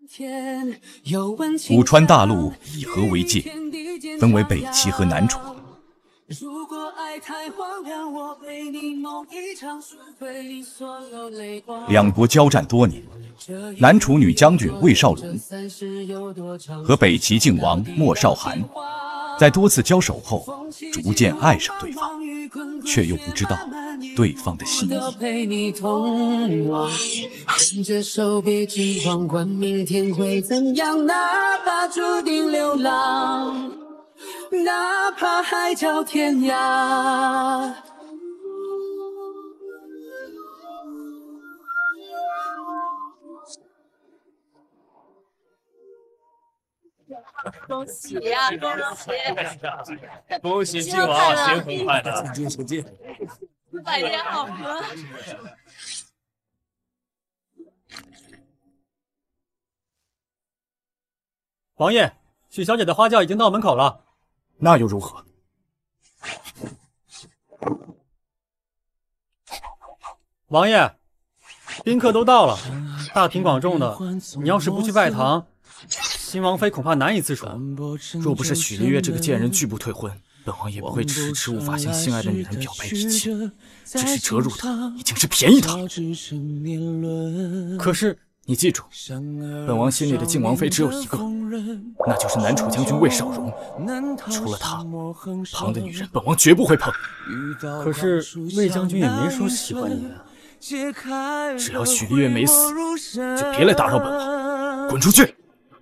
古川大陆以河为界，分为北齐和南楚。两国交战多年，南楚女将军魏少荣和北齐靖王莫少寒在多次交手后，逐渐爱上对方，却又不知道对方的心意。 牵着手别惊慌，管明天会怎样，哪怕注定流浪，哪怕海角天涯。 恭喜呀、恭喜！ 恭喜靖王新婚快乐！ 请进。 百年好合。 王爷，许小姐的花轿已经到门口了。 那又如何？ 王爷，宾客都到了，大庭广众的，你要是不去拜堂，新王妃恐怕难以自处。 若不是许丽月这个贱人拒不退婚，本王也不会迟迟无法向心爱的女人表白之情。只是折辱她，已经是便宜她了。可是你记住，本王心里的靖王妃只有一个，那就是南楚将军魏少荣。除了她，旁的女人本王绝不会碰。 可是魏将军也没说喜欢你啊。 只要许丽月没死，就别来打扰本王，滚出去！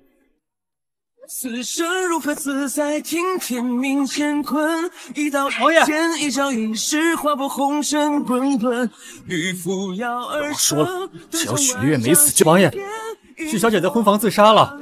此生如何自在，听天命乾坤。一刀剑，一朝一夕，划破红尘滚滚。欲扶摇而我说了，只要许丽月没死，就王爷，许小姐在婚房自杀了。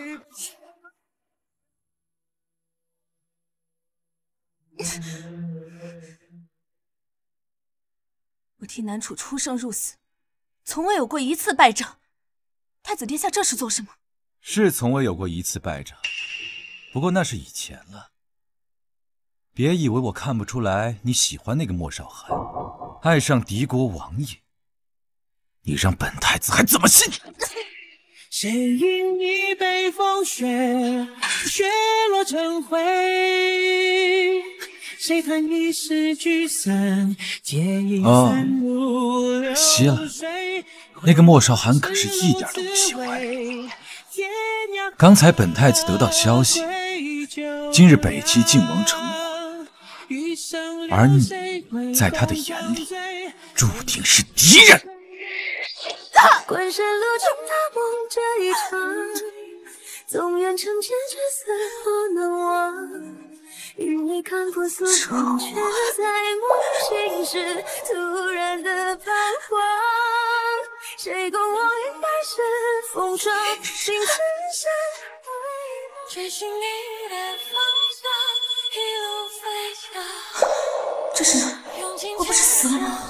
我替南楚出生入死，从未有过一次败仗。太子殿下这是做什么？ 是从未有过一次败仗，不过那是以前了。别以为我看不出来你喜欢那个莫少寒，爱上敌国王爷，你让本太子还怎么信？ 谁饮一杯风雪，雪落成灰。谁叹一世聚散，皆因散入流惜了， 水。 那个莫少寒可是一点都不喜欢你。刚才本太子得到消息，今日北齐靖王成婚，而你在他的眼里注定是敌人。 关山路中大梦这一场，纵愿成千之死不能忘。因为看破所有，却在梦醒时突然的彷徨。谁共我于百世风霜，心之山回追寻你的方向，一路飞翔。这是哪？我不是死了吗？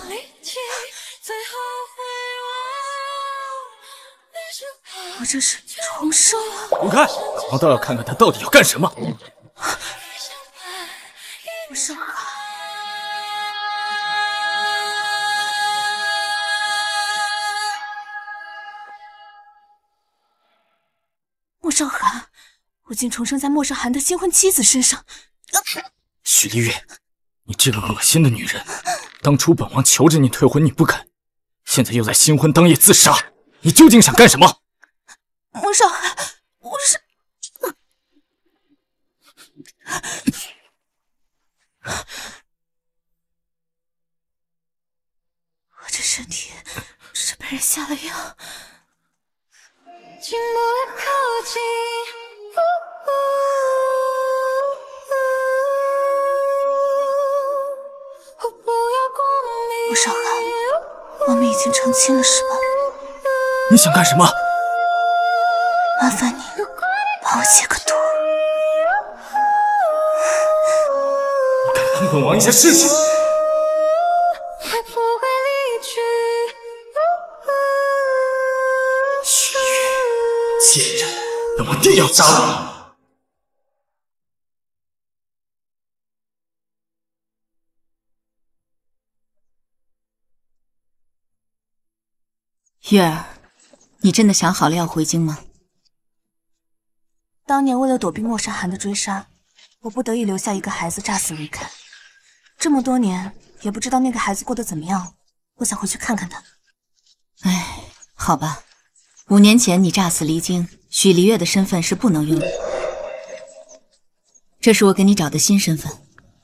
我这是重生了。 滚开！本王倒要看看他到底要干什么。 莫少寒，莫少寒，我竟重生在莫少寒的新婚妻子身上。 许丽月，你这个恶心的女人！当初本王求着你退婚，你不肯，现在又在新婚当夜自杀，你究竟想干什么？ 莫少寒，我是……我这身体是被人下了药。请不要靠近，莫少寒，我们已经成亲了，是吧？ 你想干什么？ 麻烦你帮我解个毒。 你敢碰本王一些事情？许月，贱人，本王定要杀了你。月儿，你真的想好了要回京吗？ 当年为了躲避莫沙寒的追杀，我不得已留下一个孩子诈死离开。这么多年，也不知道那个孩子过得怎么样了。我想回去看看他。 哎，好吧，5年前你诈死离京，许离月的身份是不能用的。这是我给你找的新身份。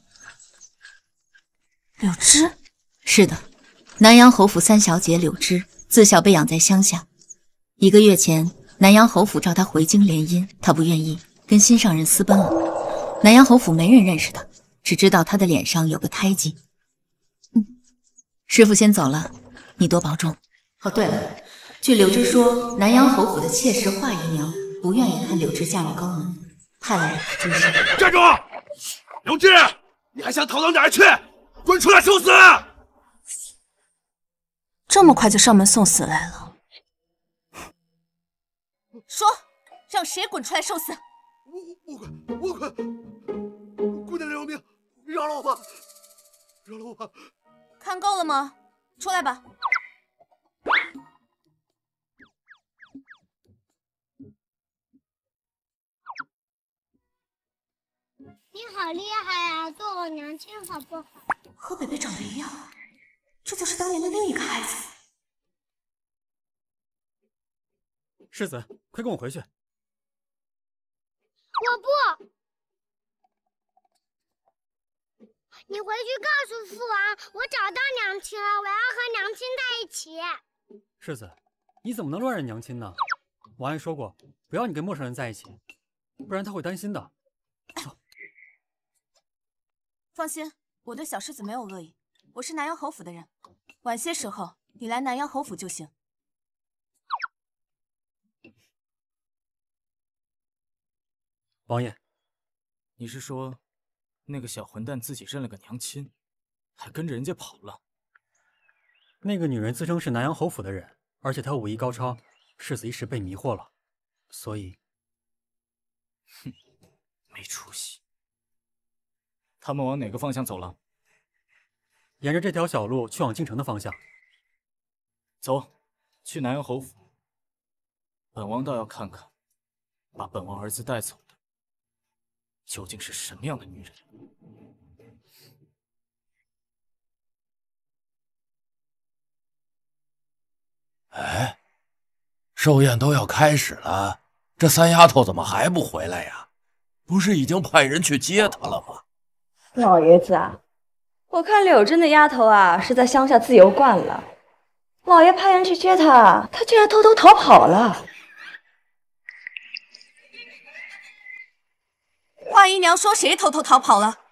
柳枝？ 是的，南阳侯府3小姐柳枝，自小被养在乡下。1个月前，南阳侯府召她回京联姻，她不愿意，跟心上人私奔了。南阳侯府没人认识她，只知道她的脸上有个胎记。师傅先走了，你多保重。哦，对了，据柳枝说，南阳侯府的妾室华姨娘不愿意看柳枝嫁入高门，派来人追杀。 站住！柳枝，你还想逃到哪儿去？滚出来受死！ 这么快就上门送死来了？说，让谁滚出来受死？ 我滚！姑娘饶命，饶了我吧！饶了我吧！ 看够了吗？出来吧。 你好厉害啊，做我娘亲好不好？ 和北北长得一样，这就是当年的另一个孩子。 世子，快跟我回去。 我不。你回去告诉父王，我找到娘亲了，我要和娘亲在一起。 世子，你怎么能乱认娘亲呢？王爷说过，不要你跟陌生人在一起，不然他会担心的。走。 放心，我对小世子没有恶意，我是南阳侯府的人。晚些时候你来南阳侯府就行。 王爷， 你是说那个小混蛋自己认了个娘亲，还跟着人家跑了？ 那个女人自称是南阳侯府的人，而且她武艺高超，世子一时被迷惑了，所以…… 哼，没出息。他们往哪个方向走了？ 沿着这条小路去往京城的方向。 走，去南阳侯府。本王倒要看看，把本王儿子带走的究竟是什么样的女人。 哎，寿宴都要开始了，这3丫头怎么还不回来呀？不是已经派人去接她了吗？ 老爷子啊，我看柳枝那丫头啊是在乡下自由惯了，老爷派人去接她，她竟然偷偷逃跑了。 华姨娘说谁偷偷逃跑了？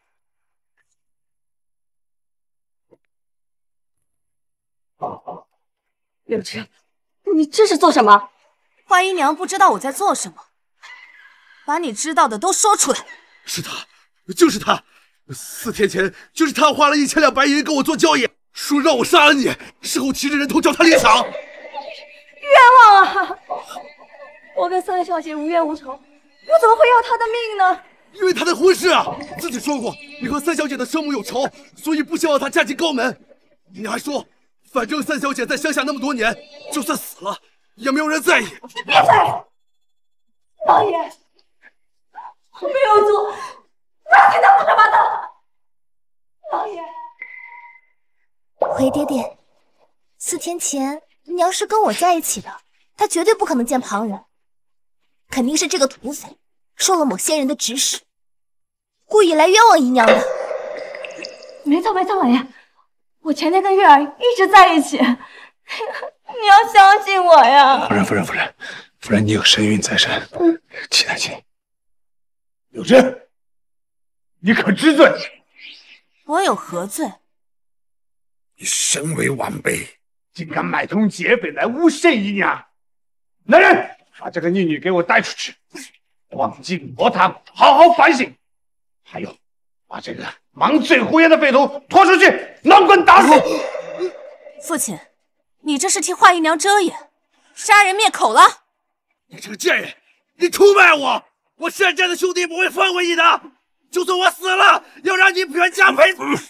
柳枝，你这是做什么？ 华姨娘不知道我在做什么，把你知道的都说出来。 是他，就是他。4天前，就是他花了1000两白银跟我做交易，说让我杀了你，事后提着人头找他领赏。 冤枉啊！我跟3小姐无冤无仇，我怎么会要她的命呢？ 因为他的婚事啊，自己说过你和3小姐的生母有仇，所以不希望她嫁进高门。你还说，反正3小姐在乡下那么多年，就算死了也没有人在意。 你闭嘴！老爷，我没有做，不要听他胡说八道。老爷， 回爹爹，4天前娘是跟我在一起的，她绝对不可能见旁人，肯定是这个土匪受了某仙人的指使，故意来冤枉姨娘的。 没错，老爷，我前天跟月儿一直在一起，你要相信我呀。 夫人，你有身孕在身，起来。柳枝，你可知罪？ 我有何罪？ 你身为晚辈，竟敢买通劫匪来诬陷姨娘！来人，把这个逆女给我带出去，放进罗堂，好好反省。还有，把这个满嘴胡言的匪徒拖出去，脑滚打死！ 父亲，你这是替华姨娘遮掩，杀人灭口了！ 你这个贱人，你出卖我！我单家的兄弟不会放过你的，就算我死了，要让你全家赔死！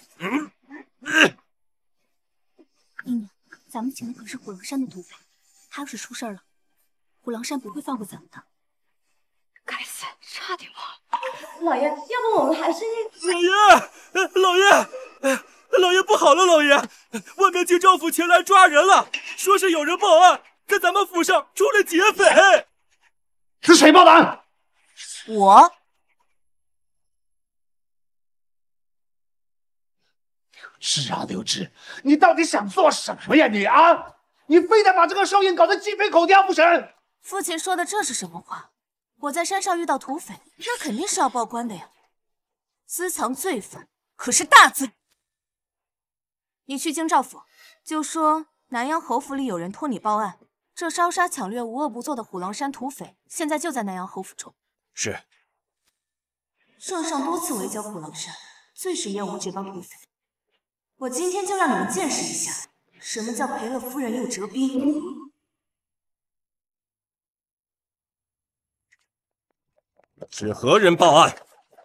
姨娘，咱们请的可是虎狼山的土匪，他要是出事了，虎狼山不会放过咱们的。 该差点忘了，老爷，要不我们还是老爷不好了，老爷，外面京兆府前来抓人了，说是有人报案，在咱们府上出了劫匪。 是谁报的案？ 我。 是啊，刘志，你到底想做什么呀你啊？你非得把这个少爷搞得鸡飞狗跳不成？ 父亲说的这是什么话？我在山上遇到土匪，那肯定是要报官的呀。私藏罪犯可是大罪。你去京兆府，就说南阳侯府里有人托你报案，这烧杀抢掠无恶不作的虎狼山土匪，现在就在南阳侯府中。 是。 圣上多次围剿虎狼山，最是厌恶这帮土匪。我今天就让你们见识一下，什么叫赔了夫人又折兵。 是何人报案？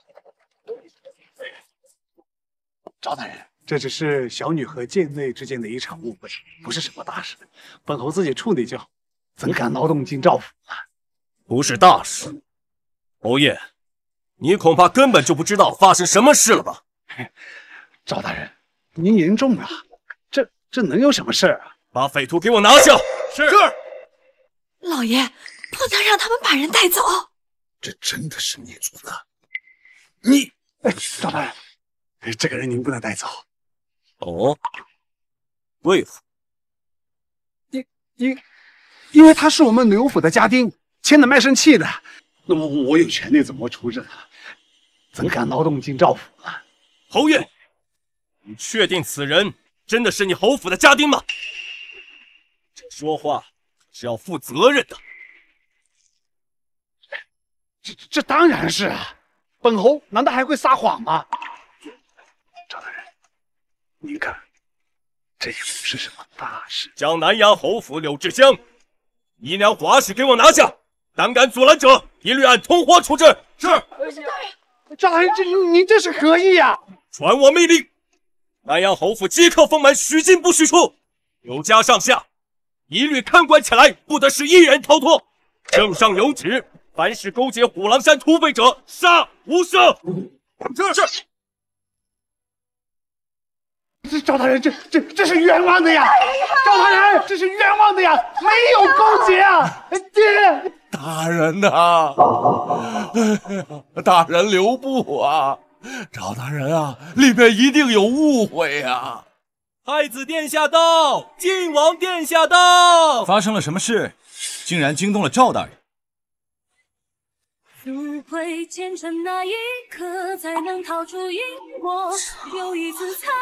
赵大人，这只是小女和贱内之间的一场误会，不是什么大事，本侯自己处理就好，怎敢劳动京兆府啊？ 不是大事，侯爷，你恐怕根本就不知道发生什么事了吧？ 赵大人，您言重了，这能有什么事啊？ 把匪徒给我拿下！是。 老爷，不能让他们把人带走。 这真的是你做的？你，赵大人，这个人您不能带走。 哦，为何？ 因为他是我们刘府的家丁，牵了卖身契的，那么我有权利怎么处置他？怎敢劳动京兆府啊？ 侯爷，你确定此人真的是你侯府的家丁吗？这说话是要负责任的。 这当然是啊，本侯难道还会撒谎吗？赵大人，您看，这也不是什么大事。 将南阳侯府柳志香姨娘华氏给我拿下，胆敢阻拦者，一律按同伙处置。是。 赵大人，您这是何意呀？ 传我命令，南阳侯府即刻封门，许进不许出，柳家上下一律看管起来，不得使一人逃脱。圣上有旨，凡是勾结虎狼山土匪者，杀无赦。是。 赵大人，这是冤枉的呀！赵大人，这是冤枉的呀，没有勾结啊！爹， 大人呐，大人留步啊！赵大人啊，里面一定有误会啊！ 太子殿下到，晋王殿下到。 发生了什么事，竟然惊动了赵大人？ 如会前尘那一刻，才能逃出因果，又一次擦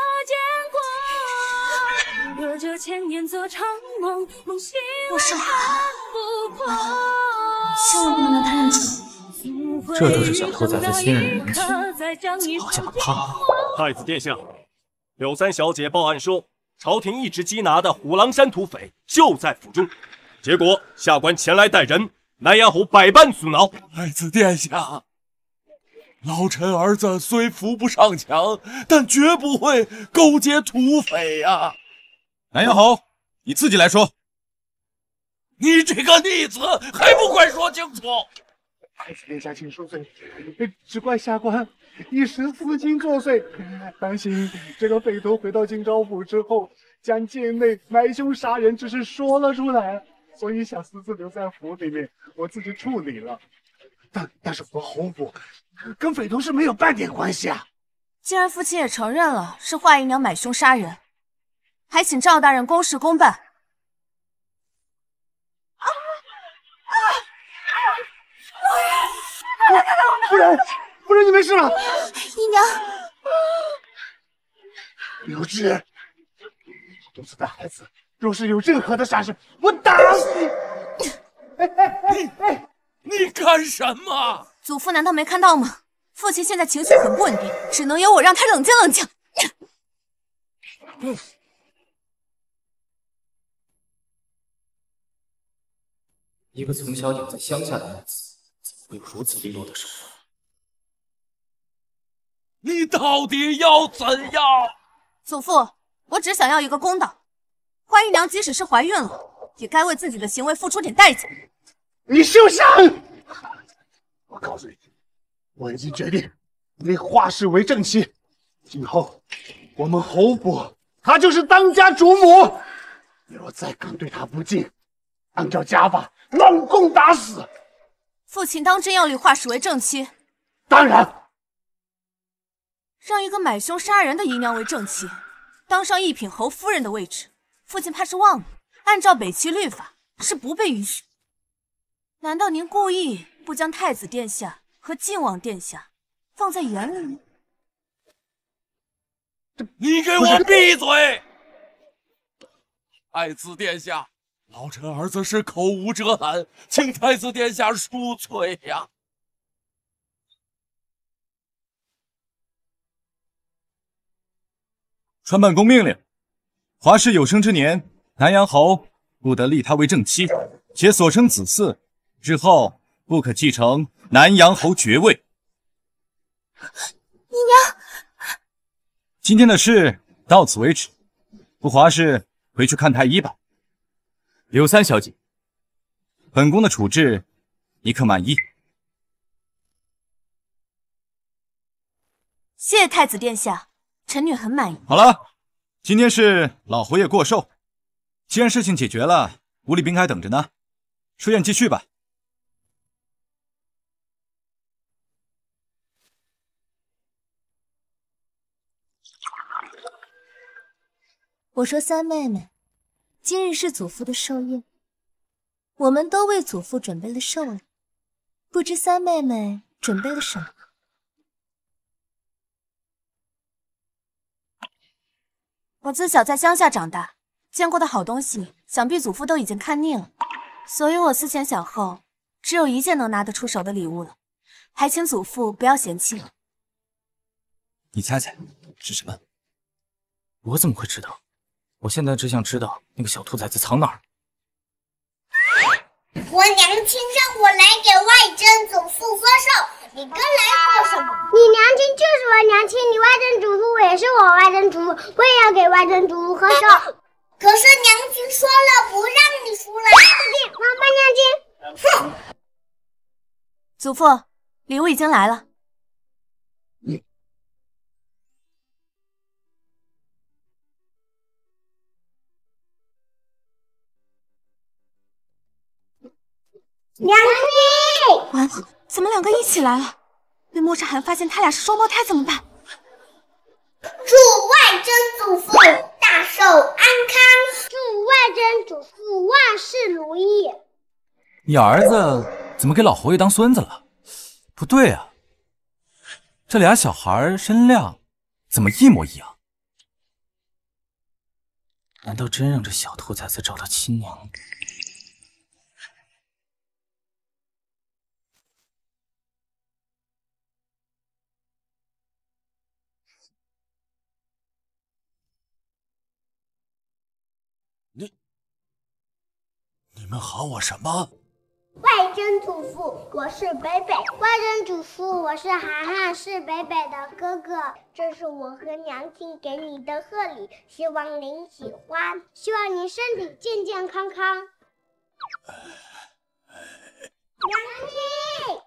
肩过。隔着千年做长梦，梦醒看不破。 千万不能让他认出， 这都是想拖在他亲人人体，好像很怕。 太子殿下，柳三小姐报案说，朝廷一直缉拿的虎狼山土匪就在府中，结果下官前来带人，南阳侯百般阻挠。 太子殿下，老臣儿子虽扶不上墙，但绝不会勾结土匪呀！ 南阳侯，你自己来说。 你这个逆子，还不快说清楚！ 太子殿下，请恕罪，只怪下官一时私心作祟，担心这个匪徒回到京兆府之后，将贱内买凶杀人之事说了出来，所以想私自留在府里面，我自己处理了。但是我侯府跟匪徒是没有半点关系啊！ 既然父亲也承认了是华姨娘买凶杀人，还请赵大人公事公办。 夫人，你没事吧？ 姨娘， 刘志，独自带孩子，若是有任何的闪失，我打死你！ 你干什么？ 祖父难道没看到吗？父亲现在情绪很不稳定，只能由我让他冷静冷静。 一个从小养在乡下的女子，怎么会有如此利落的手段？ 你到底要怎样？ 祖父，我只想要一个公道。华姨娘即使是怀孕了，也该为自己的行为付出点代价。 你休想！我告诉你， 我已经决定立华氏为正妻，今后我们侯府她就是当家主母。你若再敢对她不敬，按照家法乱棍打死。 父亲当真要立华氏为正妻？ 当然。 让一个买凶杀人的姨娘为正妻，当上一品侯夫人的位置，父亲怕是忘了，按照北齐律法是不被允许。难道您故意不将太子殿下和晋王殿下放在眼里吗？ 你给我闭嘴！太子殿下，老臣儿子是口无遮拦，请太子殿下恕罪呀。 传本宫命令，华氏有生之年，南阳侯不得立她为正妻，且所生子嗣日后不可继承南阳侯爵位。 姨娘， 今天的事到此为止，扶华氏回去看太医吧。柳三小姐，本宫的处置你可满意？ 谢谢太子殿下，臣女很满意。 好了，今天是老侯爷过寿，既然事情解决了，屋里宾客还等着呢，寿宴继续吧。 我说三妹妹，今日是祖父的寿宴，我们都为祖父准备了寿礼，不知三妹妹准备了什么？ 我自小在乡下长大，见过的好东西，想必祖父都已经看腻了，所以我思前想后，只有一件能拿得出手的礼物了，还请祖父不要嫌弃。 你猜猜是什么？ 我怎么会知道？我现在只想知道那个小兔崽子藏哪儿。 我娘亲让我来给外曾祖父贺寿，你跟来做什么？你娘亲就是我娘亲，你外曾祖父也是我外曾祖父，我也要给外曾祖父贺寿。可是娘亲说了不让你出来。王八娘亲，哼！ 祖父，礼物已经来了。 娘亲， 完了，怎么两个一起来了？被莫差涵发现他俩是双胞胎怎么办？ 祝外曾祖父大寿安康，祝外曾祖父万事如意。 你儿子怎么给老侯爷当孙子了？不对啊，这俩小孩身量怎么一模一样？ 难道真让这小兔崽子找到亲娘？ 你们喊我什么？ 外曾祖父，我是北北。外曾祖父，我是涵涵，是北北的哥哥。这是我和娘亲给你的贺礼，希望您喜欢，希望您身体健健康康。娘亲，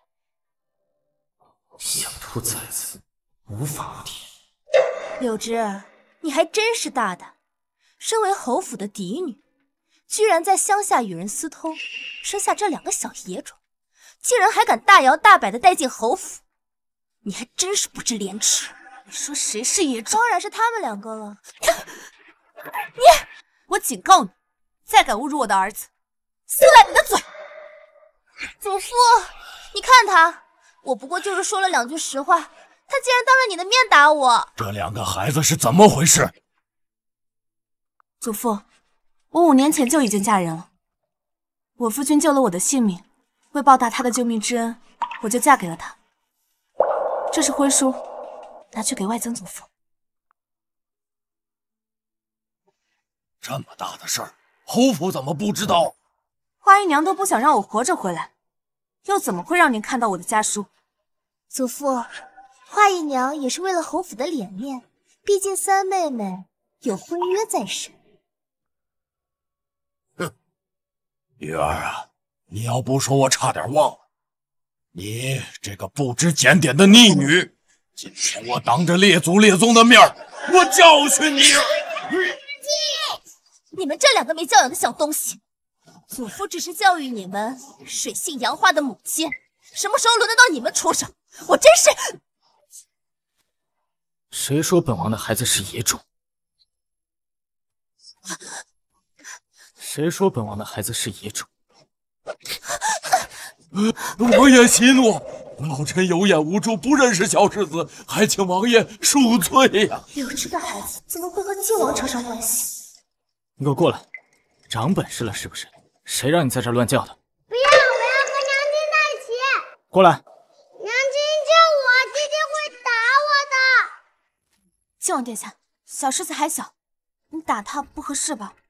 小兔崽子，无法无天。 柳枝，你还真是大胆，身为侯府的嫡女，居然在乡下与人私通，生下这两个小野种，竟然还敢大摇大摆的带进侯府，你还真是不知廉耻。 你说谁是野种？ 当然是他们两个了。 我警告你，再敢侮辱我的儿子，撕烂你的嘴！ 祖父，你看他，我不过就是说了两句实话，他竟然当着你的面打我。 这两个孩子是怎么回事？ 祖父，我5年前就已经嫁人了。我夫君救了我的性命，为报答他的救命之恩，我就嫁给了他。这是婚书，拿去给外曾祖父。 这么大的事儿，侯府怎么不知道？ 花姨娘都不想让我活着回来，又怎么会让您看到我的家书？ 祖父，华姨娘也是为了侯府的脸面，毕竟三妹妹有婚约在身。 哼，玉儿啊，你要不说我差点忘了， 你这个不知检点的逆女，今天我当着列祖列宗的面，我教训你！ 你们这两个没教养的小东西，祖父只是教育你们水性杨花的母亲，什么时候轮得到你们出手？我真是…… 谁说本王的孩子是野种？谁说本王的孩子是野种？ 王爷息怒，老臣有眼无珠，不认识小世子，还请王爷恕罪呀。 柳枝的孩子怎么会和靖王扯上关系？ 你给我过来！长本事了是不是？谁让你在这儿乱叫的？ 不要，我要和娘亲在一起。 过来！ 娘亲救我，弟弟会打我的。 靖王殿下，小世子还小，你打他不合适吧？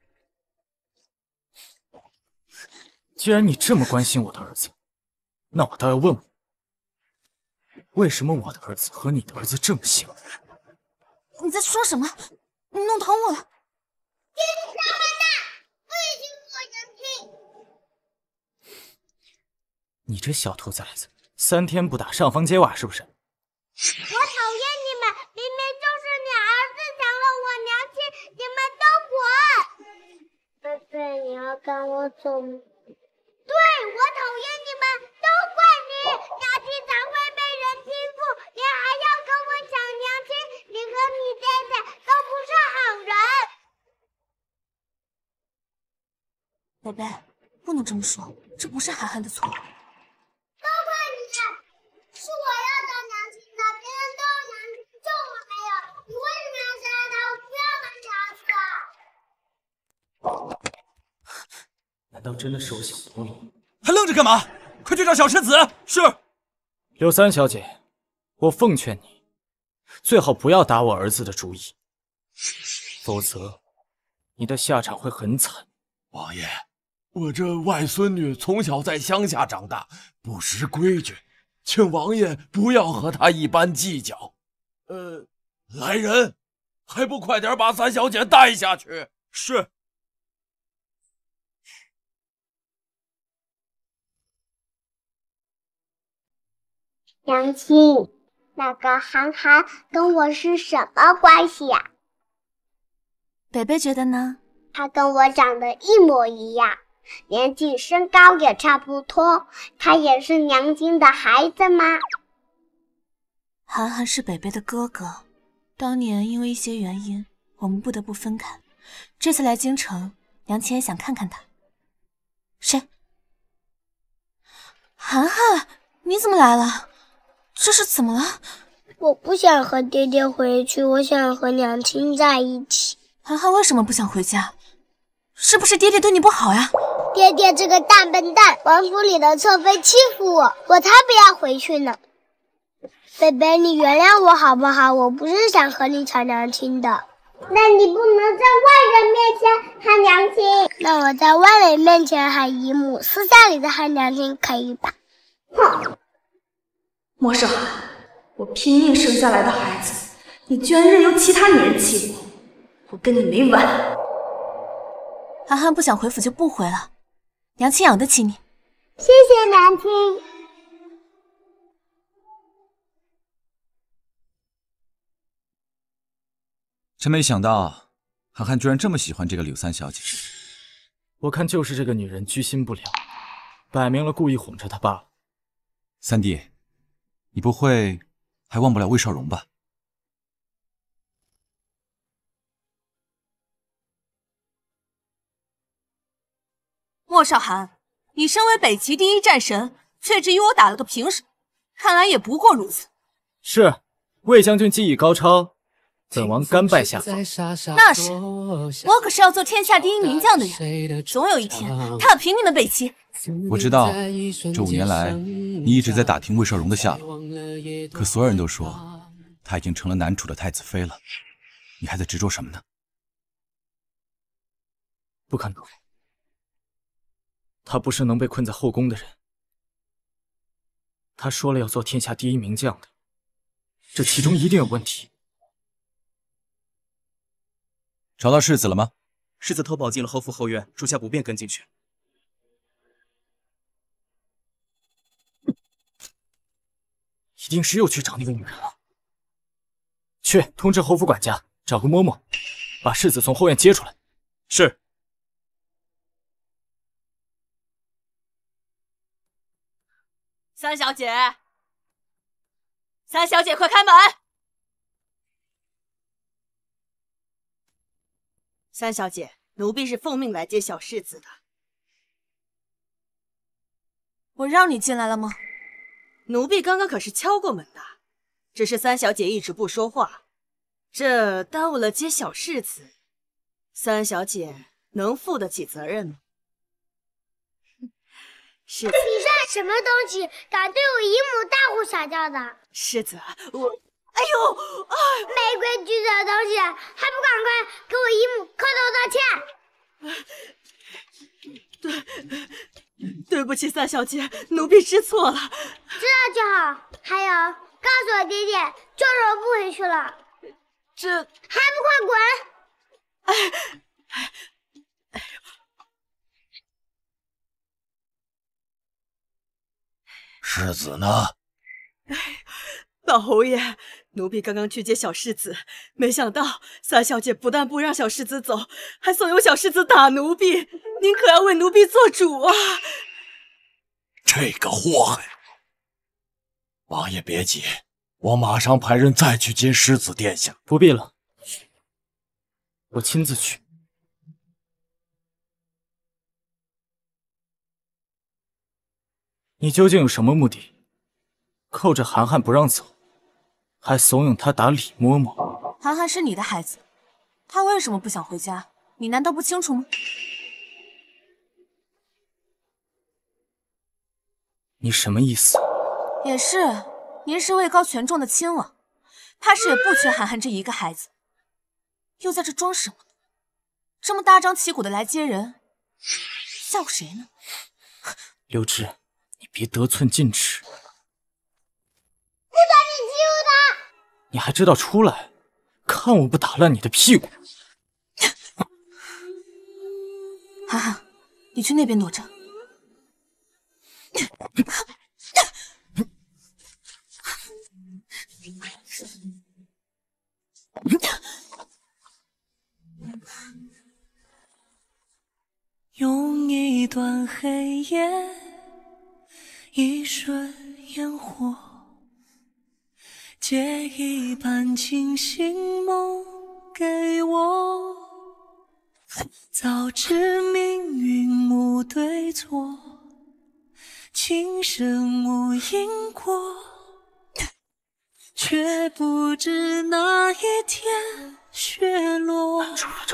既然你这么关心我的儿子，那我倒要问问，为什么我的儿子和你的儿子这么像？ 你在说什么？你弄疼我了！ 这是他们的，不许欺负我娘亲！ 你这小兔崽子，3天不打上房揭瓦是不是？ 我讨厌你们，明明就是你儿子抢了我娘亲，你们都滚！贝贝，你要赶我走吗？对，我讨厌你们，都怪你，娘亲才会被人欺负，你还要跟我抢娘亲，你和你爹爹都不是好人。 贝贝，不能这么说，这不是涵涵的错。 都怪你，是我要找娘亲的，别人都有娘亲，就我没有，你为什么要杀他？我不要当娘子。 难道真的是我想多了？ 还愣着干嘛？快去找小世子！是。 柳三小姐，我奉劝你，最好不要打我儿子的主意，否则你的下场会很惨。 王爷，我这外孙女从小在乡下长大，不识规矩，请王爷不要和她一般计较。来人，还不快点把三小姐带下去！ 是。 娘亲，那个涵涵跟我是什么关系呀？ 北北觉得呢？ 他跟我长得一模一样，年纪身高也差不多，他也是娘亲的孩子吗？ 涵涵是北北的哥哥，当年因为一些原因，我们不得不分开。这次来京城，娘亲也想看看他。谁？涵涵，你怎么来了？这是怎么了？ 我不想和爹爹回去，我想和娘亲在一起。 涵涵为什么不想回家？是不是爹爹对你不好呀？ 爹爹这个大笨蛋，王府里的侧妃欺负我，我才不要回去呢。贝贝，你原谅我好不好？我不是想和你抢娘亲的。那你不能在外人面前喊娘亲。那我在外人面前喊姨母，私下里的喊娘亲可以吧？哼。 莫少涵，我拼命生下来的孩子，你居然任由其他女人欺负，我跟你没完！ 涵涵不想回府就不回了，娘亲养得起你。 谢谢娘亲。 真没想到，涵涵居然这么喜欢这个柳三小姐。 我看就是这个女人居心不良，摆明了故意哄着她罢了。 三弟。你不会还忘不了魏少荣吧？ 莫少涵，你身为北齐第一战神，却只与我打了个平手，看来也不过如此。 是，魏将军技艺高超，本王甘拜下风。 那是，我可是要做天下第一名将的人，总有一天他要平你们北齐。 我知道，这5年来你一直在打听魏少荣的下落，可所有人都说他已经成了南楚的太子妃了，你还在执着什么呢？ 不可能，他不是能被困在后宫的人。他说了要做天下第一名将的，这其中一定有问题。 找到世子了吗？ 世子偷跑进了后府后院，属下不便跟进去。 定是又去找那个女人了。去通知侯府管家，找个嬷嬷，把世子从后院接出来。 是。 三小姐，三小姐，快开门！三小姐，奴婢是奉命来接小世子的。我让你进来了吗？奴婢刚刚可是敲过门的，只是三小姐一直不说话，这耽误了接小世子。三小姐能负得起责任吗？世子， 你算什么东西，敢对我姨母大呼小叫的？ 世子，我，哎呦， 没规矩的东西，还不赶快给我姨母磕头道歉！对不起，三小姐，奴婢知错了。 知道就好。还有，告诉我爹爹，就是我不回去了。 这还不快滚！ 世子呢？ 老侯爷，奴婢刚刚去接小世子，没想到三小姐不但不让小世子走，还怂恿小世子打奴婢。您可要为奴婢做主啊！ 这个祸害！王爷别急，我马上派人再去接世子殿下。 不必了，我亲自去。你究竟有什么目的？扣着涵涵不让走，还怂恿她打李嬷嬷。 涵涵是你的孩子，她为什么不想回家？你难道不清楚吗？ 你什么意思？ 也是，您是位高权重的亲王，怕是也不缺涵涵这一个孩子，又在这装什么呢？这么大张旗鼓的来接人，吓唬谁呢？ 刘芝，你别得寸进尺。 不准你欺负他！ 你还知道出来？看我不打烂你的屁股！ 涵涵，你去那边躲着。 用一段黑夜，一瞬烟火，借一半清醒梦给我。早知命运无对错，情深无因果，却不知那一天雪落。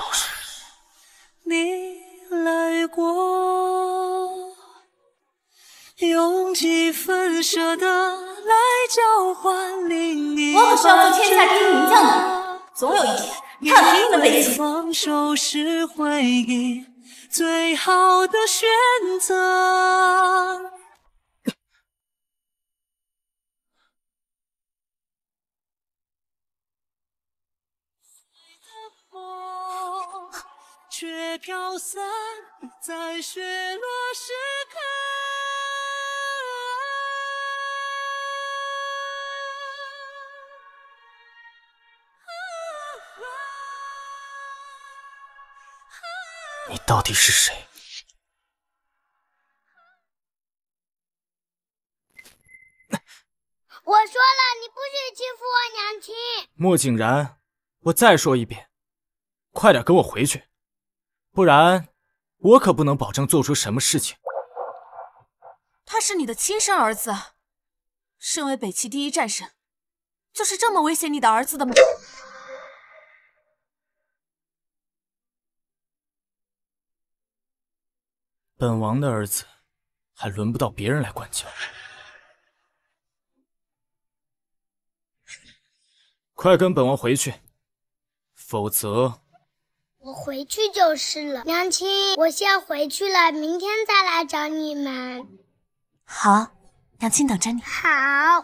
你来过，用几分舍得来交换另一半。 我可是要做天下第一名将的，总有一天看平你们北齐。 放手是回忆最好的选择。却飘散在雪落时刻。 你到底是谁？ 我说了，你不许欺负我娘亲。 莫景然，我再说一遍，快点跟我回去，不然我可不能保证做出什么事情。 他是你的亲生儿子，身为北齐第一战神，就是这么威胁你的儿子的吗？ 本王的儿子还轮不到别人来管教。快跟本王回去，否则…… 我回去就是了。娘亲，我先回去了，明天再来找你们。 好，娘亲等着你。 好。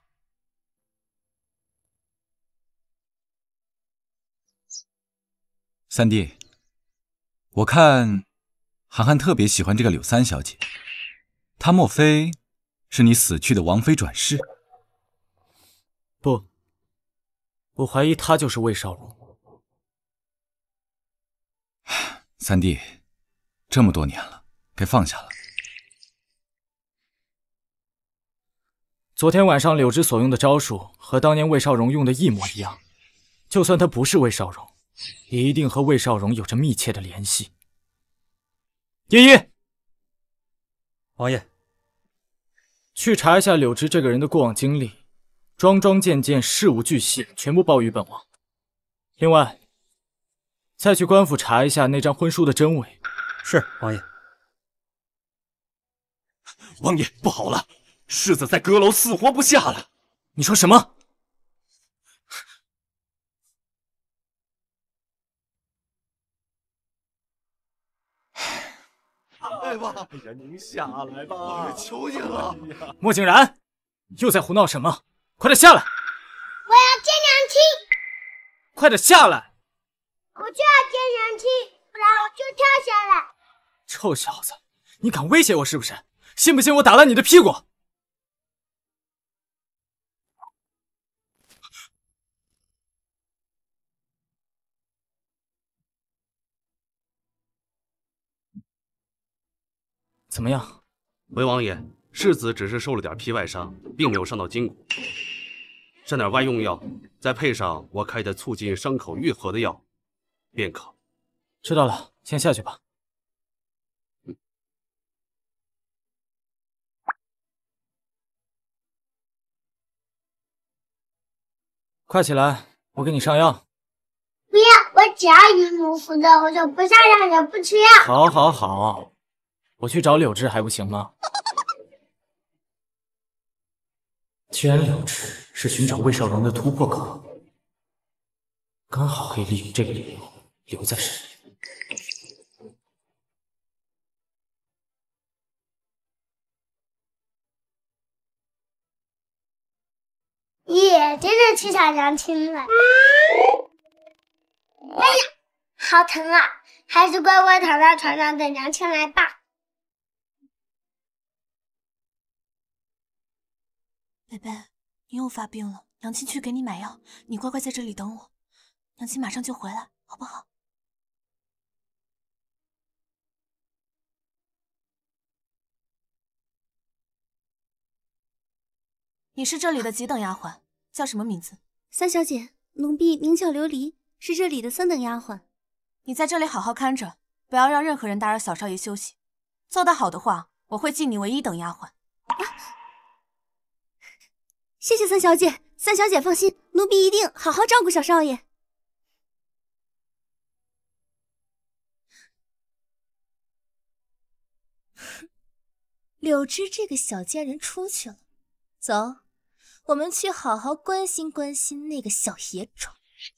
三弟，我看涵涵特别喜欢这个柳三小姐，她莫非是你死去的王妃转世？ 我怀疑他就是魏少荣。 三弟，这么多年了，该放下了。 昨天晚上柳枝所用的招数和当年魏少荣用的一模一样，就算他不是魏少荣，也一定和魏少荣有着密切的联系。叶一， 王爷， 去查一下柳枝这个人的过往经历，桩桩件件、事无巨细，全部报与本王。另外，再去官府查一下那张婚书的真伪。 是，王爷。 王爷，不好了，世子在阁楼死活不下了。 你说什么？ 来吧！ 哎呀，您下来吧， 求你了！ 莫景然，又在胡闹什么？快点下来！ 我要见娘亲！ 快点下来！ 我就要见娘亲，不然我就跳下来！ 臭小子，你敢威胁我是不是？信不信我打烂你的屁股？怎么样？ 回王爷，世子只是受了点皮外伤，并没有伤到筋骨。上点外用药，再配上我开的促进伤口愈合的药，便可。 知道了，先下去吧。快起来，我给你上药。 不要，我只要一母服的，我就不上药也不吃药。 好，好，好，我去找柳枝还不行吗？既然柳枝是寻找魏少荣的突破口，刚好可以利用这个理由留在身边。 耶，真的去找娘亲了！哎呀，好疼啊！还是乖乖躺在床上等娘亲来吧。 贝贝，你又发病了，娘亲去给你买药，你乖乖在这里等我，娘亲马上就回来，好不好？你是这里的几等丫鬟？叫什么名字？ 三小姐，奴婢名叫琉璃，是这里的3等丫鬟。 你在这里好好看着，不要让任何人打扰小少爷休息。做得好的话，我会记你为1等丫鬟。 谢谢三小姐，三小姐放心，奴婢一定好好照顾小少爷。 柳枝这个小贱人出去了，走，我们去好好关心关心那个小野种。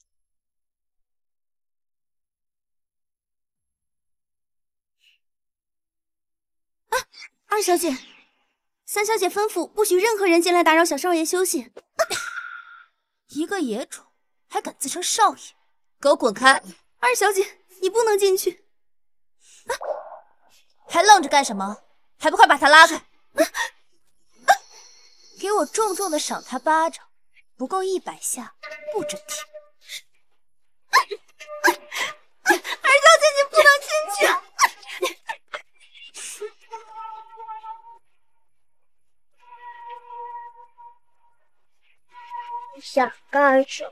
啊，二小姐，三小姐吩咐不许任何人进来打扰小少爷休息。 一个野种还敢自称少爷，给我滚开！ 二小姐，你不能进去。 还愣着干什么？还不快把他拉开！给我重重的赏他巴掌，不够100下不准停。 二小姐，你不能进去！ 想干什么？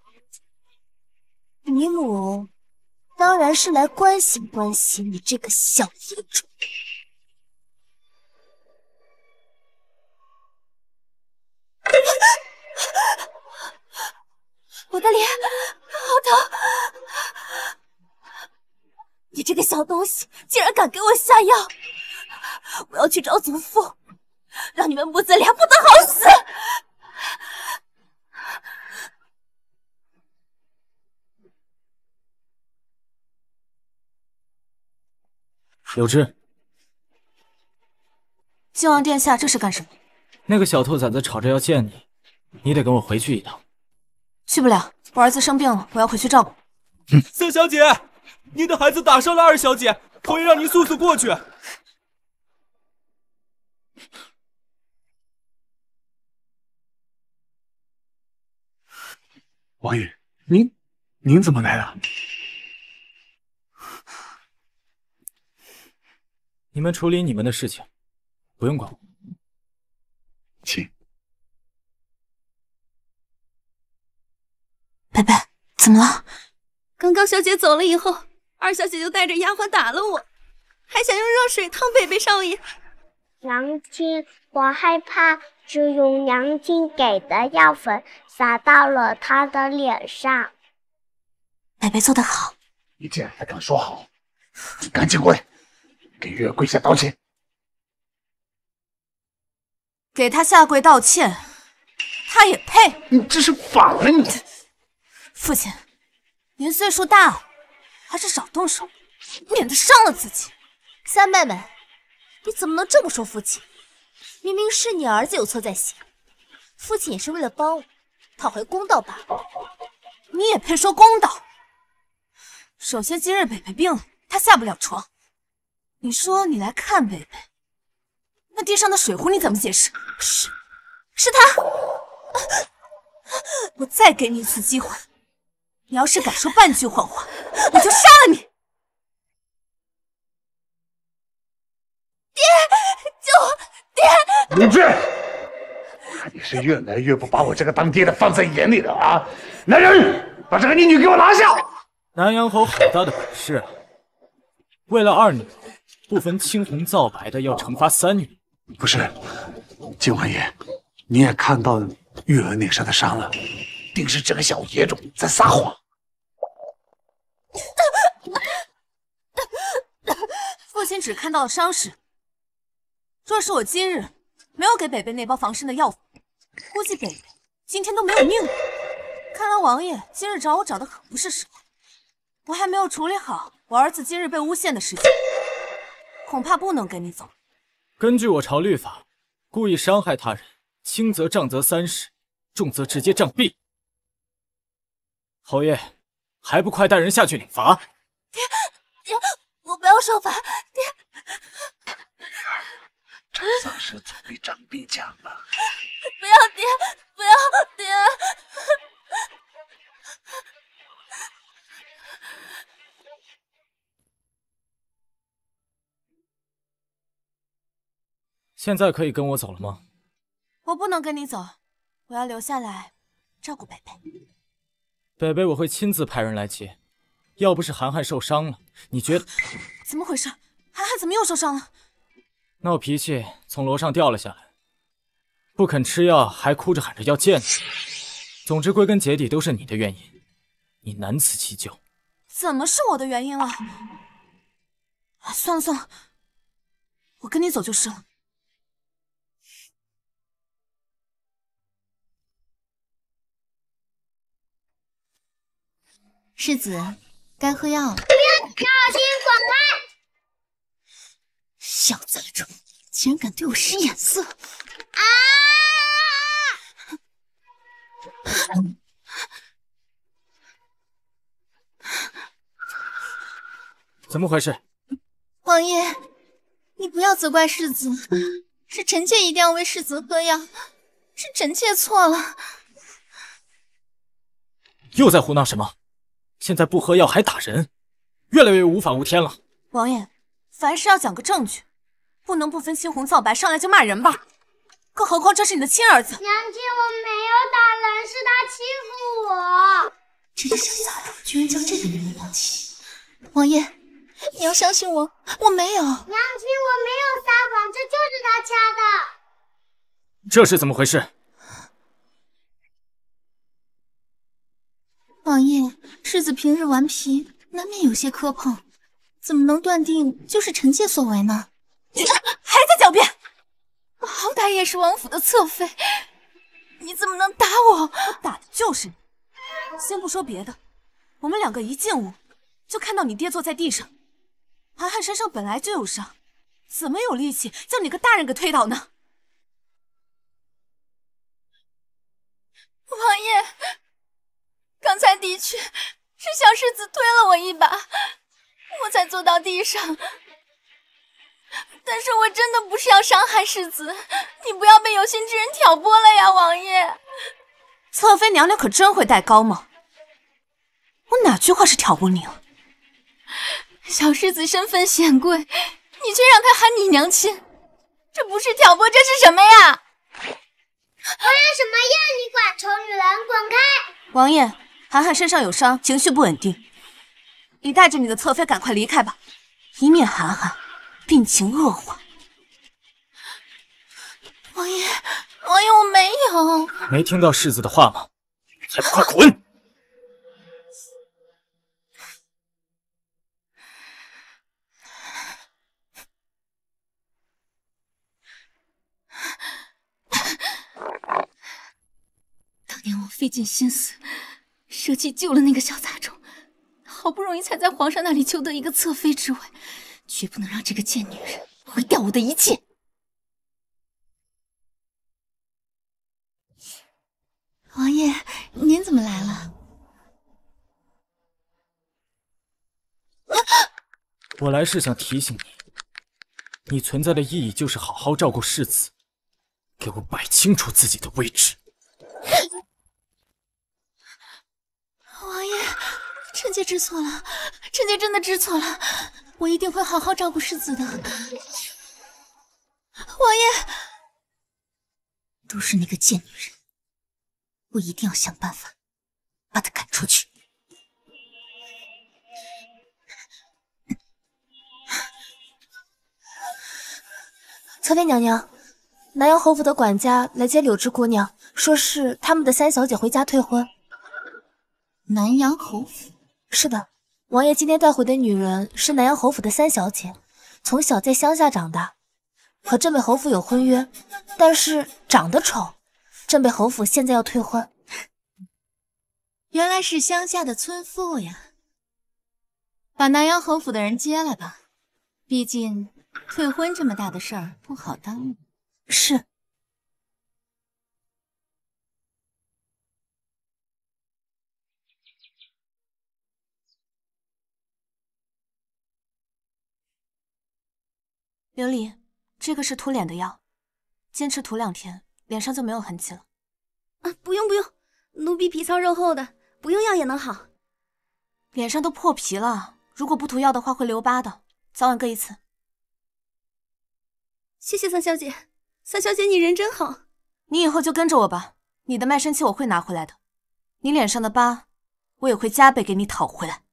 你母当然是来关心关心你这个小野种。 我的脸好疼！ 你这个小东西，竟然敢给我下药！我要去找祖父，让你们母子俩不得好死！ 柳枝， 靖王殿下，这是干什么？ 那个小兔崽子吵着要见你，你得跟我回去一趟。 去不了，我儿子生病了，我要回去照顾。 三小姐，你的孩子打伤了二小姐，可以让您速速过去。 王爷，您怎么来了？ 你们处理你们的事情，不用管我。 请。 贝贝，怎么了？ 刚刚小姐走了以后，二小姐就带着丫鬟打了我，还想用热水烫贝贝少爷。 娘亲，我害怕，就用娘亲给的药粉洒到了他的脸上。 贝贝做得好。 你竟然还敢说好！你赶紧过来，给月跪下道歉。 给他下跪道歉，他也配？ 你这是反了你！ 父亲，您岁数大了，还是少动手，免得伤了自己。 三妹妹，你怎么能这么说父亲？明明是你儿子有错在先，父亲也是为了帮我讨回公道罢了。 你也配说公道？首先今日北北病了，他下不了床。你说你来看北北，那地上的水壶你怎么解释？是他！我再给你一次机会，你要是敢说半句谎话，我就杀了你！ 爹，救我！爹！ 鲁智，看你是越来越不把我这个当爹的放在眼里了啊！来人，把这个逆女给我拿下！ 南阳侯好大的本事啊！为了二女，不分青红皂白的要惩罚三女。 不是，靖王爷，你也看到玉儿脸上的伤了，定是这个小野种在撒谎。 父亲只看到了伤势，若是我今日没有给北北那包防身的药粉，估计北北今天都没有命了。看来王爷今日找我找的可不是时候，我还没有处理好我儿子今日被诬陷的事情，恐怕不能跟你走。 根据我朝律法，故意伤害他人，轻则杖责30，重则直接杖毙。侯爷，还不快带人下去领罚？ 爹，我不要受罚，爹。 这丧事总比杖毙强了。 不要爹，不要爹。 现在可以跟我走了吗？ 我不能跟你走，我要留下来照顾北北。 北北我会亲自派人来接。要不是涵涵受伤了，你觉得？ 怎么回事？涵涵怎么又受伤了？ 闹脾气，从楼上掉了下来，不肯吃药，还哭着喊着要见你。总之，归根结底都是你的原因，你难辞其咎。 怎么是我的原因了？算了算了，我跟你走就是了。 世子，该喝药了。 不要小心滚开！ 小崽子，竟然敢对我使眼色！ 啊！ 怎么回事？ 王爷，你不要责怪世子，是臣妾一定要为世子喝药，是臣妾错了。 又在胡闹什么？现在不喝药还打人，越来越无法无天了。 王爷，凡事要讲个证据，不能不分青红皂白上来就骂人吧。更何况这是你的亲儿子。 娘亲，我没有打人，是他欺负我。 这个小杂种居然将这个女人当妻。王爷，你要相信我，我没有。娘亲，我没有撒谎，这就是他掐的。 这是怎么回事？ 王爷，世子平日顽皮，难免有些磕碰，怎么能断定就是臣妾所为呢？ 还在狡辩！ 我好歹也是王府的侧妃，你怎么能打我？ 我打的就是你。先不说别的，我们两个一进屋就看到你爹坐在地上，涵涵身上本来就有伤，怎么有力气将你个大人给推倒呢？ 王爷，刚才的确是小世子推了我一把，我才坐到地上。但是我真的不是要伤害世子，你不要被有心之人挑拨了呀，王爷。 侧妃娘娘可真会戴高帽， 我哪句话是挑拨你了？ 小世子身份显贵，你却让他喊你娘亲，这不是挑拨，这是什么呀？ 我有什么要你管？丑女人，滚开！ 王爷，涵涵身上有伤，情绪不稳定，你带着你的侧妃赶快离开吧，以免涵涵病情恶化。 王爷，王爷，我没有。 没听到世子的话吗？还不快滚！ 当年我费尽心思，舍弃救了那个小杂种，好不容易才在皇上那里求得一个侧妃之位，绝不能让这个贱女人毁掉我的一切。王爷，您怎么来了？ 我来是想提醒你，你存在的意义就是好好照顾世子，给我摆清楚自己的位置。 王爷，臣妾知错了，臣妾真的知错了，我一定会好好照顾世子的。王爷，都是那个贱女人，我一定要想办法把她赶出去。 侧妃娘娘，南阳侯府的管家来接柳枝姑娘，说是他们的三小姐回家退婚。 南阳侯府？ 是的，王爷今天带回的女人是南阳侯府的三小姐，从小在乡下长大，和镇北侯府有婚约，但是长得丑，镇北侯府现在要退婚。 原来是乡下的村妇呀，把南阳侯府的人接来吧，毕竟退婚这么大的事儿不好耽误。 是。 琉璃，这个是涂脸的药，坚持涂2天，脸上就没有痕迹了。 啊，不用不用，奴婢皮糙肉厚的，不用药也能好。 脸上都破皮了，如果不涂药的话会留疤的，早晚各一次。 谢谢三小姐，三小姐你人真好。 你以后就跟着我吧，你的卖身契我会拿回来的，你脸上的疤我也会加倍给你讨回来。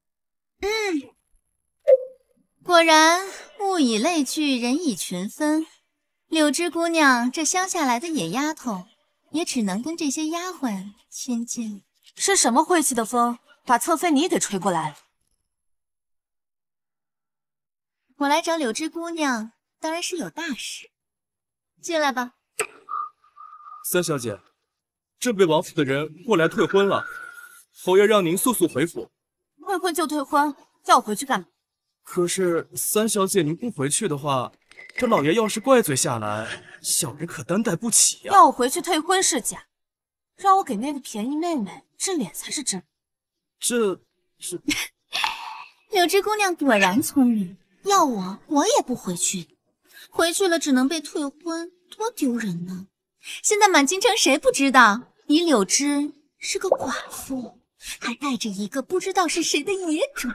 果然物以类聚，人以群分。柳枝姑娘这乡下来的野丫头，也只能跟这些丫鬟亲近。 是什么晦气的风，把侧妃你给吹过来了？ 我来找柳枝姑娘，当然是有大事。进来吧。 三小姐，镇北王府的人过来退婚了，侯爷让您速速回府。 退婚就退婚，叫我回去干嘛？ 可是三小姐您不回去的话，这老爷要是怪罪下来，小人可担待不起呀。 要我回去退婚是假，让我给那个便宜妹妹治脸才是真。 这是柳枝姑娘果然聪明，要我也不回去，回去了只能被退婚，多丢人呢。现在满京城谁不知道你柳枝是个寡妇，还带着一个不知道是谁的野种。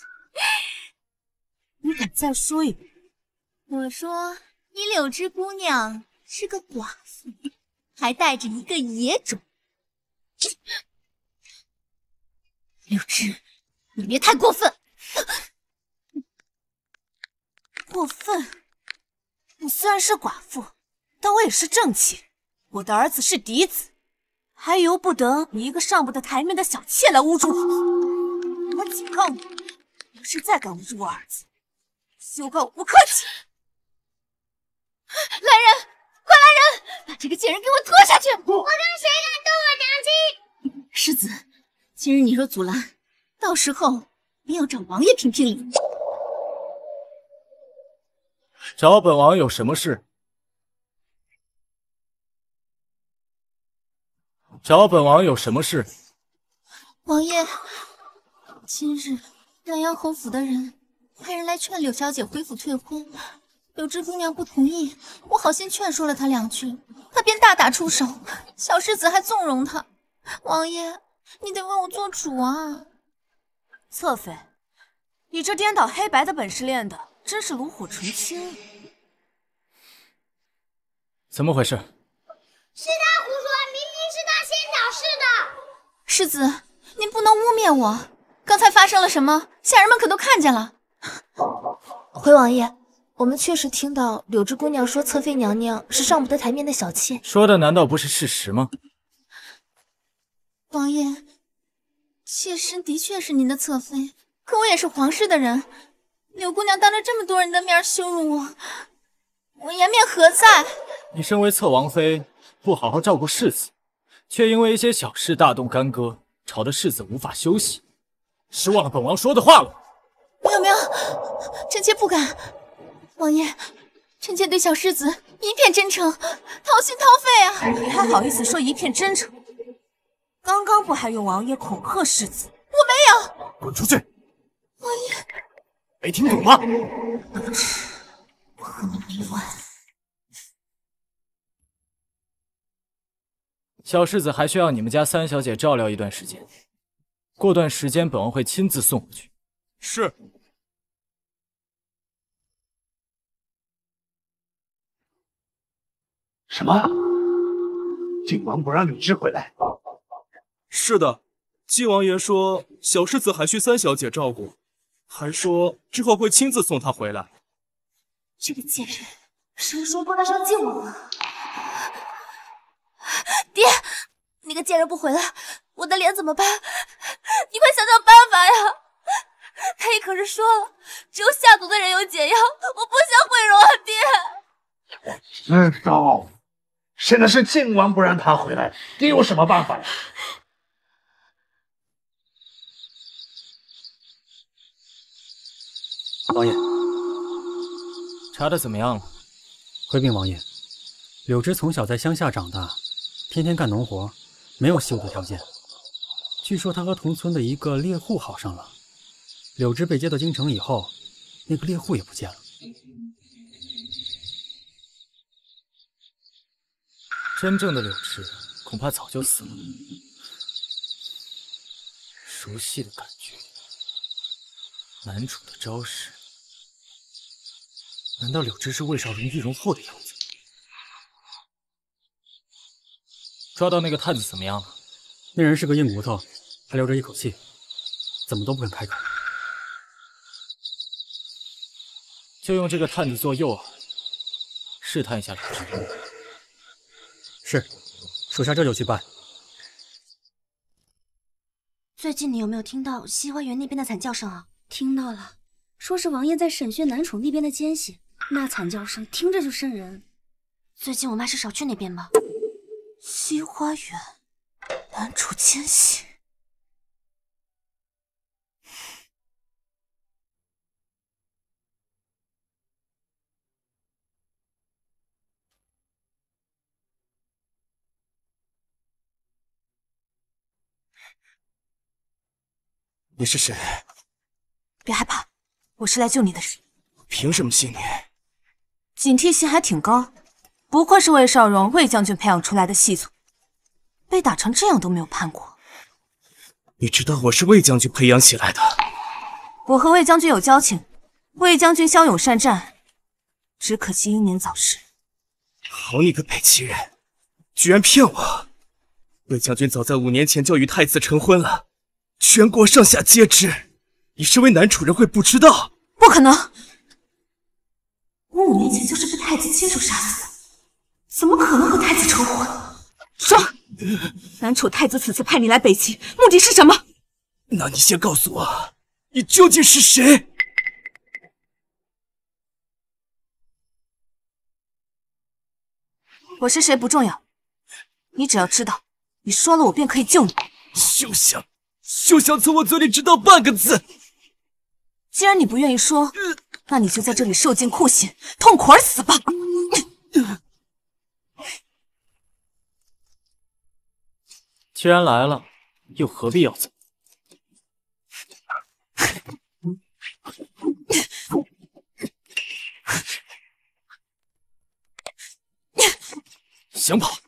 你敢再说一遍？ 我说你柳枝姑娘是个寡妇，还带着一个野种。柳枝，你别太过分！ 过分？我虽然是寡妇，但我也是正妻。我的儿子是嫡子，还由不得你一个上不得台面的小妾来侮辱我。我警告你，要是再敢侮辱我儿子，休怪我不客气！ 来人，快来人，把这个贱人给我拖下去！ 我跟谁敢动我娘亲？ 世子，今日你若阻拦，到时候便要找王爷评评理。 找本王有什么事？找本王有什么事？ 王爷，今日南阳侯府的人派人来劝柳小姐回府退婚，柳枝姑娘不同意，我好心劝说了她2句，她便大打出手，小世子还纵容她。王爷，你得为我做主啊！ 侧妃，你这颠倒黑白的本事练的真是炉火纯青。 怎么回事？ 是他胡说，明明是他先找事的。 世子，您不能污蔑我。刚才发生了什么？下人们可都看见了。 回王爷，我们确实听到柳枝姑娘说侧妃娘娘是上不得台面的小妾。 说的难道不是事实吗？ 王爷，妾身的确是您的侧妃，可我也是皇室的人。柳姑娘当着这么多人的面羞辱我，我颜面何在？ 你身为侧王妃，不好好照顾世子，却因为一些小事大动干戈，吵得世子无法休息，是忘了本王说的话了？ 没有，臣妾不敢。王爷，臣妾对小世子一片真诚，掏心掏肺啊！ 你还好意思说一片真诚？刚刚不还用王爷恐吓世子？ 我没有。 滚出去！ 王爷， 没听懂吗？ 不知我和你没完。 小世子还需要你们家三小姐照料一段时间，过段时间本王会亲自送回去。 是。 什么？靖王不让柳枝回来？ 是的，靖王爷说小世子还需三小姐照顾，还说之后会亲自送她回来。 这个贱人，什么时候勾搭上靖王了？爹，那个贱人不回来，我的脸怎么办？你快想想办法呀！太医可是说了，只有下毒的人有解药，我不想毁容啊，爹。 我知道，现在是靖王不让他回来，你有什么办法呀？ 王爷， 查的怎么样了？ 回禀王爷，柳枝从小在乡下长大，天天干农活，没有习武的条件。据说他和同村的一个猎户好上了。柳枝被接到京城以后，那个猎户也不见了。 真正的柳枝恐怕早就死了。熟悉的感觉，南楚的招式，难道柳枝是魏少龙易容后的样子？抓到那个探子怎么样了？ 那人是个硬骨头，还留着一口气，怎么都不肯开口。就用这个探子做诱饵，试探一下柳枝。是，属下这就去办。 最近你有没有听到西花园那边的惨叫声啊？听到了，说是王爷在审讯南楚那边的奸细，那惨叫声听着就瘆人。最近我们还是少去那边吧。 西花园，南楚奸细。 你是谁？ 别害怕，我是来救你的人。 凭什么信你？ 警惕心还挺高，不愧是魏少荣魏将军培养出来的细作，被打成这样都没有叛过。 你知道我是魏将军培养起来的。 我和魏将军有交情，魏将军骁勇善战，只可惜英年早逝。 好你个北齐人，居然骗我！魏将军早在5年前就与太子成婚了。全国上下皆知，你身为南楚人会不知道？ 不可能！我5年前就是被太子亲手杀死的，怎么可能和太子成婚？说，南楚太子此次派你来北齐，目的是什么？ 那你先告诉我，你究竟是谁？ 我是谁不重要，你只要知道，你说了我便可以救你。 休想从我嘴里知道半个字！ 既然你不愿意说，那你就在这里受尽酷刑，痛苦而死吧！ 既然来了，又何必要走？想跑？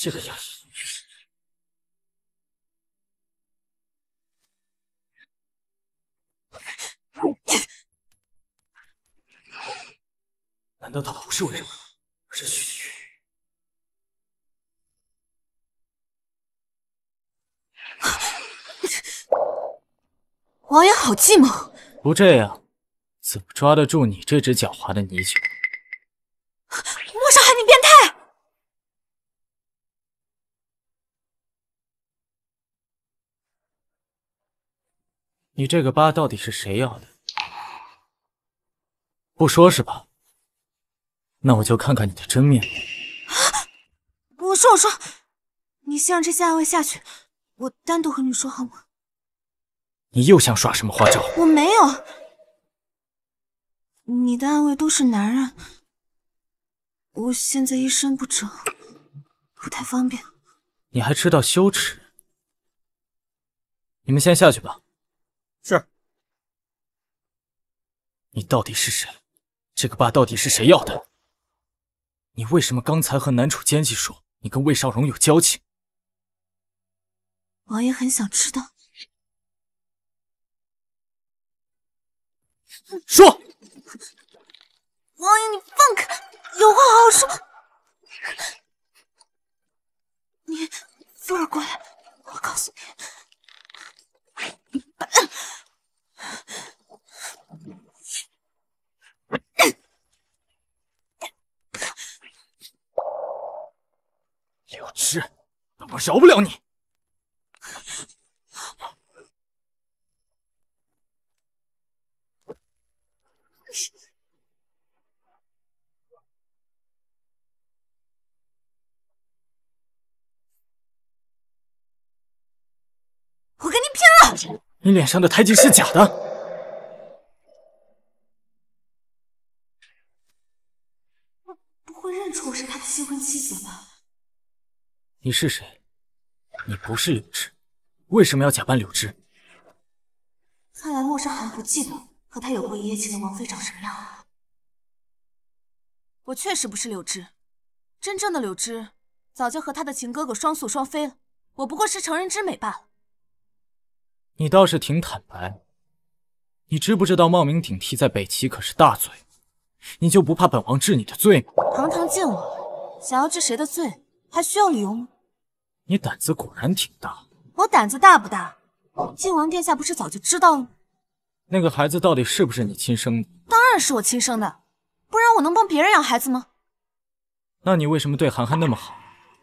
这个样子。难道他不是为了我，而是许愿？ 王爷好计谋， 不这样，怎么抓得住你这只狡猾的泥鳅？ 莫少寒，你变态！ 你这个疤到底是谁要的？不说是吧？那我就看看你的真面目。 我说，你先让这些暗卫下去，我单独和你说好吗？ 你又想耍什么花招？ 我没有。你的暗卫都是男人，我现在一身不整，不太方便。 你还知道羞耻？你们先下去吧。 是。 你到底是谁？这个疤到底是谁要的？你为什么刚才和南楚奸计说你跟魏少荣有交情？ 王爷很想知道。 说。 王爷，你放开，有话好好说。你扶我过来，我告诉你。 柳枝，本王饶不了你！ 我跟你拼了！ 你脸上的胎记是假的。 不会认出我是他的新婚妻子吧？ 你是谁？你不是柳枝，为什么要假扮柳枝？ 看来莫少寒不记得和他有过一夜情的王妃长什么样了。我确实不是柳枝，真正的柳枝早就和他的情哥哥双宿双飞了，我不过是成人之美罢了。 你倒是挺坦白。你知不知道冒名顶替在北齐可是大罪？你就不怕本王治你的罪吗？ 堂堂晋王，想要治谁的罪，还需要理由吗？ 你胆子果然挺大。 我胆子大不大？晋王殿下不是早就知道了吗？ 那个孩子到底是不是你亲生的？ 当然是我亲生的，不然我能帮别人养孩子吗？ 那你为什么对涵涵那么好？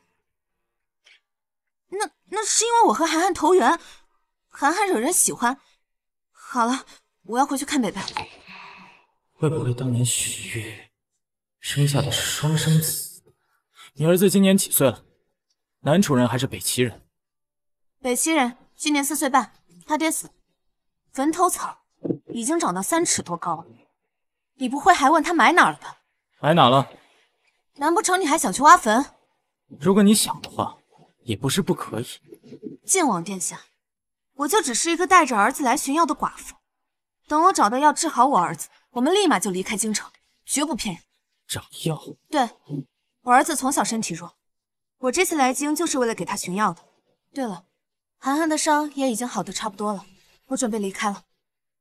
那是因为我和涵涵投缘，涵涵惹人喜欢。好了，我要回去看北北。 会不会当年许月生下的是双生子？你儿子今年几岁了？南楚人还是北齐人？ 北齐人，今年4岁半，他爹死了。坟头草已经长到3尺多高了。你不会还问他埋哪儿了吧？ 埋哪了？ 难不成你还想去挖坟？ 如果你想的话，也不是不可以。 晋王殿下，我就只是一个带着儿子来寻药的寡妇。等我找到药治好我儿子，我们立马就离开京城，绝不骗人。 找药？ 对，我儿子从小身体弱，我这次来京就是为了给他寻药的。对了，涵涵的伤也已经好得差不多了，我准备离开了。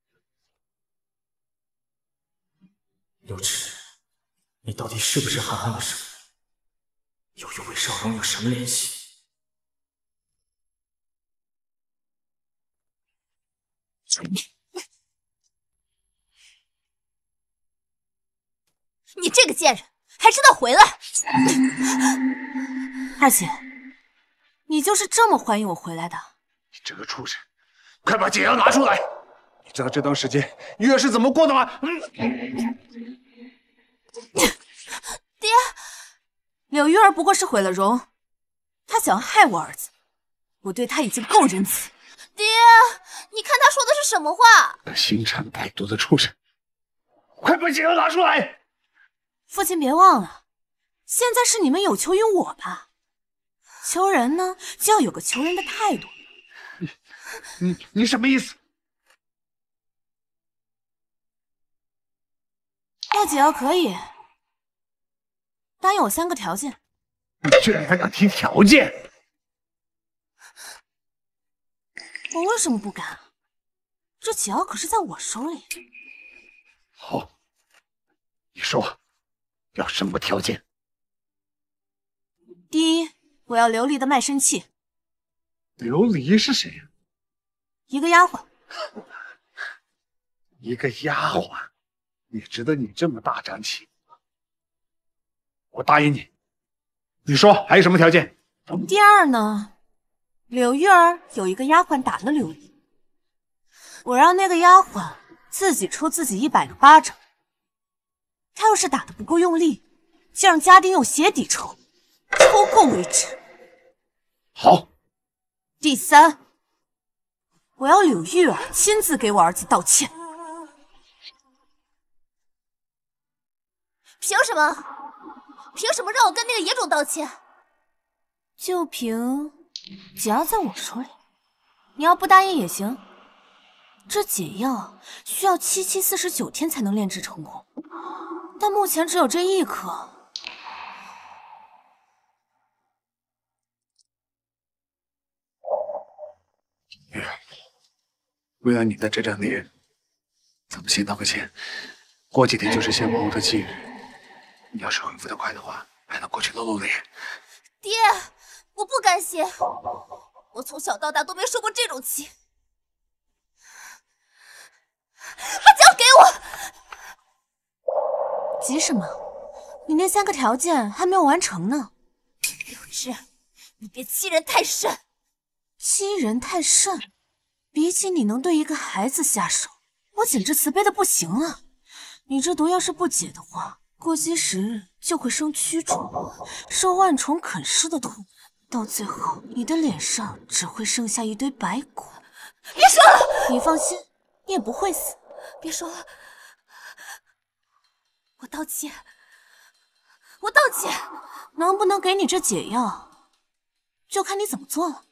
柳枝，你到底是不是涵涵的生母？又与魏少荣有什么联系？ 你这个贱人，还知道回来！ 二姐，你就是这么欢迎我回来的？ 你这个畜生，快把解药拿出来！你知道这段时间月是怎么过的吗？ 爹，柳玉儿不过是毁了容，她想要害我儿子，我对她已经够仁慈。 爹，你看他说的是什么话？ 心产歹毒的畜生，快把解药拿出来！ 父亲别忘了，现在是你们有求于我吧？求人呢，就要有个求人的态度。 你什么意思？ 要解药可以，答应我3个条件。 你居然还敢提条件！ 我为什么不敢？这解药可是在我手里。 好，你说要什么条件？ 第一，我要琉璃的卖身契。 琉璃是谁呀？ 一个丫鬟。 一个丫鬟，也值得你这么大张旗。我答应你。你说还有什么条件？ 第二呢，柳玉儿有一个丫鬟打了琉璃，我让那个丫鬟自己抽自己100个巴掌。她要是打得不够用力，就让家丁用鞋底抽，抽够为止。 好。 第三，我要柳玉儿亲自给我儿子道歉。 凭什么？凭什么让我跟那个野种道歉？ 就凭解药在我手里，你要不答应也行。这解药需要749天才能炼制成功，但目前只有这1颗。 为了你的这张脸，咱们先道个歉。过几天就是献王的忌日，你要是恢复得快的话，还能过去露露脸。 爹，我不甘心，我从小到大都没受过这种气。把脚给我！ 急什么？你那3个条件还没有完成呢。 柳枝，你别欺人太甚！ 欺人太甚？比起你能对一个孩子下手，我简直慈悲的不行了。你这毒要是不解的话，过些时日就会生蛆虫，受万虫啃噬的痛，到最后你的脸上只会剩下一堆白骨。 别说了， 你放心，你也不会死。 别说了，我道歉，我道歉。 能不能给你这解药，就看你怎么做了。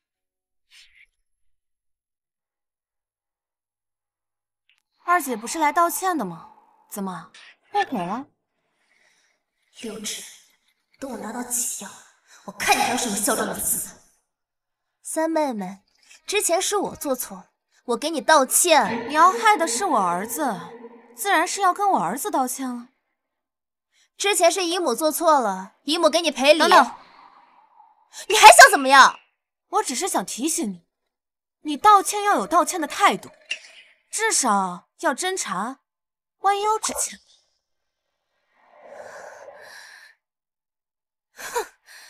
二姐不是来道歉的吗？怎么后悔了？ 柳枝，等我拿到解药，我看你还有什么嚣张的姿。三妹妹，之前是我做错了，我给你道歉。 你要害的是我儿子，自然是要跟我儿子道歉了。 之前是姨母做错了，姨母给你赔礼。 等等， 你还想怎么样？ 我只是想提醒你，你道歉要有道歉的态度，至少要侦查弯腰之前。 哼！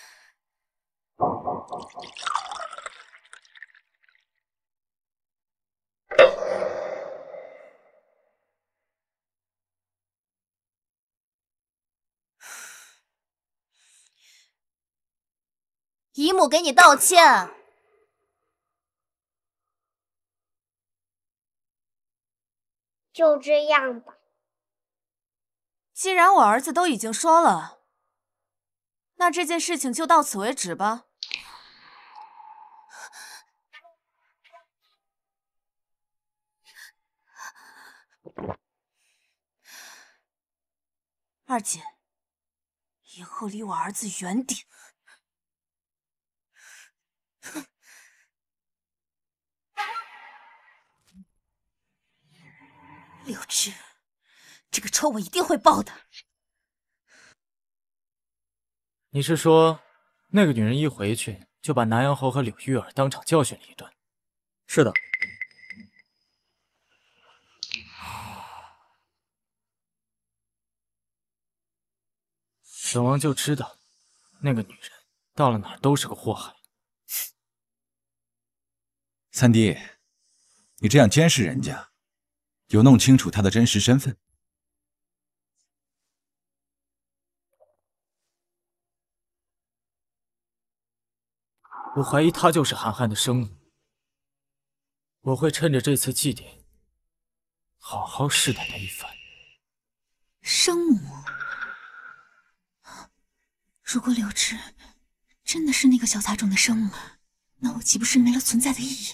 姨母给你道歉。 就这样吧。 既然我儿子都已经说了，那这件事情就到此为止吧。二姐，以后离我儿子远点。 柳枝，这个仇我一定会报的。 你是说，那个女人一回去就把南阳侯和柳玉儿当场教训了一顿？ 是的。 本王就知道，那个女人到了哪儿都是个祸害。 三弟，你这样监视人家，有弄清楚她的真实身份？ 我怀疑她就是韩寒的生母。我会趁着这次祭典，好好试探她一番。 生母？如果柳枝真的是那个小杂种的生母，那我岂不是没了存在的意义？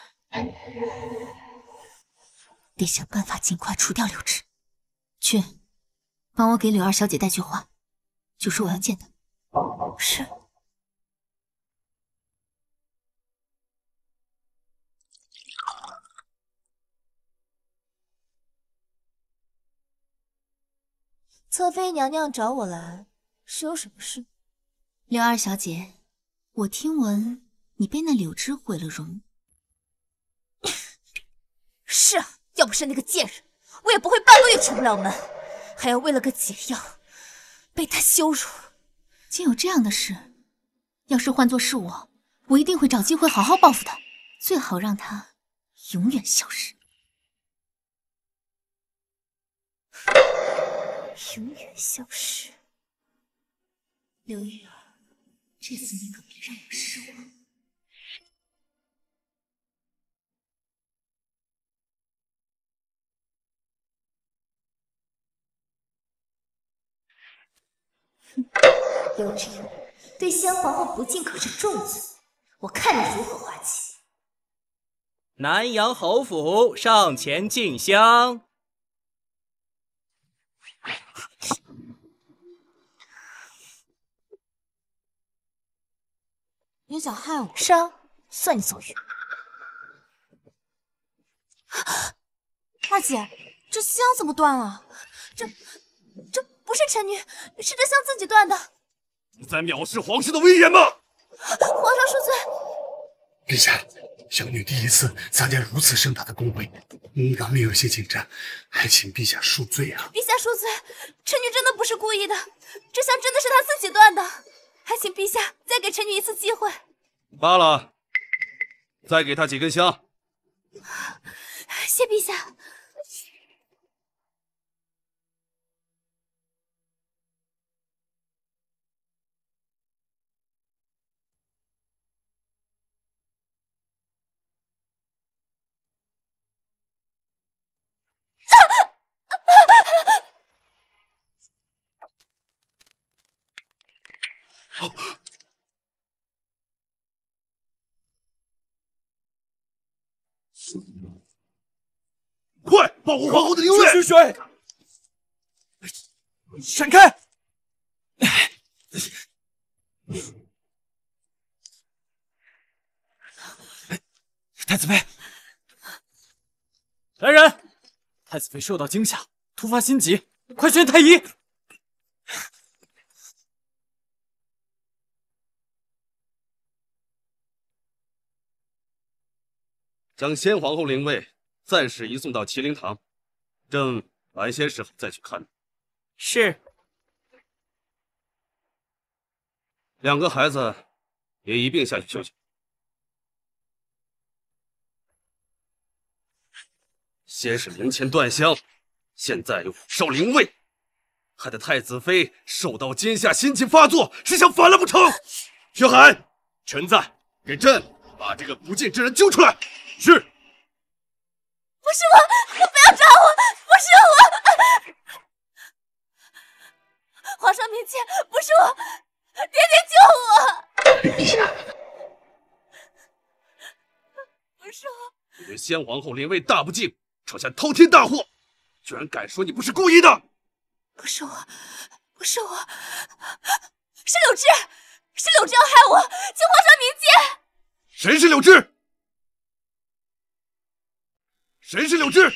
得想办法尽快除掉柳枝。去，帮我给柳二小姐带句话，就说我要见她。 是。侧妃娘娘找我来，是有什么事？ 柳二小姐，我听闻你被那柳枝毁了容。 是啊，要不是那个贱人，我也不会半路也出不了门，还要为了个解药被他羞辱。 竟有这样的事，要是换作是我，我一定会找机会好好报复他，最好让他永远消失。 永远消失。 刘玉儿，这次你可别让我失望。 刘志，对先皇后不敬可是重罪，我看你如何化解。 南阳侯府上前进香。 你想害我？ 是啊，算你走运。 二姐，这香怎么断了？ 这不是臣女，是这香自己断的。 你在藐视皇室的威严吗？ 皇上恕罪。 陛下，小女第一次参加如此盛大的公会，难免有些紧张，还请陛下恕罪啊！ 陛下恕罪，臣女真的不是故意的，这香真的是她自己断的，还请陛下再给臣女一次机会。 罢了，再给他几根香。 谢陛下。 快保护皇后的灵位！ 水，闪开！太子妃，来人！太子妃受到惊吓，突发心急，快宣太医！ 将先皇后灵位暂时移送到麒麟堂，朕晚些时候再去看。 是。 两个孩子也一并下去休息。先是明前断香，现在又少灵位，害得太子妃受到惊吓，心情发作，是想反了不成？ 薛海，臣在，给朕把这个不敬之人揪出来。是。 不是我，不要抓我，不是我。皇上明鉴，不是我，爹爹救我！ 陛下， 不是我。 你对先皇后灵位大不敬，闯下滔天大祸，居然敢说你不是故意的！ 不是我，不是我，是柳枝，是柳枝要害我，请皇上明鉴。 谁是柳枝？谁是柳枝？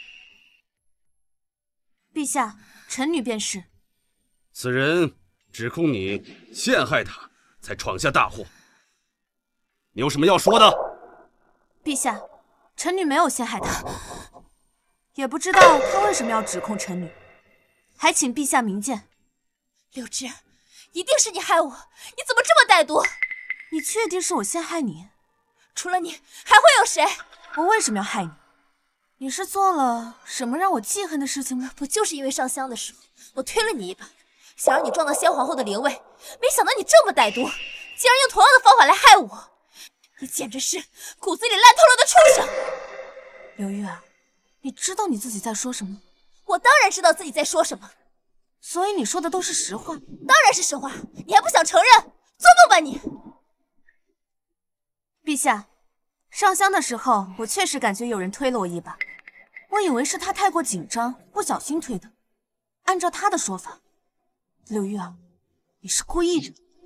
陛下，臣女便是。 此人指控你陷害他，才闯下大祸。你有什么要说的？ 陛下，臣女没有陷害他，也不知道他为什么要指控臣女，还请陛下明鉴。 柳枝，一定是你害我，你怎么这么歹毒？ 你确定是我陷害你？ 除了你，还会有谁？ 我为什么要害你？你是做了什么让我记恨的事情吗？ 不就是因为上香的时候，我推了你一把，想让你撞到先皇后的灵位，没想到你这么歹毒，竟然用同样的方法来害我！你简直是骨子里烂透了的畜生！ 刘玉儿，你知道你自己在说什么？ 我当然知道自己在说什么。 所以你说的都是实话？ 当然是实话，你还不想承认？做梦吧你！ 陛下，上香的时候，我确实感觉有人推了我一把，我以为是他太过紧张，不小心推的。按照他的说法，柳玉儿，你是故意的。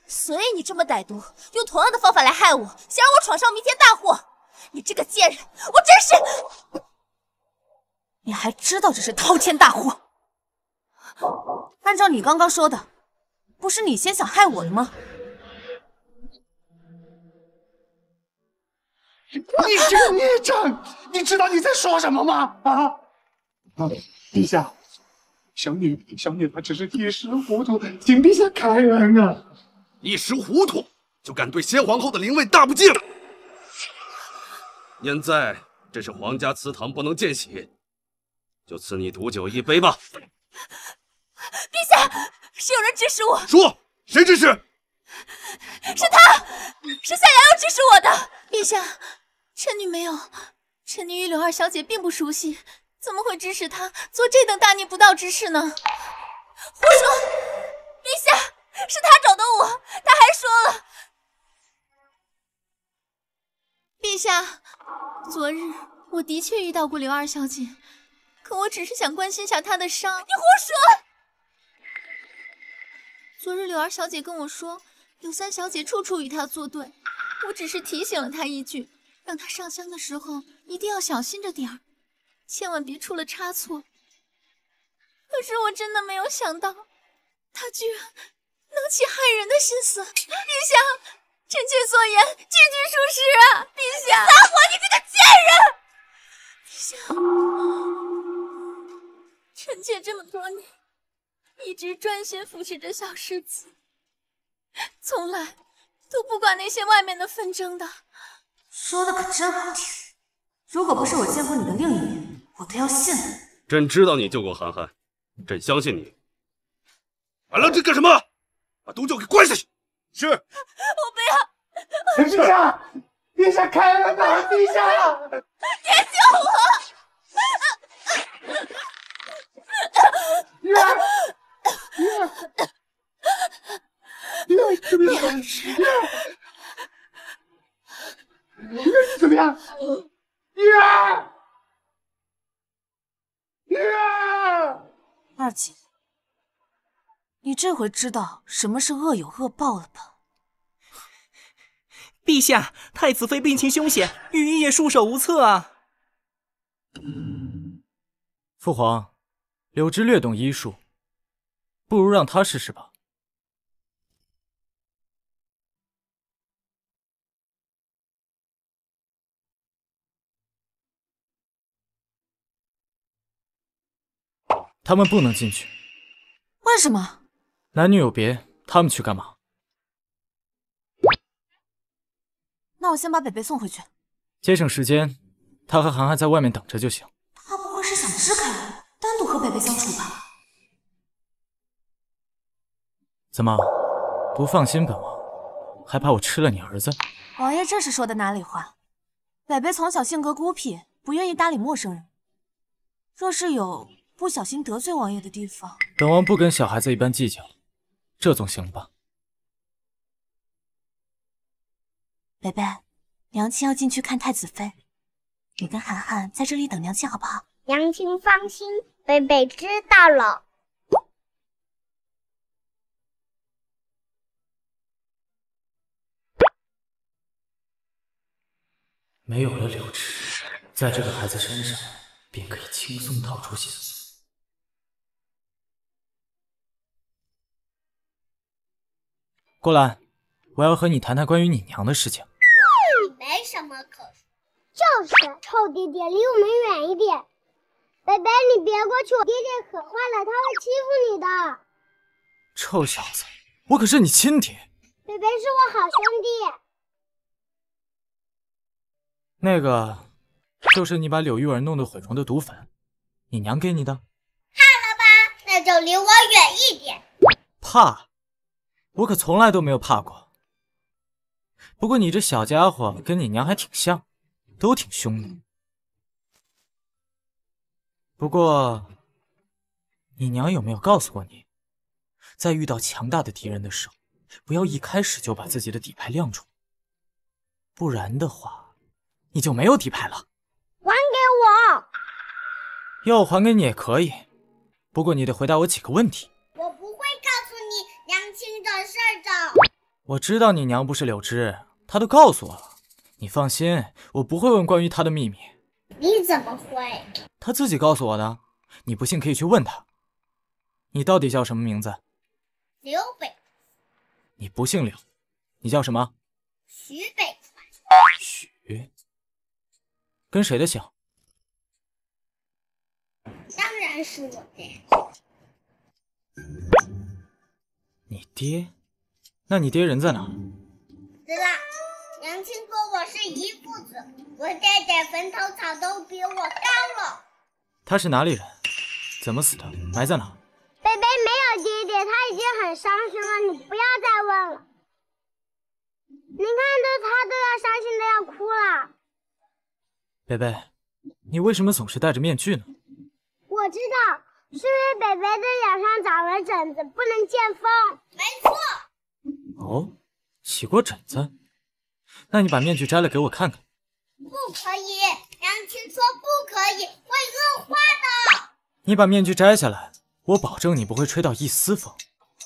所以你这么歹毒，用同样的方法来害我，想让我闯上弥天大祸。你这个贱人，我真是…… 你还知道这是滔天大祸？按照你刚刚说的，不是你先想害我的吗？ 你这个孽障，你知道你在说什么吗？陛下，小女她只是一时糊涂，请陛下开恩啊！ 一时糊涂就敢对先皇后的灵位大不敬？念在这是皇家祠堂，不能见血，就赐你毒酒一杯吧。 陛下，是有人指使我。 说，谁指使？ 是他，是夏瑶瑶指使我的。陛下，臣女没有，臣女与柳二小姐并不熟悉，怎么会指使她做这等大逆不道之事呢？胡说！陛下，是他找的我，他还说了。陛下，昨日我的确遇到过柳二小姐，可我只是想关心下她的伤。你胡说！昨日柳二小姐跟我说，柳三小姐处处与她作对，我只是提醒了她一句，让她上香的时候一定要小心着点儿，千万别出了差错。可是我真的没有想到，她居然能起害人的心思。陛下，臣妾所言句句属实啊！陛下，撒谎！你这个贱人！陛下，臣妾这么多年一直专心服侍着小世子，从来都不管那些外面的纷争的。 说的可真好听，如果不是我见过你的另一面，我都要信了。 朕知道你救过涵涵，朕相信你。还愣着干什么？把毒酒给灌下去！是。 我不要！ 陛下，陛下开恩呐！陛下， 别救我！ 月儿，怎么样？月怎么样？月， 二姐，你这回知道什么是恶有恶报了吧？ 陛下，太子妃病情凶险，御医也束手无策啊！ 父皇，柳枝略懂医术，不如让他试试吧。他们不能进去。 为什么？ 男女有别，他们去干嘛？ 那我先把北北送回去， 节省时间，他和涵涵在外面等着就行。 他不会是想支开我，单独和北北相处吧？ 怎么，不放心本王，还怕我吃了你儿子？ 王爷这是说的哪里话？北北从小性格孤僻，不愿意搭理陌生人，若是有不小心得罪王爷的地方， 本王不跟小孩子一般计较，这总行吧？ 北北，娘亲要进去看太子妃，你跟涵涵在这里等娘亲好不好？ 娘亲放心，北北知道了。 没有了柳枝，在这个孩子身上便可以轻松套出线索。过来，我要和你谈谈关于你娘的事情。 没什么可说。就是，臭爹爹，离我们远一点。北北，你别过去，我爹爹可坏了，他会欺负你的。 臭小子，我可是你亲爹。 北北是我好兄弟。 那个，就是你把柳玉儿弄得毁容的毒粉，你娘给你的？ 怕了吧？那就离我远一点。 怕？我可从来都没有怕过。不过你这小家伙跟你娘还挺像，都挺凶的。不过，你娘有没有告诉过你，在遇到强大的敌人的时候，不要一开始就把自己的底牌亮出，不然的话，你就没有底牌了。 还给我！ 要我还给你也可以，不过你得回答我几个问题。 我不会告诉你娘亲的事的。 我知道你娘不是柳枝，她都告诉我了。你放心，我不会问关于她的秘密。 你怎么会？ 她自己告诉我的。你不信可以去问她。你到底叫什么名字？ 刘北。 你不姓柳，你叫什么？ 徐北川。 许。跟谁的姓？ 当然是我的。 你爹？那你爹人在哪？ 死了。娘亲说我是一父子，我爹爹坟头草都比我高了。 他是哪里人？怎么死的？埋在哪？ 北北没有爹爹，他已经很伤心了，你不要再问了。你看他都要伤心的要哭了。 北北，你为什么总是戴着面具呢？ 我知道，是因为北北的脸上长了疹子，不能见风。没错。 哦，起过疹子？那你把面具摘了给我看看。 不可以，娘亲说不可以，会恶化的。 你把面具摘下来，我保证你不会吹到一丝风。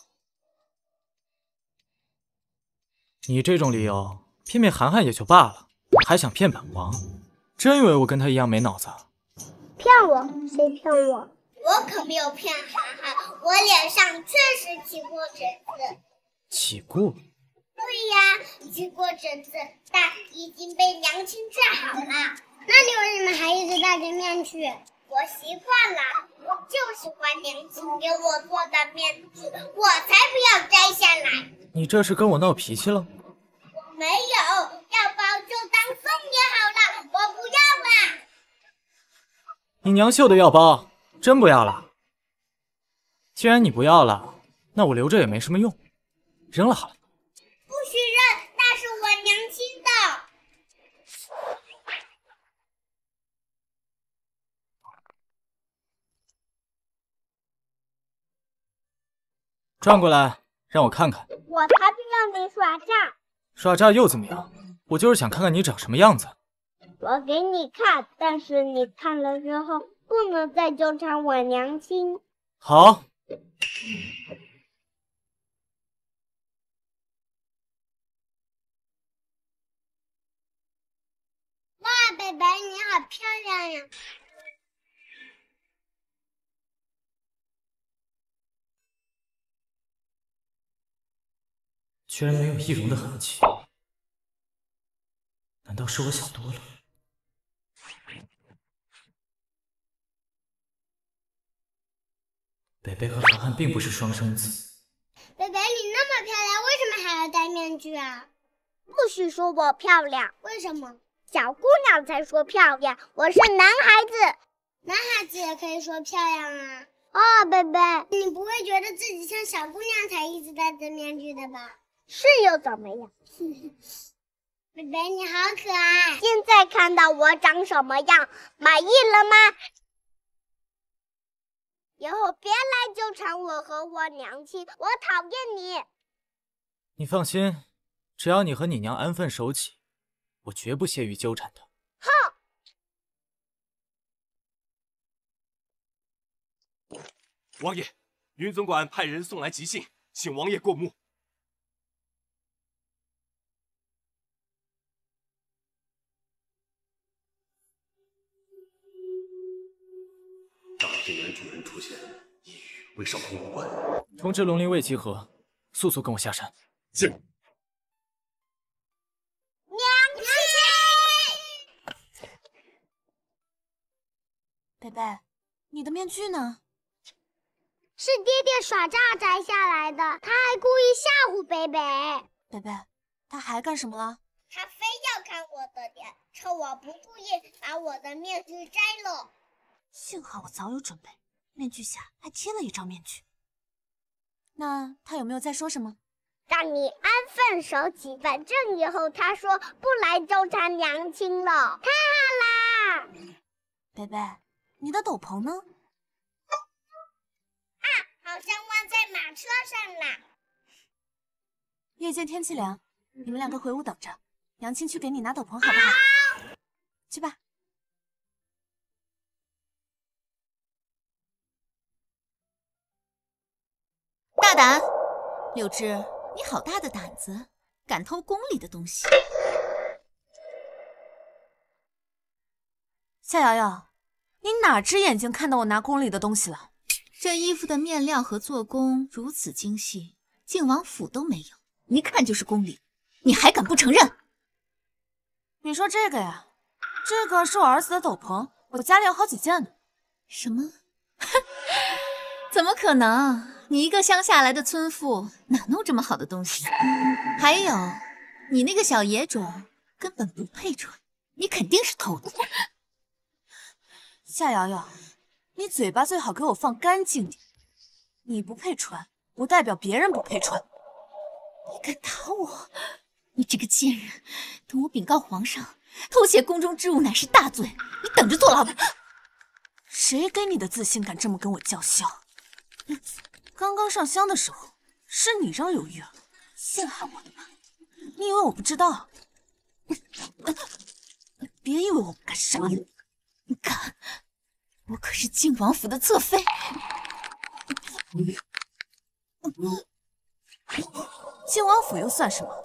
你这种理由骗骗涵涵也就罢了，还想骗本王，真以为我跟他一样没脑子？ 骗我？谁骗我？我可没有骗涵涵，我脸上确实起过疹子。 起过？ 对呀，起过疹子，但已经被娘亲治好了。那你为什么还一直戴着面具？我习惯了，我就喜欢娘亲给我做的面具，我才不要摘下来。 你这是跟我闹脾气了？ 我没有，要包就当送你好了，我不要了。 你娘绣的药包真不要了？既然你不要了，那我留着也没什么用，扔了好了。 不许扔，那是我娘亲的。 转过来，让我看看。 我才不让你耍诈！ 耍诈又怎么样？我就是想看看你长什么样子。 我给你看，但是你看了之后不能再纠缠我娘亲。 好。 哇，北北你好漂亮呀！ 居然没有易容的痕迹，难道是我想多了？北北和涵涵并不是双生子。 北北，你那么漂亮，为什么还要戴面具啊？不许说我漂亮，为什么？小姑娘才说漂亮，我是男孩子，男孩子也可以说漂亮啊。哦，北北，你不会觉得自己像小姑娘才一直戴着面具的吧？是又怎么样？北北你好可爱，现在看到我长什么样，满意了吗？以后别来纠缠我和我娘亲，我讨厌你。 你放心，只要你和你娘安分守己，我绝不屑于纠缠她。 哼！ 王爷，云总管派人送来急信，请王爷过目。 当天原主人出现，一语为少公无关。 通知龙鳞卫集合，速速跟我下山。 是。 娘亲， 北北，你的面具呢？ 是爹爹耍诈摘下来的，他还故意吓唬北北。 北北，他还干什么了？ 他非要看我的脸，趁我不注意把我的面具摘了。 幸好我早有准备，面具下还贴了一张面具。那他有没有再说什么？ 让你安分守己，反正以后他说不来纠缠娘亲了。太好啦！ 北北，你的斗篷呢？ 啊，好像忘在马车上啦。 夜间天气凉，你们两个回屋等着，娘亲去给你拿斗篷，好不好？去吧。 大胆，柳枝，你好大的胆子！ 敢偷宫里的东西。 夏瑶瑶，你哪只眼睛看到我拿宫里的东西了？ 这衣服的面料和做工如此精细，靖王府都没有，一看就是宫里，你还敢不承认？ 你说这个呀？这个是我儿子的斗篷，我家里有好几件呢。 什么？怎么可能？你一个乡下来的村妇，哪弄这么好的东西？还有，你那个小野种根本不配穿，你肯定是偷的。 夏瑶瑶，你嘴巴最好给我放干净点。你不配穿，不代表别人不配穿。 你敢打我？你这个贱人！等我禀告皇上，偷窃宫中之物乃是大罪，你等着坐牢吧！ 谁给你的自信敢这么跟我叫嚣？刚刚上香的时候，是你让刘玉儿陷害我的吗？你以为我不知道？别以为我不敢杀你！ 你敢？我可是靖王府的侧妃。 靖王府又算什么？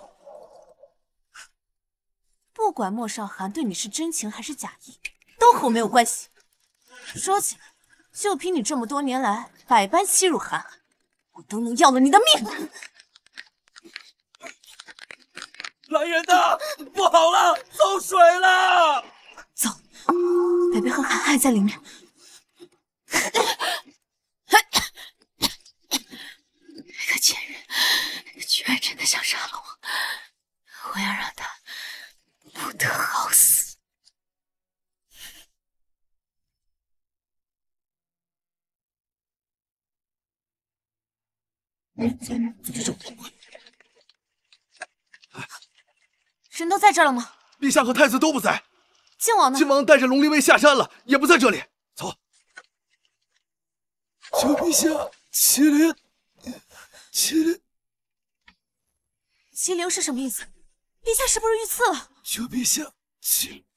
不管莫少寒对你是真情还是假意，都和我没有关系。说起来，就凭你这么多年来百般欺辱韩寒，我都能要了你的命！ 来人呐！不好了，走水了！ 走，北北和韩寒还在里面。 这个贱人，居然真的想杀了我！我要让他不得好死！ 人都在这儿了吗？ 陛下和太子都不在。 靖王呢？ 靖王带着龙灵卫下山了，也不在这里。走。 求陛下，麒麟，麒麟， 麒麟是什么意思？陛下是不是遇刺了？ 求陛下，麒麟。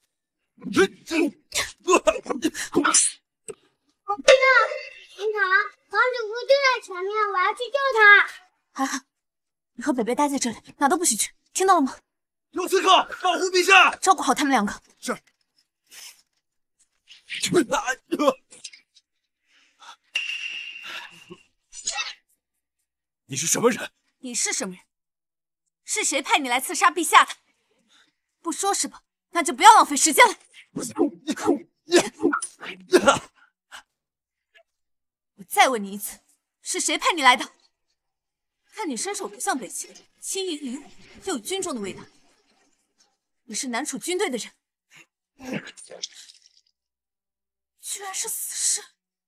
平常王主父就在前面，我要去救他。 涵涵，你和北北待在这里，哪都不许去，听到了吗？ 有刺客，保护陛下， 照顾好他们两个。 是。 你是什么人？ 你是什么人？是谁派你来刺杀陛下的？不说是吧？那就不要浪费时间了。我再问你一次，是谁派你来的？看你身手不像北齐，轻盈灵武，又有军中的味道。你是南楚军队的人，居然是死士！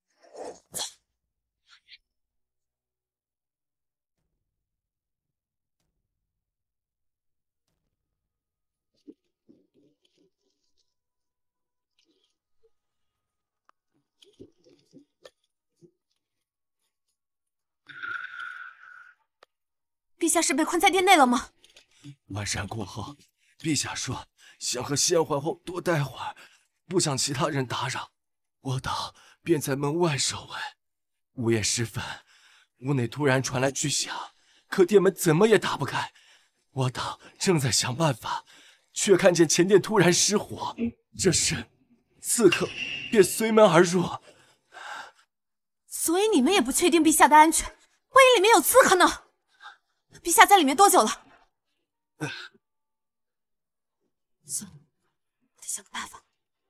陛下是被困在殿内了吗？ 晚膳过后，陛下说想和先皇后多待会儿，不想其他人打扰，我等便在门外守卫。午夜时分，屋内突然传来巨响，可殿门怎么也打不开。我等正在想办法，却看见前殿突然失火，这时刺客便随门而入。 所以你们也不确定陛下的安全，万一里面有刺客呢？陛下在里面多久了？算了，我得想个办法。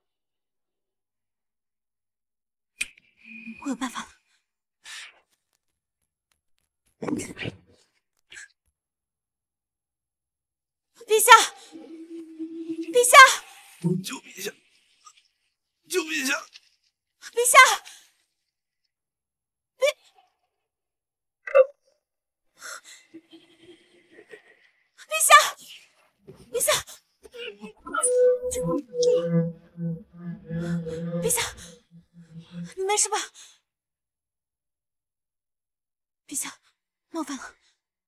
我有办法了。陛下，陛下， 救陛下！救陛下！ 陛下！陛下，陛下，陛下，你没事吧？陛下，冒犯了。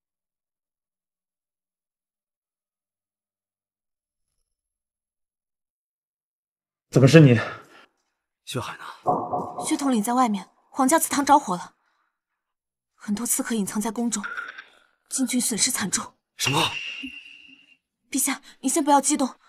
怎么是你？ 薛海呢？ 薛统领在外面，皇家祠堂着火了，很多刺客隐藏在宫中，禁军损失惨重。 什么？ 陛下，你先不要激动。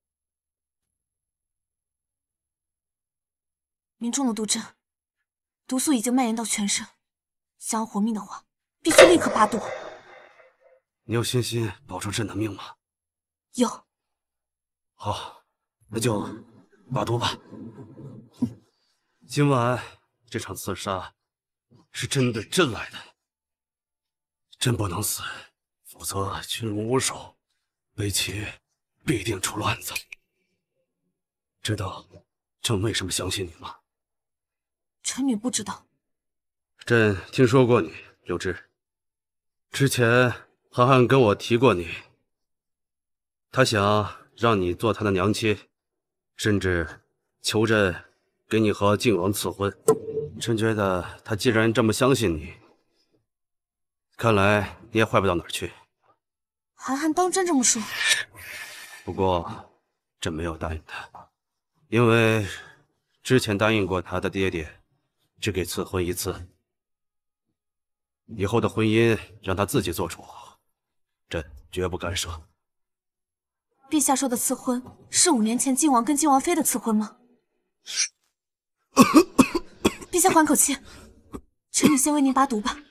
民众的毒症，毒素已经蔓延到全身，想要活命的话，必须立刻拔毒。 你有信心保住朕的命吗？ 有。 好，那就拔毒吧。今晚这场刺杀是针对朕来的，朕不能死，否则群龙无首，北齐必定出乱子。知道朕为什么相信你吗？ 臣女不知道。 朕听说过你，柳枝。之前涵涵跟我提过你，他想让你做他的娘妻，甚至求朕给你和靖王赐婚。朕觉得他既然这么相信你，看来你也坏不到哪儿去。 涵涵当真这么说？ 不过朕没有答应他，因为之前答应过他的爹爹只给赐婚一次，以后的婚姻让他自己做主，朕绝不干涉。 陛下说的赐婚是5年前靖王跟靖王妃的赐婚吗？陛下缓口气，臣女先为您拔毒吧。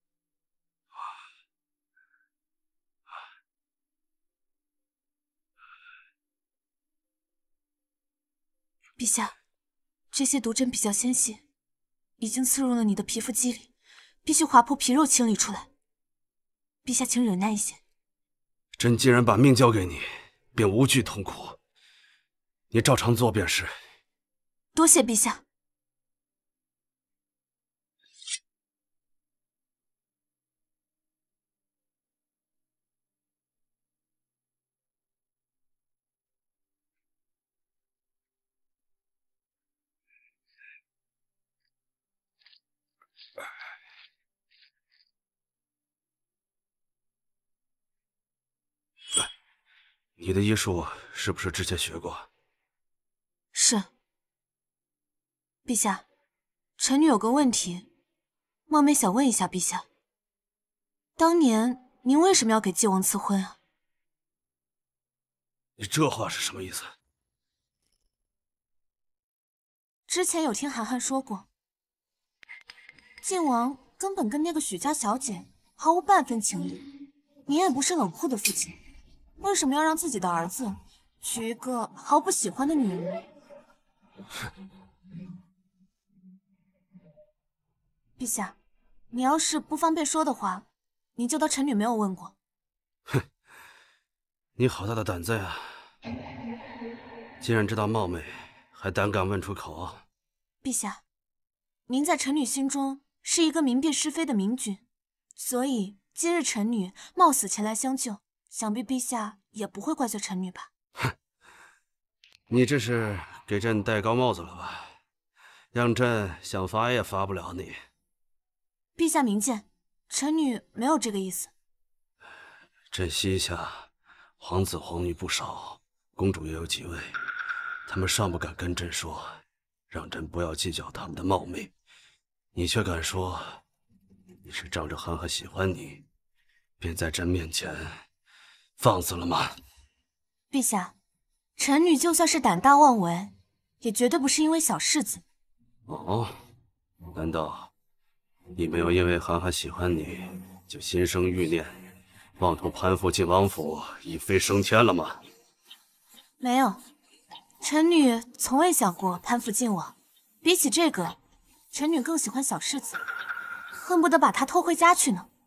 陛下，这些毒针比较纤细，已经刺入了你的皮肤肌里，必须划破皮肉清理出来。陛下，请忍耐一些。 朕既然把命交给你，便无惧痛苦，你照常做便是。 多谢陛下。 你的医术是不是之前学过？ 是。陛下，臣女有个问题，冒昧想问一下陛下，当年您为什么要给靖王赐婚啊？ 你这话是什么意思？ 之前有听涵涵说过，靖王根本跟那个许家小姐毫无半分情谊，您也不是冷酷的父亲，为什么要让自己的儿子娶一个毫不喜欢的女人？陛下，你要是不方便说的话，您就当臣女没有问过。 哼，你好大的胆子呀！既然知道冒昧，还胆敢问出口。 陛下，您在臣女心中是一个明辨是非的明君，所以今日臣女冒死前来相救，想必陛下也不会怪罪臣女吧？ 哼，你这是给朕戴高帽子了吧？让朕想罚也罚不了你。 陛下明鉴，臣女没有这个意思。 朕膝下皇子皇女不少，公主也有几位，他们尚不敢跟朕说，让朕不要计较他们的冒昧，你却敢说你是仗着涵涵喜欢你，便在朕面前放肆了吗？ 陛下，臣女就算是胆大妄为，也绝对不是因为小世子。 哦，难道你没有因为涵涵喜欢你就心生欲念，妄图攀附晋王府，一飞升天了吗？ 没有，臣女从未想过攀附晋王。比起这个，臣女更喜欢小世子，恨不得把他偷回家去呢。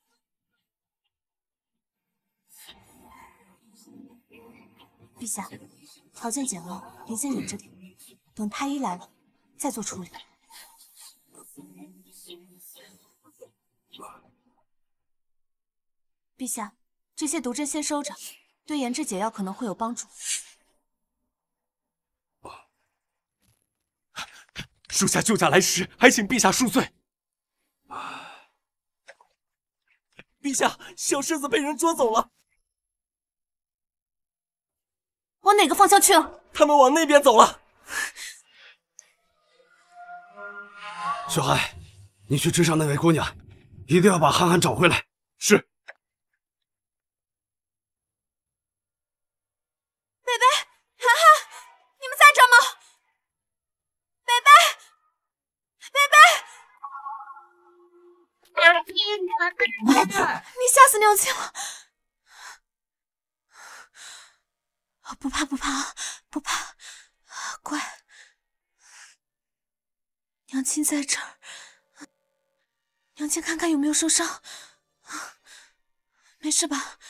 陛下，条件简陋，您先忍着点，等太医来了再做处理。陛下，这些毒针先收着，对研制解药可能会有帮助。 属下救驾来迟，还请陛下恕罪。陛下，小世子被人捉走了。 往哪个方向去了？ 他们往那边走了。 小海，你去追上那位姑娘，一定要把涵涵找回来。 是。 你吓死娘亲了！不怕不怕不怕，乖。娘亲在这儿，娘亲看看有没有受伤，没事吧？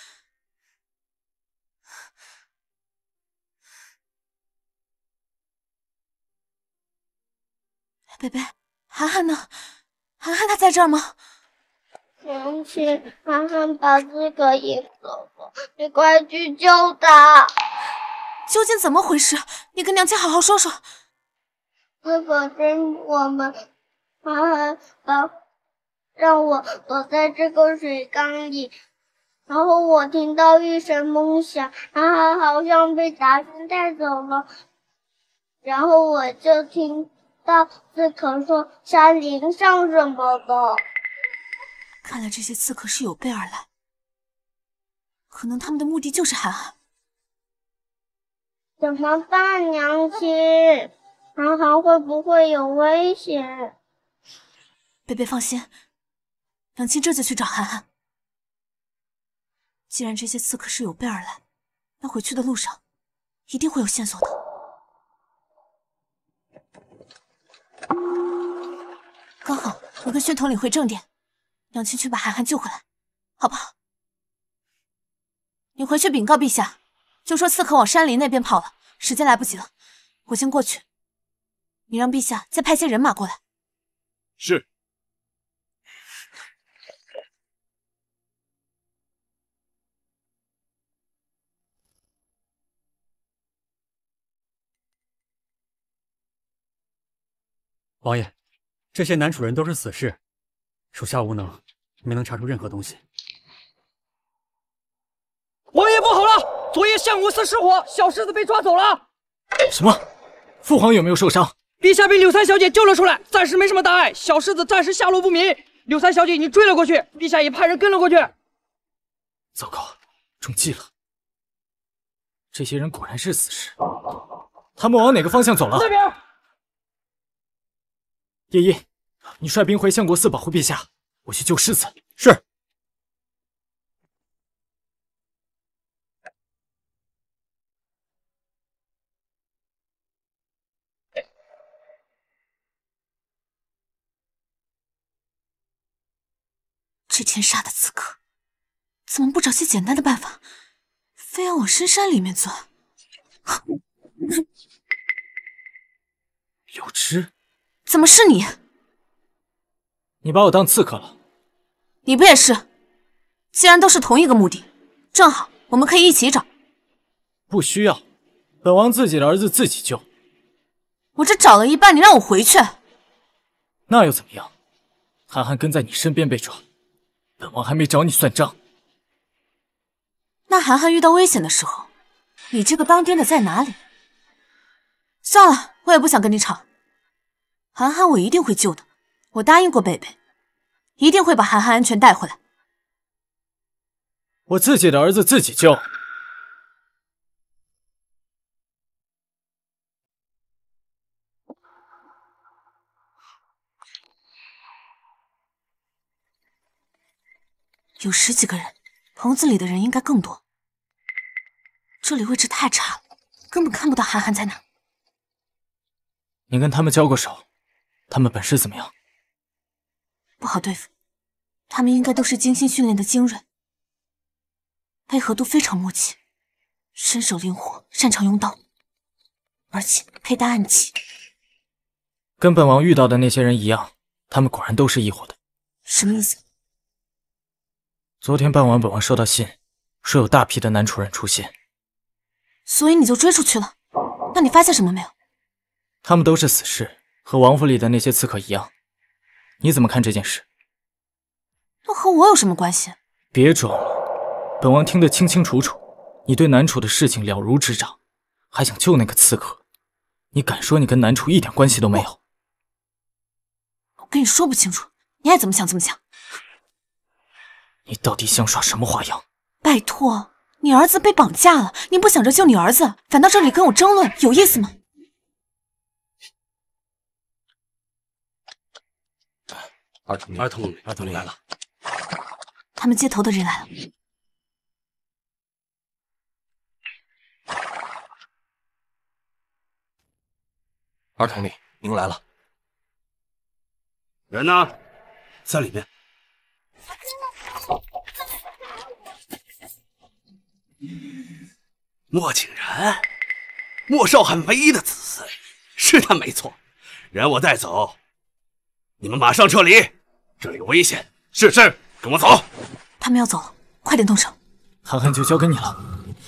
贝贝，涵涵呢？涵涵她在这儿吗？ 娘亲，涵涵把刺客引走了，你快去救他！ 究竟怎么回事？你跟娘亲好好说说。 刺客追我们，涵涵让我躲在这个水缸里，然后我听到一声闷响，涵涵好像被杂讯带走了，然后我就听到刺客说山林上什么的。 看来这些刺客是有备而来，可能他们的目的就是涵涵。 怎么办，娘亲？涵涵会不会有危险？ 贝贝放心，娘亲这就去找涵涵。既然这些刺客是有备而来，那回去的路上一定会有线索的。刚好我跟宣统领会正点，娘亲去把涵涵救回来，好不好？你回去禀告陛下，就说刺客往山林那边跑了，时间来不及了，我先过去。你让陛下再派些人马过来。 是。 王爷，这些男主人都是死士，属下无能，没能查出任何东西。 王爷不好了！昨夜相国寺失火，小世子被抓走了。什么？父皇有没有受伤？ 陛下被柳三小姐救了出来，暂时没什么大碍。小世子暂时下落不明，柳三小姐已经追了过去，陛下也派人跟了过去。 糟糕，中计了！这些人果然是死士，他们往哪个方向走了？ 那边。 叶一，你率兵回相国寺保护陛下，我去救世子。是。 这天杀的刺客，怎么不找些简单的办法，非要往深山里面钻？ 柳枝， 怎么是你？ 你把我当刺客了？ 你不也是？既然都是同一个目的，正好我们可以一起找。 不需要，本王自己的儿子自己救。 我这找了一半，你让我回去？ 那又怎么样？涵涵跟在你身边被抓。本王还没找你算账。 那涵涵遇到危险的时候，你这个当爹的在哪里？算了，我也不想跟你吵。涵涵我一定会救的，我答应过贝贝，一定会把涵涵安全带回来。 我自己的儿子自己救。 有10几个人，棚子里的人应该更多。这里位置太差了，根本看不到涵涵在哪。 你跟他们交过手，他们本事怎么样？ 不好对付，他们应该都是精心训练的精锐，配合度非常默契，身手灵活，擅长用刀，而且佩戴暗器。 跟本王遇到的那些人一样，他们果然都是异火的。 什么意思？ 昨天傍晚，本王收到信，说有大批的男主人出现， 所以你就追出去了？那你发现什么没有？ 他们都是死士，和王府里的那些刺客一样。你怎么看这件事？ 那和我有什么关系？ 别装了，本王听得清清楚楚，你对南楚的事情了如指掌，还想救那个刺客，你敢说你跟南楚一点关系都没有？ 我跟你说不清楚，你爱怎么想怎么想。 你到底想耍什么花样？ 拜托，你儿子被绑架了，你不想着救你儿子，反到这里跟我争论，有意思吗？ 儿童来了。 他们接头的人来了。 二统领，您来了。 人呢？在里面。莫景然，莫少汉唯一的子嗣，是他没错。人我带走，你们马上撤离，这里有危险。是，跟我走。 他们要走了，快点动手。 涵涵就交给你了。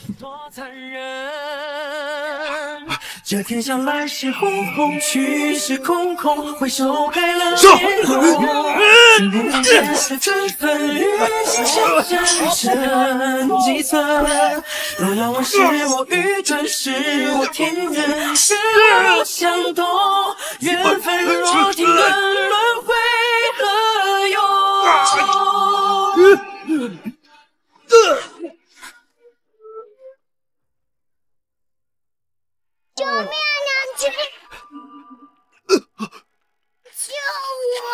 这天下来势轰轰，去势空空，回首改了面孔。心不变的这份旅行像真计算。若要我是我愚蠢，是我天真，是我想懂。缘分若停顿，轮回何用？ 救命啊，娘亲！救我！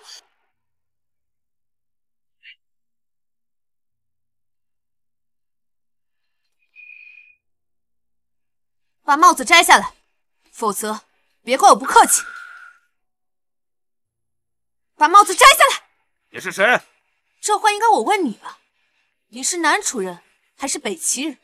把帽子摘下来，否则别怪我不客气。把帽子摘下来！ 你是谁？ 这话应该我问你吧？你是南楚人还是北齐人？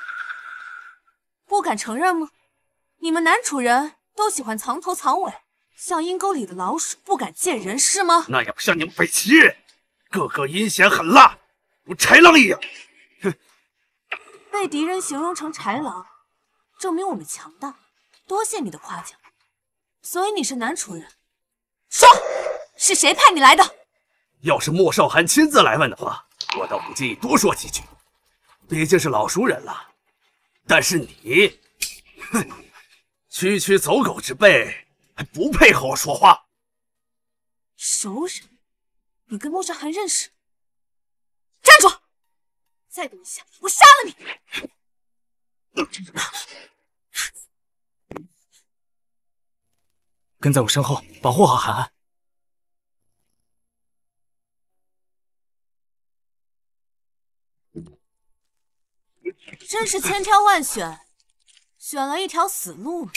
不敢承认吗？你们南楚人都喜欢藏头藏尾，像阴沟里的老鼠，不敢见人，是吗？ 那也不像你们北齐人，个个阴险狠辣，如豺狼一样。哼！ 被敌人形容成豺狼，证明我们强大。多谢你的夸奖。所以你是南楚人，说，是谁派你来的？ 要是莫少寒亲自来问的话，我倒不介意多说几句，毕竟是老熟人了。但是你，哼！区区走狗之辈，还不配和我说话。 熟人？你跟莫少寒认识？站住！再等一下，我杀了你！ 跟在我身后，保护好涵涵。 真是千挑万选，选了一条死路。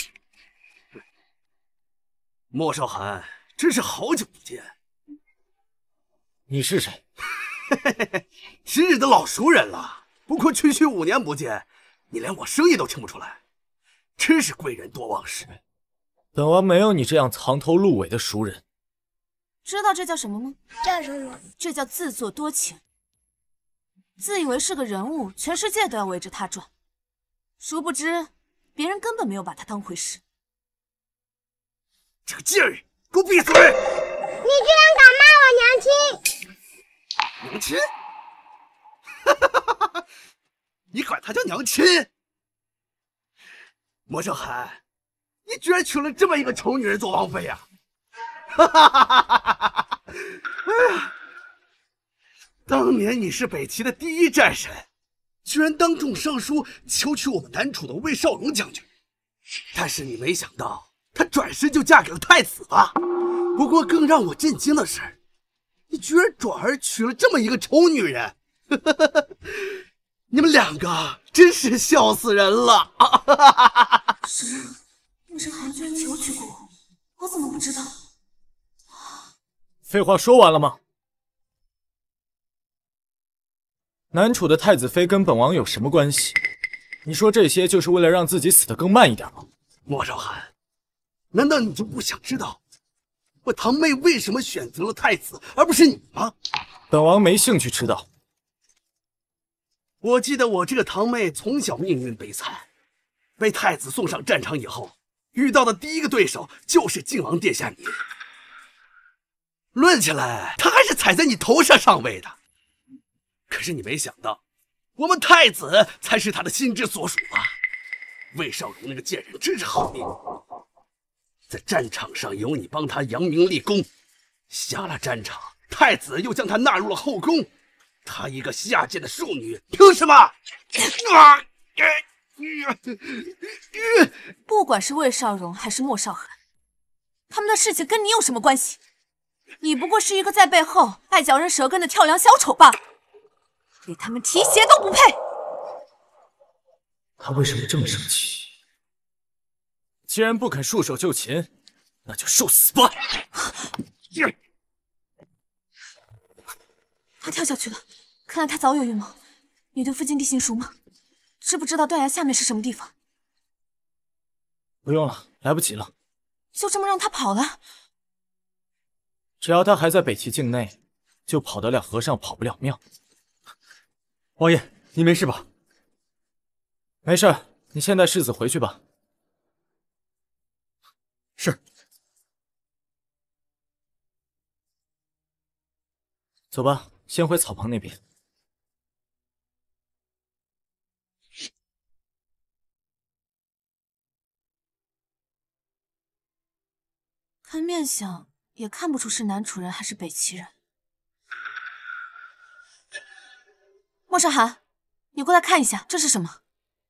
莫少寒，真是好久不见。 你是谁？ 昔日的老熟人了，不过区区5年不见，你连我声音都听不出来，真是贵人多忘事。 本王没有你这样藏头露尾的熟人。 知道这叫什么吗？ 叫什么？ 这叫自作多情。自以为是个人物，全世界都要围着他转，殊不知别人根本没有把他当回事。 这个贱人，给我闭嘴！ 你居然敢骂我娘亲！ 娘亲？你管她叫娘亲？莫少寒，你居然娶了这么一个丑女人做王妃呀！当年你是北齐的第一战神，居然当众上书求娶我们南楚的魏少荣将军，但是你没想到，她转身就嫁给了太子了。不过更让我震惊的是，你居然转而娶了这么一个丑女人，你们两个真是笑死人了！ 什么？莫少寒居然求娶过我，我怎么不知道？ 废话说完了吗？南楚的太子妃跟本王有什么关系？你说这些就是为了让自己死得更慢一点吗？ 莫少寒，难道你就不想知道我堂妹为什么选择了太子而不是你吗？ 本王没兴趣知道。 我记得我这个堂妹从小命运悲惨，被太子送上战场以后，遇到的第一个对手就是靖王殿下你。论起来，她还是踩在你头上上位的。可是你没想到，我们太子才是他的心之所属啊！魏少荣那个贱人真是好命，在战场上有你帮他扬名立功，下了战场，太子又将他纳入了后宫。她一个下贱的庶女，凭什么？ 不管是魏少荣还是莫少寒，他们的事情跟你有什么关系？你不过是一个在背后爱嚼人舌根的跳梁小丑罢了。 连他们提鞋都不配。 他为什么这么生气？既然不肯束手就擒，那就受死吧！ 他跳下去了，看来他早有预谋。你对附近地形熟吗？知不知道断崖下面是什么地方？ 不用了，来不及了。 就这么让他跑了？ 只要他还在北齐境内，就跑得了和尚跑不了庙。 王爷，你没事吧？ 没事，你现在世子回去吧。 是。 走吧，先回草棚那边。 看面相也看不出是南楚人还是北齐人。莫少寒，你过来看一下，这是什么？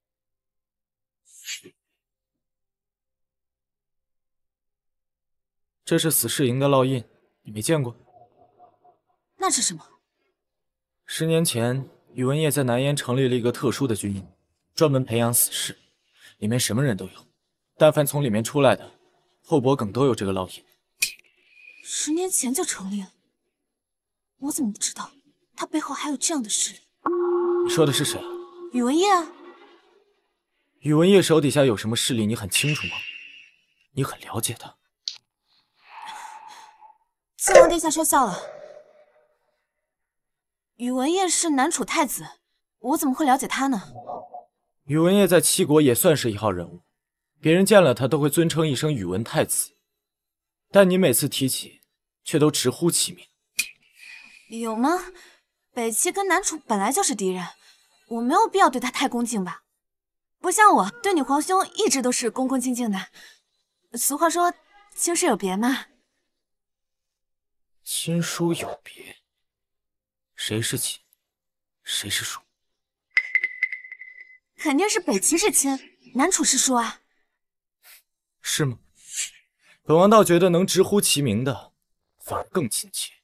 这是死士营的烙印，你没见过？ 那是什么 ？10年前，宇文业在南燕成立了一个特殊的军营，专门培养死士，里面什么人都有，但凡从里面出来的，后脖梗都有这个烙印。 10年前就成立了，我怎么不知道？他背后还有这样的势力？ 你说的是谁？ 宇文业啊。 宇文业手底下有什么势力，你很清楚吗？你很了解他。 靖王殿下说笑了。宇文业是南楚太子，我怎么会了解他呢？ 宇文业在七国也算是一号人物，别人见了他都会尊称一声宇文太子，但你每次提起，却都直呼其名。 有吗？北齐跟南楚本来就是敌人，我没有必要对他太恭敬吧？不像我对你皇兄一直都是恭恭敬敬的。俗话说，亲疏有别嘛。 亲疏有别，谁是亲，谁是疏？ 肯定是北齐是亲，南楚是疏啊。 是吗？本王倒觉得能直呼其名的，反而更亲切。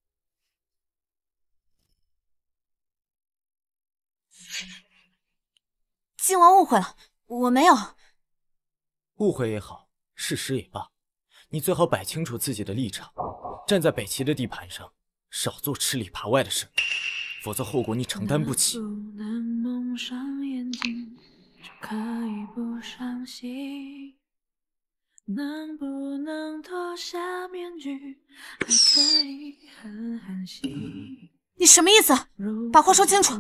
靖王误会了，我没有。 误会也好，事实也罢，你最好摆清楚自己的立场，站在北齐的地盘上，少做吃里扒外的事，否则后果你承担不起。 能不能脱下面具，还可以狠狠吸。 你什么意思？把话说清楚。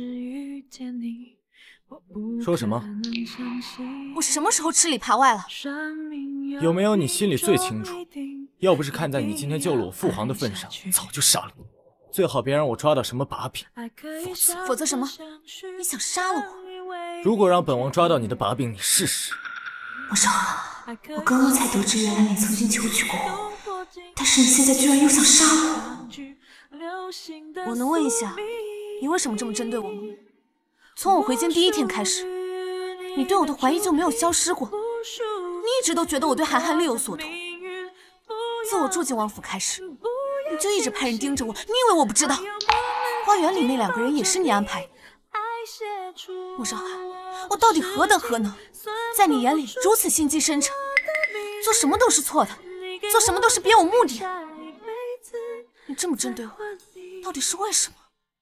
说什么？ 我什么时候吃里扒外了？ 有没有你心里最清楚？要不是看在你今天救了我父皇的份上，早就杀了你。最好别让我抓到什么把柄， 否则什么？你想杀了我？ 如果让本王抓到你的把柄，你试试。 我说，我刚刚才得知，原来你曾经求娶过我，但是你现在居然又想杀我。我能问一下，你为什么这么针对我吗？从我回京第1天开始，你对我的怀疑就没有消失过。你一直都觉得我对韩寒略有所图。自我住进王府开始，你就一直派人盯着我，你以为我不知道？花园里那2个人也是你安排的。穆少寒，我到底何德何能，在你眼里如此心机深沉，做什么都是错的，做什么都是别有目的。你这么针对我，到底是为什么？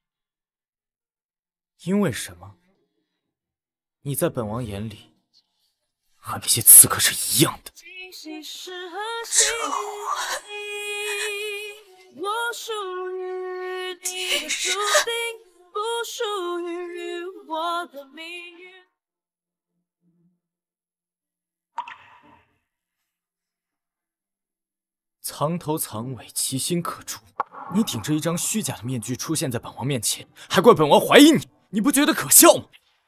因为什么？你在本王眼里和那些刺客是一样的。 我属于你的注定，不属于我的命运。 藏头藏尾，其心可诛。你顶着一张虚假的面具出现在本王面前，还怪本王怀疑你，你不觉得可笑吗？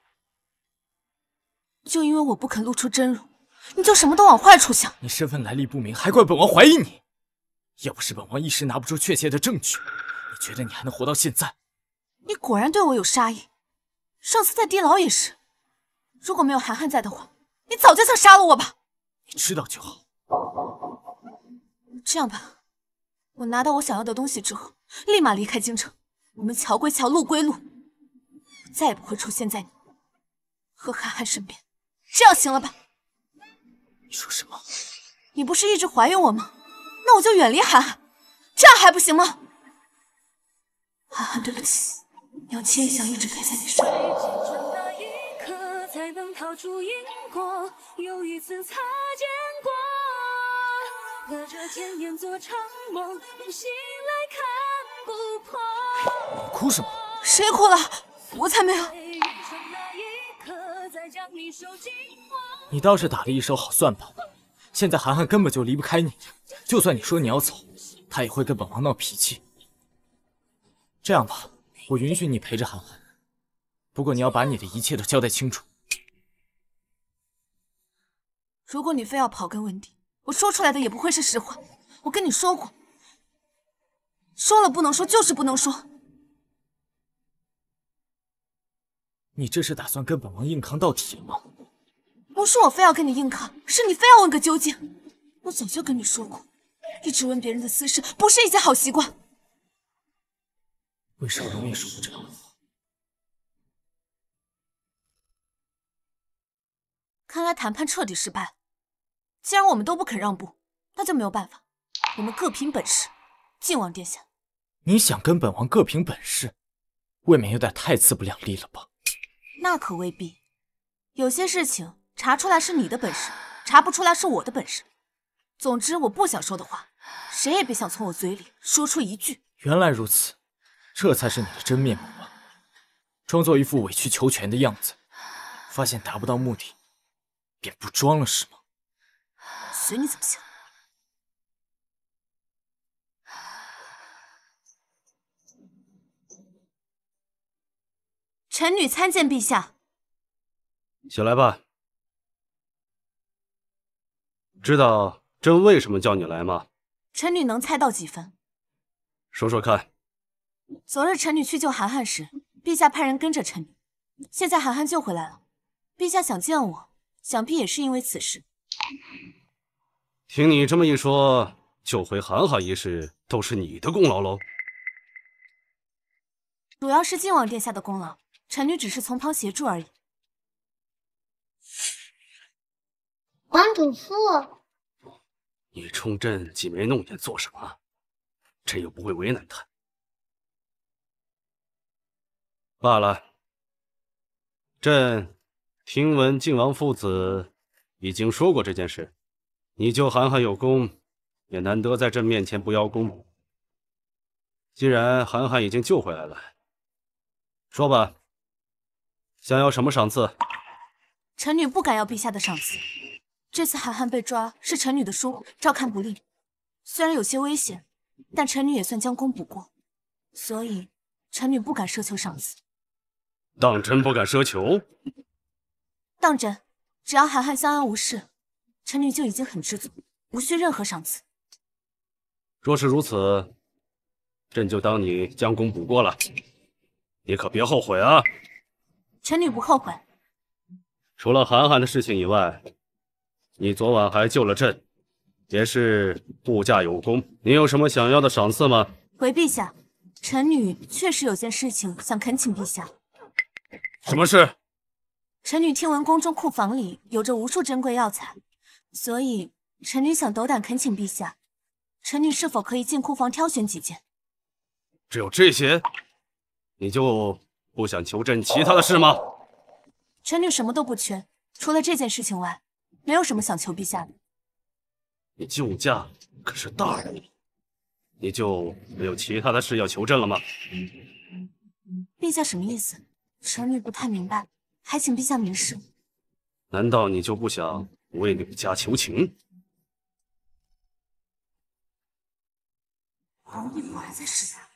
就因为我不肯露出真容，你就什么都往坏处想。 你身份来历不明，还怪本王怀疑你。要不是本王一时拿不出确切的证据，你觉得你还能活到现在？ 你果然对我有杀意。上次在地牢也是，如果没有韩寒在的话，你早就想杀了我吧？ 你知道就好。 这样吧，我拿到我想要的东西之后，立马离开京城。我们桥归桥，路归路， 再也不会出现在你和涵涵身边，这样行了吧？ 你说什么？ 你不是一直怀有我吗？那我就远离涵涵，这样还不行吗？涵涵，对不起，娘亲也想一直陪在你身边。 才能逃出因果，又一次擦肩过，隔着天边做场梦，梦醒来看不破。 你哭什么？ 谁哭了？我才没有。 你倒是打了一手好算盘，现在涵涵根本就离不开你，就算你说你要走，她也会跟本王闹脾气。这样吧，我允许你陪着涵涵，不过你要把你的一切都交代清楚。 如果你非要刨根问底，我说出来的也不会是实话。我跟你说过，说了不能说就是不能说。 你这是打算跟本王硬扛到底了吗？ 不是我非要跟你硬扛，是你非要问个究竟。我早就跟你说过，一直问别人的私事不是一件好习惯。 为什么永远说不这样的话？ 看来谈判彻底失败了。既然我们都不肯让步，那就没有办法，我们各凭本事，晋王殿下。 你想跟本王各凭本事，未免有点太自不量力了吧？ 那可未必，有些事情查出来是你的本事，查不出来是我的本事。总之，我不想说的话，谁也别想从我嘴里说出一句。 原来如此，这才是你的真面目啊！装作一副委曲求全的样子，发现达不到目的，便不装了是吗？ 随你怎么想。臣女参见陛下。 起来吧。知道朕为什么叫你来吗？ 臣女能猜到几分？ 说说看。 昨日臣女去救涵涵时，陛下派人跟着臣女，现在涵涵救回来了，陛下想见我，想必也是因为此事。 听你这么一说，救回涵涵一事都是你的功劳喽？ 主要是晋王殿下的功劳，臣女只是从旁协助而已。 王主父， 你冲朕挤眉弄眼做什么？朕又不会为难他。罢了，朕听闻晋王父子已经说过这件事。你救涵涵有功，也难得在朕面前不邀功。既然涵涵已经救回来了，说吧，想要什么赏赐？ 臣女不敢要陛下的赏赐。这次涵涵被抓是臣女的疏忽，照看不力，虽然有些危险，但臣女也算将功补过，所以臣女不敢奢求赏赐。 当真不敢奢求？ 当真，只要涵涵相安无事，臣女就已经很知足，无需任何赏赐。 若是如此，朕就当你将功补过了，你可别后悔啊！ 臣女不后悔。 除了涵涵的事情以外，你昨晚还救了朕，也是护驾有功。你有什么想要的赏赐吗？ 回陛下，臣女确实有件事情想恳请陛下。 什么事？ 臣女听闻宫中库房里有着无数珍贵药材，所以臣女想斗胆恳请陛下，臣女是否可以进库房挑选几件？ 只有这些？你就不想求朕其他的事吗？ 臣女什么都不缺，除了这件事情外，没有什么想求陛下的。 你救驾可是大人，你就没有其他的事要求朕了吗？ 陛下什么意思？臣女不太明白，还请陛下明示。 难道你就不想为柳家求情？ 你果然在试探。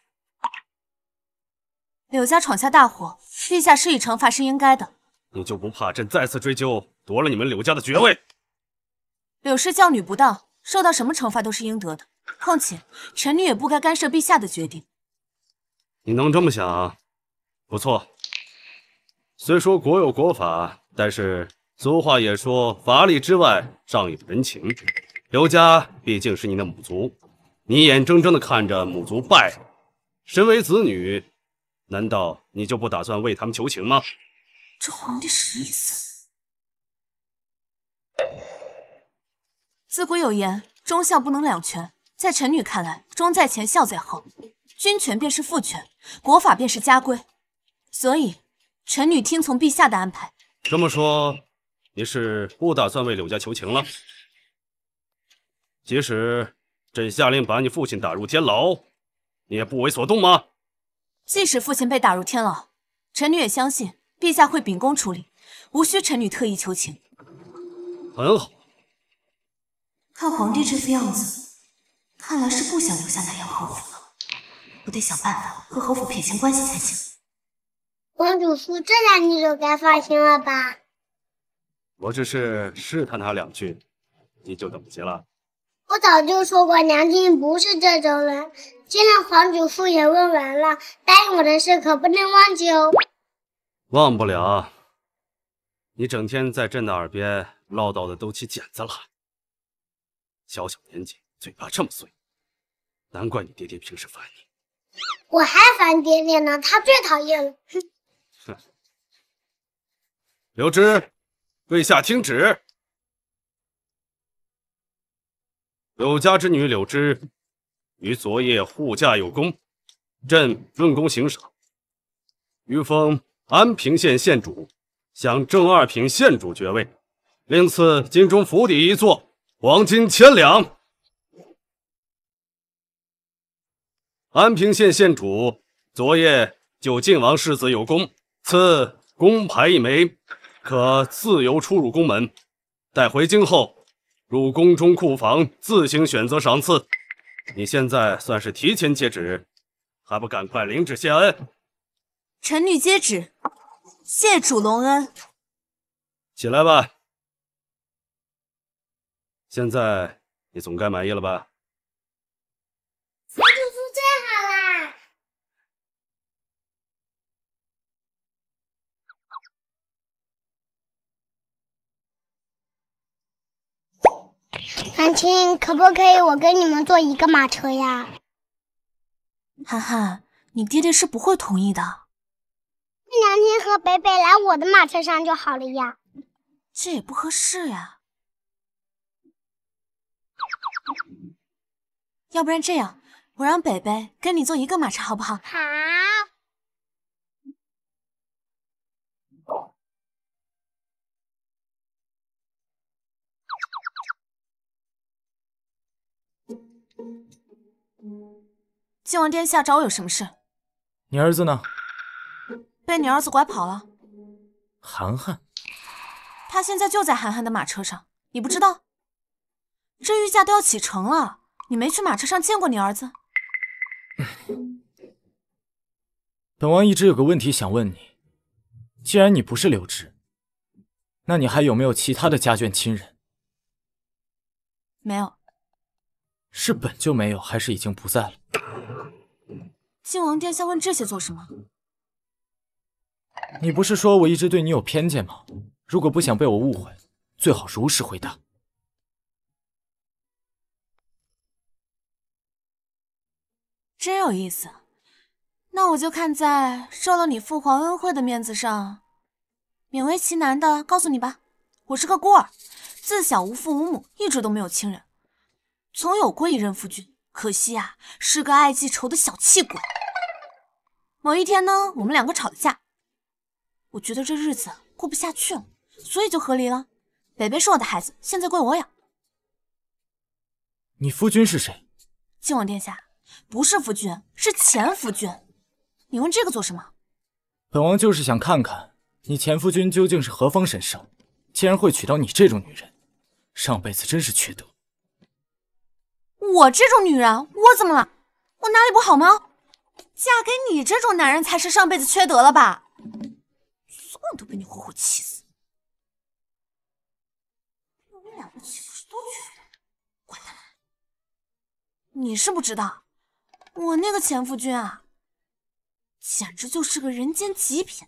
柳家闯下大祸，陛下施以惩罚是应该的。 你就不怕朕再次追究，夺了你们柳家的爵位？ 柳氏教女不当，受到什么惩罚都是应得的。况且臣女也不该干涉陛下的决定。 你能这么想，不错。虽说国有国法，但是俗话也说法理之外尚有人情。柳家毕竟是你的母族，你眼睁睁地看着母族败，身为子女， 难道你就不打算为他们求情吗？ 这皇帝什么意思？自古有言，忠孝不能两全。在臣女看来，忠在前，孝在后，君权便是父权，国法便是家规。所以，臣女听从陛下的安排。 这么说，你是不打算为柳家求情了？即使朕下令把你父亲打入天牢，你也不为所动吗？ 即使父亲被打入天牢，臣女也相信陛下会秉公处理，无需臣女特意求情。 很好。 看皇帝这副样子，看来是不想留下南阳侯府了。我得想办法和侯府撇清关系才行。 王主父，这下你就该放心了吧？ 我只是试探他2句，你就等不及了？ 我早就说过，娘亲不是这种人。既然皇主父也问完了，答应我的事可不能忘记哦。 忘不了。你整天在朕的耳边唠叨的都起茧子了。小小年纪，嘴巴这么碎，难怪你爹爹平时烦你。 我还烦爹爹呢，他最讨厌了。 哼！柳枝，跪下听旨。柳家之女柳枝，于昨夜护驾有功，朕论功行赏，于封安平县县主，享正2品县主爵位，另赐京中府邸1座，黄金1000两。安平县县主昨夜就晋王世子有功，赐宫牌1枚，可自由出入宫门。待回京后，入宫中库房自行选择赏赐。你现在算是提前接旨，还不赶快领旨谢恩？ 臣女接旨，谢主隆恩。 起来吧。现在你总该满意了吧？ 王主父最好啦！娘亲，可不可以我跟你们坐一个马车呀？ 涵涵，你爹爹是不会同意的。 娘亲和北北来我的马车上就好了呀。 这也不合适呀。要不然这样，我让北北跟你坐一个马车好不好？ 好。 晋王殿下找我有什么事？ 你儿子呢？ 被你儿子拐跑了。 涵涵， 他现在就在涵涵的马车上，你不知道？这御驾都要启程了，你没去马车上见过你儿子？ 本王一直有个问题想问你，既然你不是柳枝，那你还有没有其他的家眷亲人？ 没有。 是本就没有，还是已经不在了？ 晋王殿下问这些做什么？ 你不是说我一直对你有偏见吗？如果不想被我误会，最好如实回答。 真有意思，那我就看在受了你父皇恩惠的面子上，勉为其难的告诉你吧。我是个孤儿，自小无父无母，一直都没有亲人。总有过一任夫君，可惜啊，是个爱记仇的小气鬼。某一天呢，我们2个吵了架，我觉得这日子过不下去了，所以就和离了。北北是我的孩子，现在归我养。 你夫君是谁？ 晋王殿下，不是夫君，是前夫君。你问这个做什么？ 本王就是想看看你前夫君究竟是何方神圣，竟然会娶到你这种女人，上辈子真是缺德。 我这种女人，我怎么了？我哪里不好吗？嫁给你这种男人才是上辈子缺德了吧？算都被你活活气死！我们2个岂不是都缺德？管他！你是不知道，我那个前夫君啊，简直就是个人间极品，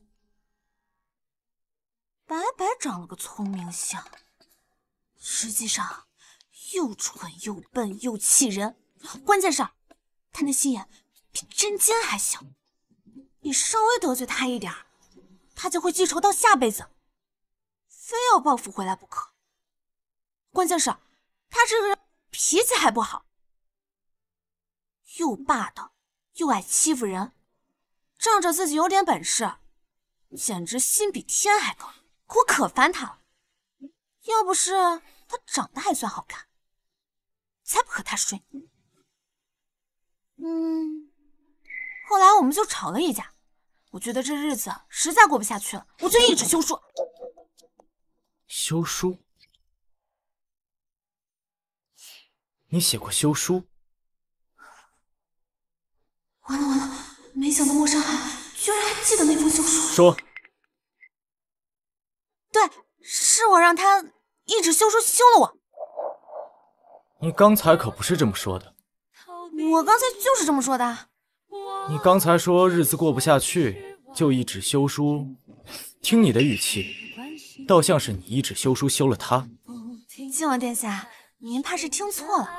白白长了个聪明相，实际上又蠢又笨又气人，关键是他那心眼比针尖还小。 你稍微得罪他一点，他就会记仇到下辈子，非要报复回来不可。关键是，他这个人脾气还不好，又霸道又爱欺负人，仗着自己有点本事，简直心比天还高，我可烦他了。要不是他长得还算好看，才不和他睡。后来我们就吵了一架，我觉得这日子实在过不下去了，我就一纸休书。 休书？你写过休书？ 完了完了，没想到莫山海居然还记得那封休书。 说。 对，是我让他一纸休书休了我。 你刚才可不是这么说的。 我刚才就是这么说的。 你刚才说日子过不下去，就一纸休书，听你的语气，倒像是你一纸休书休了他。 靖王殿下，您怕是听错了。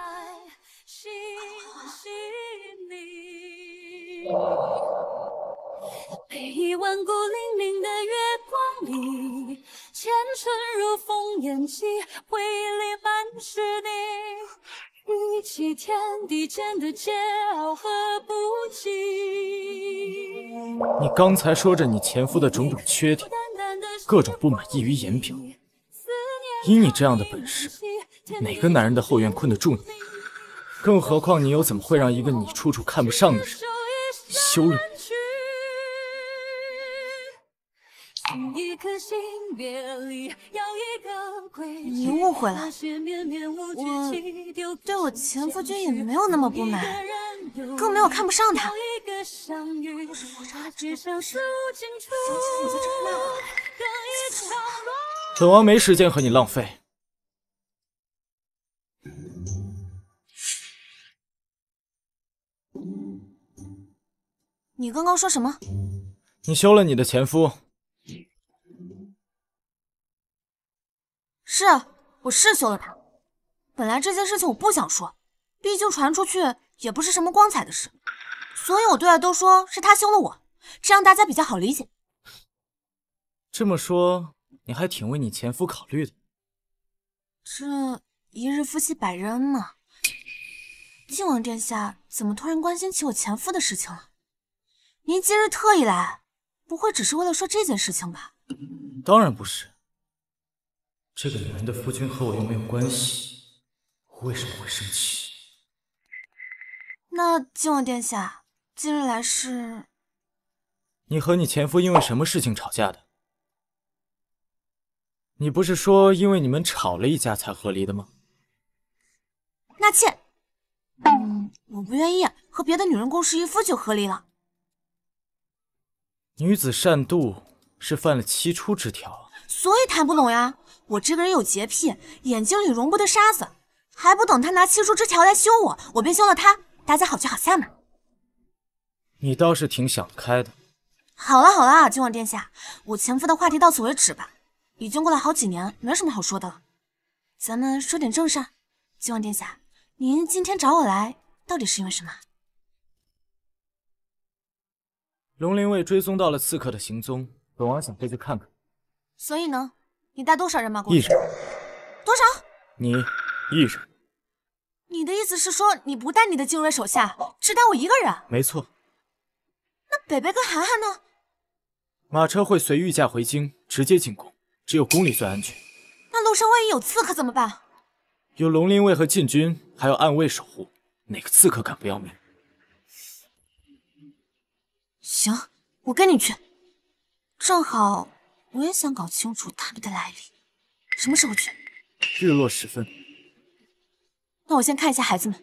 陪万古零零的月光里，前尘如烽烟起，回忆里满是你。一起天地间的桀骜和不羁。 你刚才说着你前夫的种种缺点，各种不满溢于言表。以你这样的本事，哪个男人的后院困得住你？更何况你又怎么会让一个你处处看不上的人休了你？ 你误会了，我对我前夫君也没有那么不满，更没有看不上他。要是我让他知道想起我就这么骂我。 本王没时间和你浪费。 你刚刚说什么？ 你休了你的前夫。 是，我是休了他。本来这件事情我不想说，毕竟传出去也不是什么光彩的事，所以我对外都说是他休了我，这样大家比较好理解。 这么说，你还挺为你前夫考虑的。 这一日夫妻百日恩嘛。靖王殿下怎么突然关心起我前夫的事情了？您今日特意来，不会只是为了说这件事情吧？ 当然不是。这个女人的夫君和我又没有关系，我为什么会生气？ 那靖王殿下今日来是？ 你和你前夫因为什么事情吵架的？你不是说因为你们吵了一架才和离的吗？ 纳妾。我不愿意和别的女人共侍一夫就和离了。 女子善妒是犯了七出之条啊， 所以谈不拢呀。我这个人有洁癖，眼睛里容不得沙子，还不等他拿七出之条来休我，我便休了他，大家好聚好散嘛。 你倒是挺想得开的。 好了好了，靖王殿下，我前夫的话题到此为止吧。已经过了好几年，没什么好说的了。咱们说点正事。靖王殿下，您今天找我来，到底是因为什么？ 龙灵卫追踪到了刺客的行踪，本王想回去看看。 所以呢，你带多少人马过去？ 一人。 多少？ 你一人。 你的意思是说，你不带你的精锐手下，只带我一个人？ 没错。 那北北跟涵涵呢？ 马车会随御驾回京，直接进宫，只有宫里最安全。 那路上万一有刺客怎么办？ 有龙灵卫和禁军，还有暗卫守护，哪个刺客敢不要命？ 行，我跟你去。正好我也想搞清楚他们的来历。什么时候去？ 日落时分。 那我先看一下孩子们。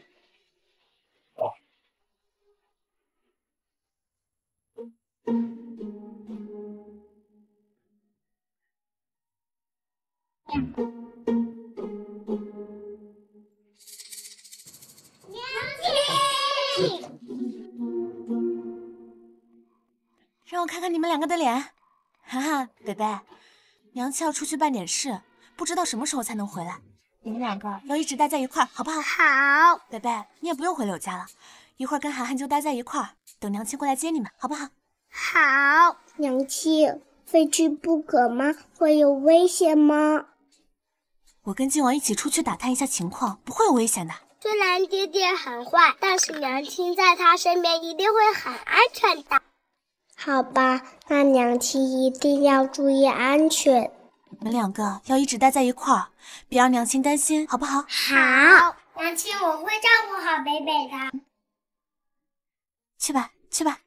让我看看你们两个的脸。涵涵、北北，娘亲要出去办点事，不知道什么时候才能回来。你们两个要一直待在一块儿，好不好？ 好。 北北，你也不用回柳家了，一会儿跟涵涵就待在一块儿，等娘亲过来接你们，好不好？ 好，娘亲，非去不可吗？会有危险吗？ 我跟靖王一起出去打探一下情况，不会有危险的。 虽然爹爹很坏，但是娘亲在他身边一定会很安全的。好吧，那娘亲一定要注意安全。 你们两个要一直待在一块儿，别让娘亲担心，好不好？ 好，娘亲，我会照顾好北北的。 去吧，去吧。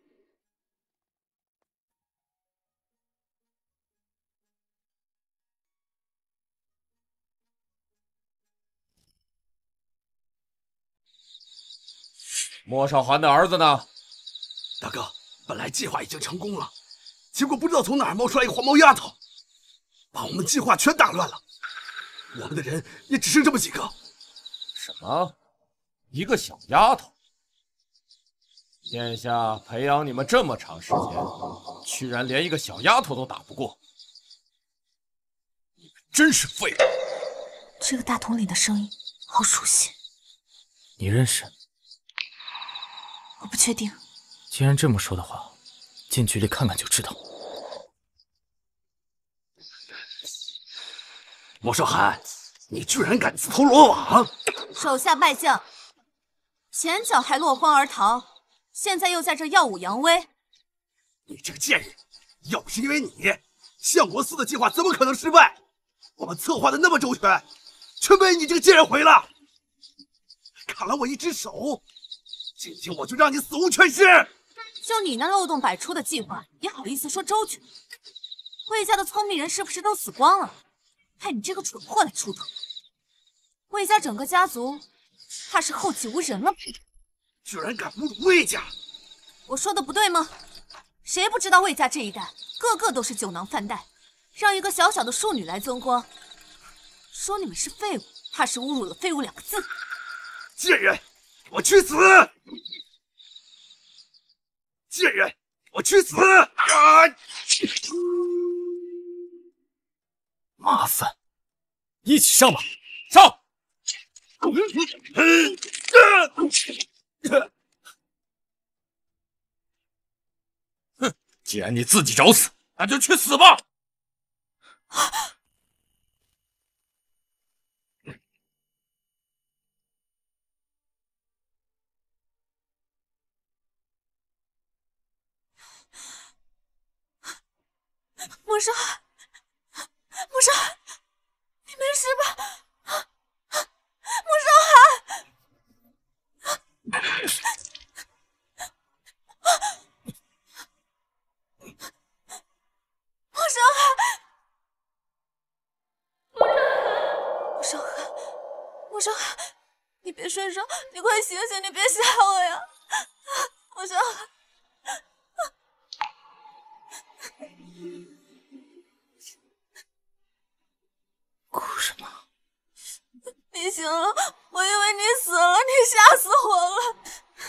莫少寒的儿子呢？ 大哥，本来计划已经成功了，结果不知道从哪儿冒出来一个黄毛丫头，把我们计划全打乱了。我们的人也只剩这么几个。 什么？一个小丫头？殿下培养你们这么长时间，居然连一个小丫头都打不过，你们真是废物！ 这个大统领的声音好熟悉， 你认识？ 我不确定。 既然这么说的话，近距离看看就知道。 莫少寒，你居然敢自投罗网！ 手下败将，前脚还落荒而逃，现在又在这耀武扬威。 你这个贱人！要不是因为你，相国寺的计划怎么可能失败？我们策划的那么周全，全被你这个贱人毁了！砍了我一只手，今天我就让你死无全尸！ 就你那漏洞百出的计划，也好意思说周全？魏家的聪明人是不是都死光了？派你这个蠢货来出头，魏家整个家族怕是后继无人了吧？ 居然敢侮辱魏家！ 我说的不对吗？谁不知道魏家这一代个个都是酒囊饭袋，让一个小小的庶女来增光，说你们是废物，怕是侮辱了废物2个字。 贱人，我去死！贱人，我去死！ 麻烦，一起上吧！ 上！哼，既然你自己找死，那就去死吧！ 莫少寒，莫少寒，你没事吧？莫少寒，莫少寒，莫少寒，莫少寒，你别睡着，你快醒醒，你别吓我呀！莫少寒。 哭什么？ 你醒了，我以为你死了，你吓死我了。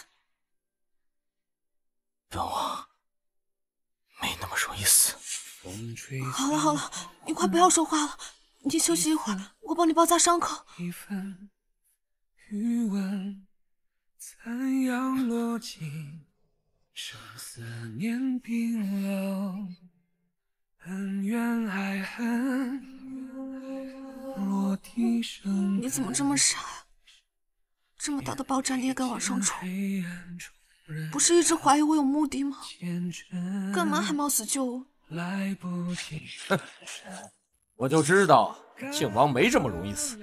本王没那么容易死。 好了好了，你快不要说话了，你去休息一会儿，我帮你包扎伤口。 一份余温残阳落尽，生思念冰冷，恩怨爱恨。 你怎么这么傻呀？这么大的爆炸你也敢往上冲？不是一直怀疑我有目的吗？干嘛还冒死救我？ 哼，我就知道靖王没这么容易死。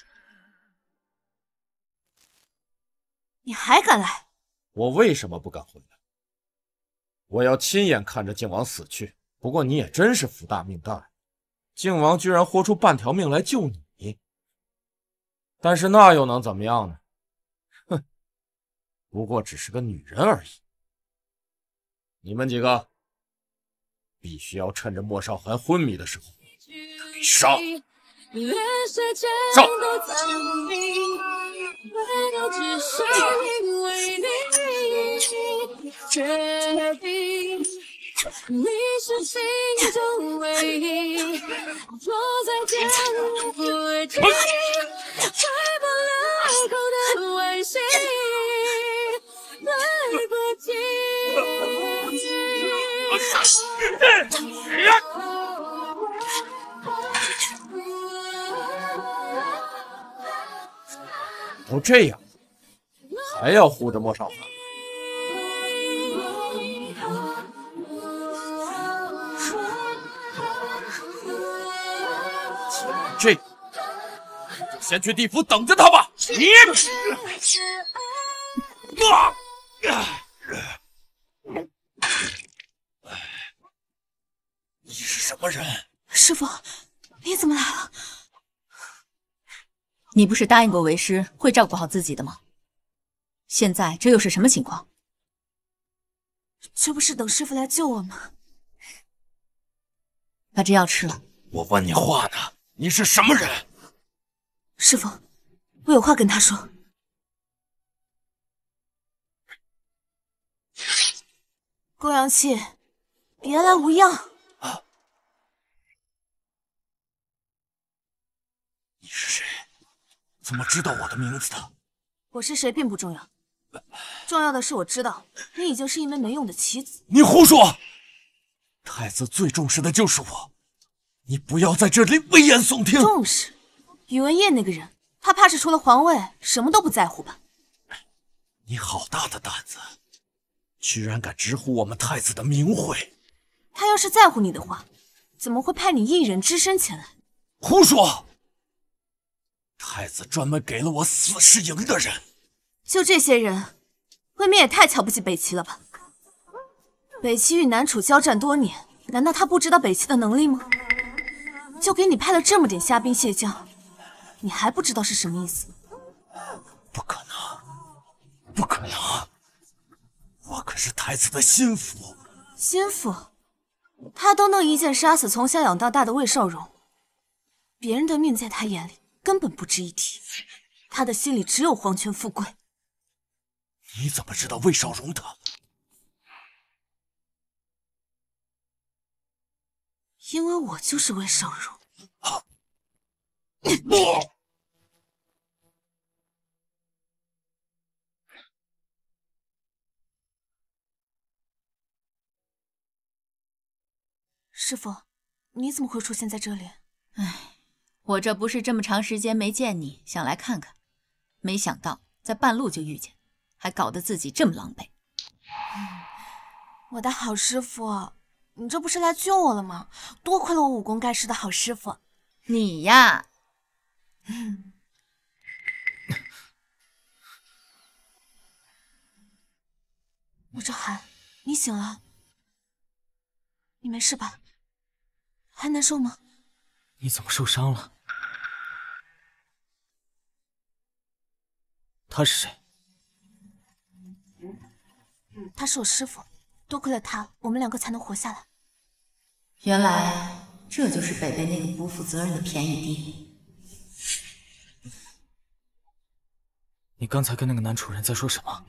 你还敢来？ 我为什么不敢回来？我要亲眼看着靖王死去。不过你也真是福大命大，靖王居然豁出半条命来救你。但是那又能怎么样呢？哼，不过只是个女人而已。你们几个必须要趁着莫少寒昏迷的时候上！上！ 你是心中唯一，坐在江湖而起，开不了口的微信，对不起。 都这样，还要护着莫少凡？这，就先去地府等着他吧。你，你是什么人？ 师傅，你怎么来了？ 你不是答应过为师会照顾好自己的吗？现在这又是什么情况？ 这不是等师傅来救我吗？ 把这药吃了。 我问你话呢，你是什么人？ 师傅，我有话跟他说。欧阳七，别来无恙。 你是谁？怎么知道我的名字的？ 我是谁并不重要，重要的是我知道你已经是一枚没用的棋子。 你胡说！太子最重视的就是我，你不要在这里危言耸听。 重视？宇文烨那个人，他怕是除了皇位什么都不在乎吧？ 你好大的胆子，居然敢直呼我们太子的名讳！ 他要是在乎你的话，怎么会派你一人只身前来？ 胡说！太子专门给了我4世营的人， 就这些人，未免也太瞧不起北齐了吧？北齐与南楚交战多年，难道他不知道北齐的能力吗？就给你派了这么点虾兵蟹将，你还不知道是什么意思？ 不可能，不可能！我可是太子的心腹。 心腹？他都能一剑杀死从小养到大的魏少荣，别人的命在他眼里根本不值一提，他的心里只有皇权富贵。 你怎么知道魏少荣的？ 因为我就是魏少荣。师傅，你怎么会出现在这里？ 唉，我这不是这么长时间没见你，想来看看，没想到在半路就遇见，还搞得自己这么狼狈。 我的好师傅，你这不是来救我了吗？多亏了我武功盖世的好师傅。 你呀， 陆兆涵，你醒了？你没事吧？还难受吗？ 你怎么受伤了？他是谁？ 他是我师傅，多亏了他，我们2个才能活下来。 原来这就是北北那个不负责任的便宜弟。 你刚才跟那个南楚人在说什么？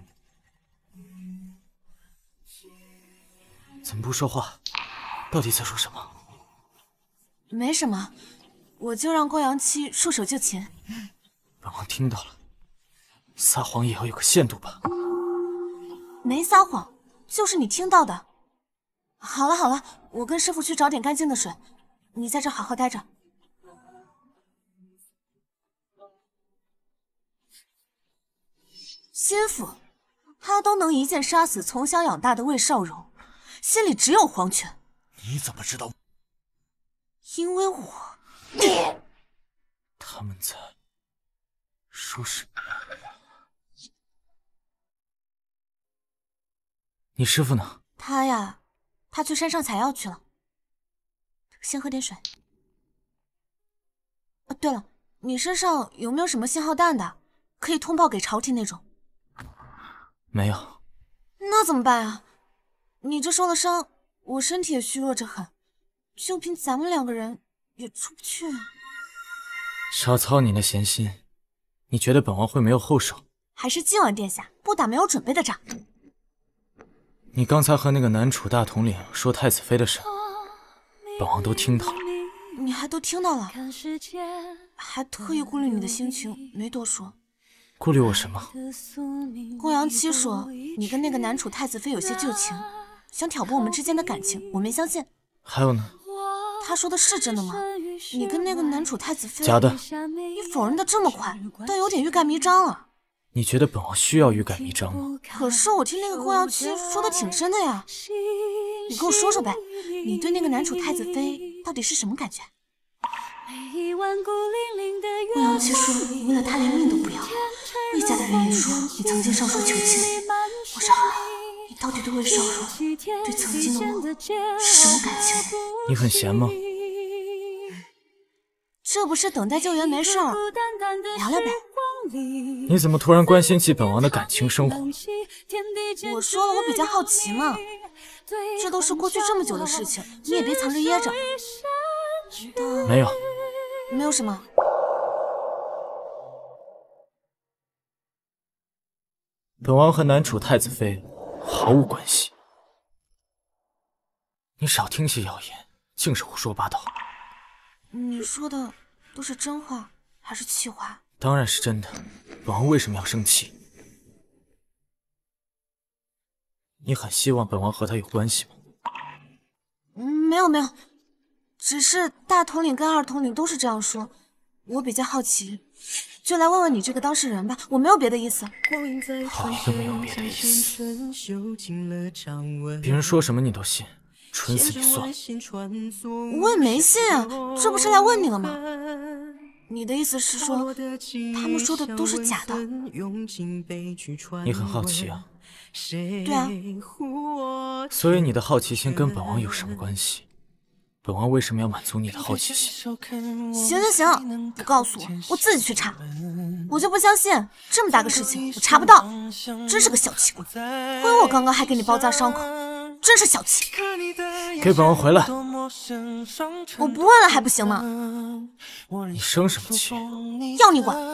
怎么不说话？到底在说什么？ 没什么，我就让欧阳七束手就擒。 本王听到了，撒谎也要有个限度吧？ 没撒谎，就是你听到的。好了好了，我跟师傅去找点干净的水，你在这好好待着。心腹，他都能一剑杀死从小养大的魏少荣，心里只有皇权。 你怎么知道？ 因为我…… 他们在说什么？你师傅呢？ 他呀，他去山上采药去了。先喝点水。对了，你身上有没有什么信号弹的，可以通报给朝廷那种？ 没有。 那怎么办啊？你这受了伤，我身体也虚弱着很，就凭咱们2个人也出不去。 少操你那闲心，你觉得本王会没有后手？ 还是今晚殿下不打没有准备的仗。 你刚才和那个南楚大统领说太子妃的事，本王都听到了。 你还都听到了，还特意顾虑你的心情，没多说。 顾虑我什么？ 欧阳七说你跟那个南楚太子妃有些旧情， 想挑拨我们之间的感情，我没相信。 还有呢？ 他说的是真的吗？你跟那个南楚太子妃…… 假的。 你否认的这么快，倒有点欲盖弥彰了。 你觉得本王需要欲盖弥彰吗？ 可是我听那个过阳期说的挺深的呀。你跟我说说呗，你对那个南楚太子妃到底是什么感觉？过阳期说为了他连命都不要，魏家的人也说你曾经上书求亲。我傻了，你到底对魏少荣，对曾经的我是什么感情？ 你很闲吗？ 这不是等待救援没事儿，聊聊呗。 你怎么突然关心起本王的感情生活？ 我说了，我比较好奇嘛。这都是过去这么久的事情，你也别藏着掖着。 没有。 没有什么？ 本王和南楚太子妃毫无关系。你少听些谣言，净是胡说八道。 你说的都是真话还是气话？ 当然是真的，本王为什么要生气？你很希望本王和他有关系吗？ 没有，只是大统领跟二统领都是这样说，我比较好奇，就来问问你这个当事人吧，我没有别的意思。 好一个没有别的意思，别人说什么你都信，蠢死你算了。 我也没信啊，这不是来问你了吗？你的意思是说，他们说的都是假的？ 你很好奇啊？ 对啊。 所以你的好奇心跟本王有什么关系？本王为什么要满足你的好奇心？ 行，不告诉我，我自己去查。我就不相信这么大个事情我查不到，真是个小气鬼。亏我刚刚还给你包扎伤口，真是小气。 给本王回来！ 我不问了还不行吗？ 你生什么气？ 要你管！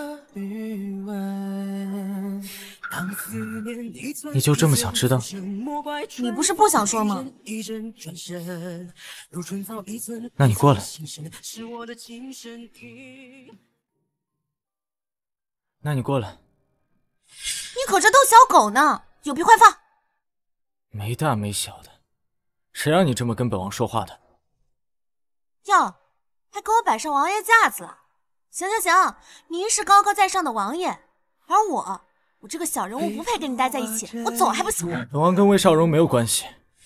你就这么想知道？ 你不是不想说吗？ 那你过来。那你过来。 你可这逗小狗呢，有病快放！ 没大没小的，谁让你这么跟本王说话的？ 哟，还给我摆上王爷架子了。行，您是高高在上的王爷，而我这个小人物不配跟你待在一起，我走还不行？ 本王跟魏少荣没有关系。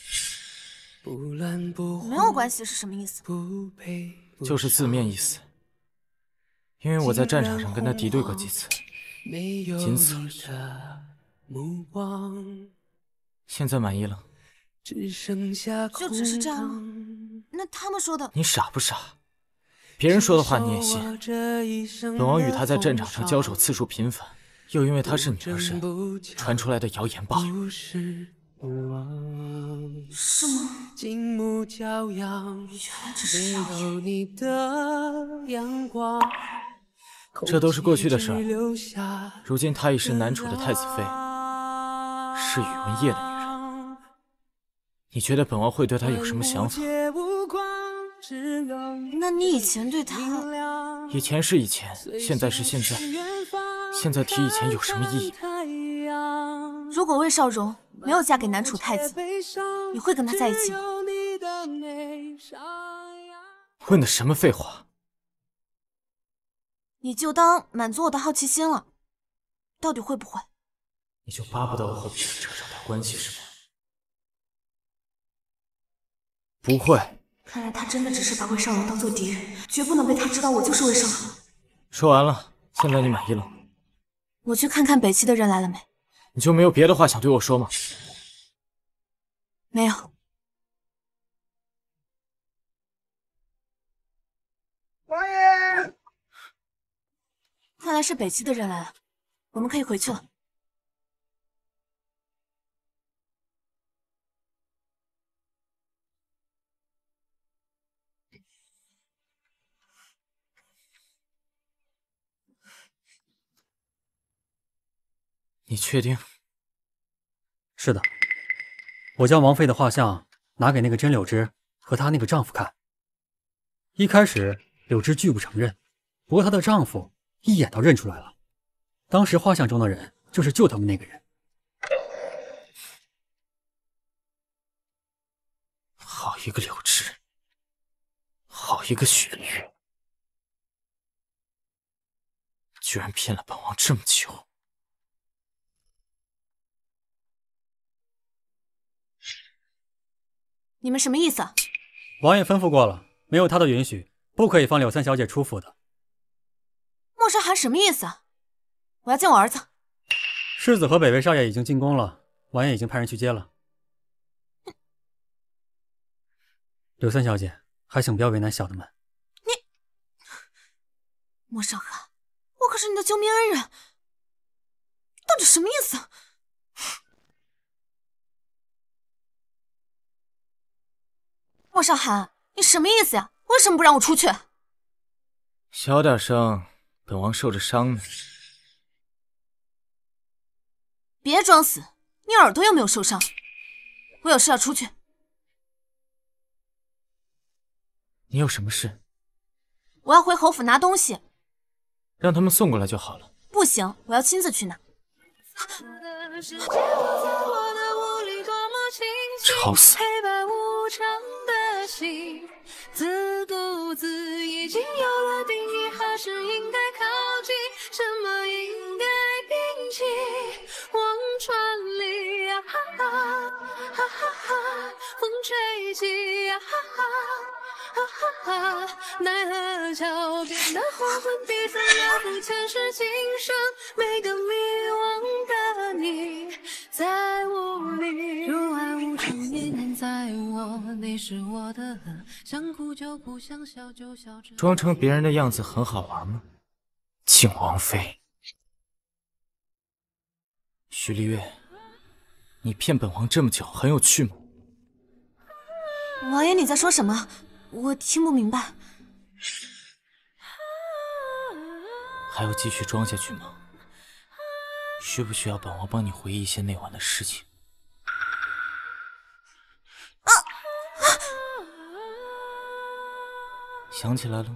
没有关系是什么意思？ 就是字面意思。因为我在战场上跟他敌对过几次，仅此而已。现在满意了？ 就只是这样吗？那他们说的…… 你傻不傻？别人说的话你也信？本王与他在战场上交手次数频繁，又因为他是你儿身，传出来的谣言罢了。 是吗？原来这是谣言。 这都是过去的事儿。如今她已是南楚的太子妃，是宇文烨的女人。你觉得本王会对她有什么想法？ 那你以前对她…… 以前是以前，现在是现在。现在提以前有什么意义？ 如果魏少荣没有嫁给南楚太子，你会跟他在一起吗？ 问的什么废话？ 你就当满足我的好奇心了，到底会不会？ 你就巴不得我和别人扯上点关系是吗？不会。 看来他真的只是把魏少荣当做敌人，绝不能被他知道我就是魏少荣。 说完了，现在你满意了？ 我去看看北齐的人来了没。 你就没有别的话想对我说吗？ 没有。 王爷， 看来是北齐的人来了，我们可以回去了。 你确定？ 是的，我将王妃的画像拿给那个甄柳枝和她那个丈夫看。一开始柳枝拒不承认，不过她的丈夫一眼倒认出来了，当时画像中的人就是救他们那个人。 好一个柳枝，好一个许丽月，居然骗了本王这么久。 你们什么意思？ 王爷吩咐过了，没有他的允许，不可以放柳三小姐出府的。 莫少寒什么意思？我要见我儿子。 世子和北魏少爷已经进宫了，王爷已经派人去接了。柳三小姐，还请不要为难小的们。 莫少寒，我可是你的救命恩人，到底什么意思？莫少寒，你什么意思呀？为什么不让我出去？ 小点声，本王受着伤呢。 别装死，你耳朵又没有受伤。我有事要出去。 你有什么事？ 我要回侯府拿东西。 让他们送过来就好了。 不行，我要亲自去拿。 吵死！ 自顾自已经有了定义，还是应该靠近？什么应该摒弃？望穿里呀哈哈哈哈哈，风吹起呀哈哈哈哈哈，奈何桥边的黄昏，逼散了不前世今生，每个迷惘的你，在雾里如爱无常，也念在我，你是我的想哭就哭，想笑就笑。 装成别人的样子很好玩吗？靖王妃，徐丽月，你骗本王这么久，很有趣吗？ 王爷，你在说什么？我听不明白。 还要继续装下去吗？需不需要本王帮你回忆一些那晚的事情？想起来了？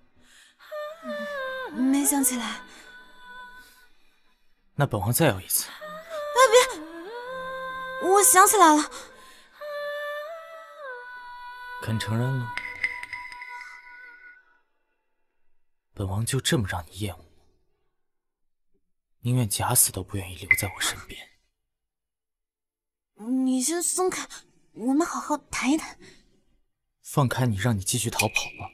没想起来。 那本王再要一次。 别！我想起来了。 肯承认了？本王就这么让你厌恶？宁愿假死都不愿意留在我身边。 你先松开，我们好好谈一谈。 放开你，让你继续逃跑吗？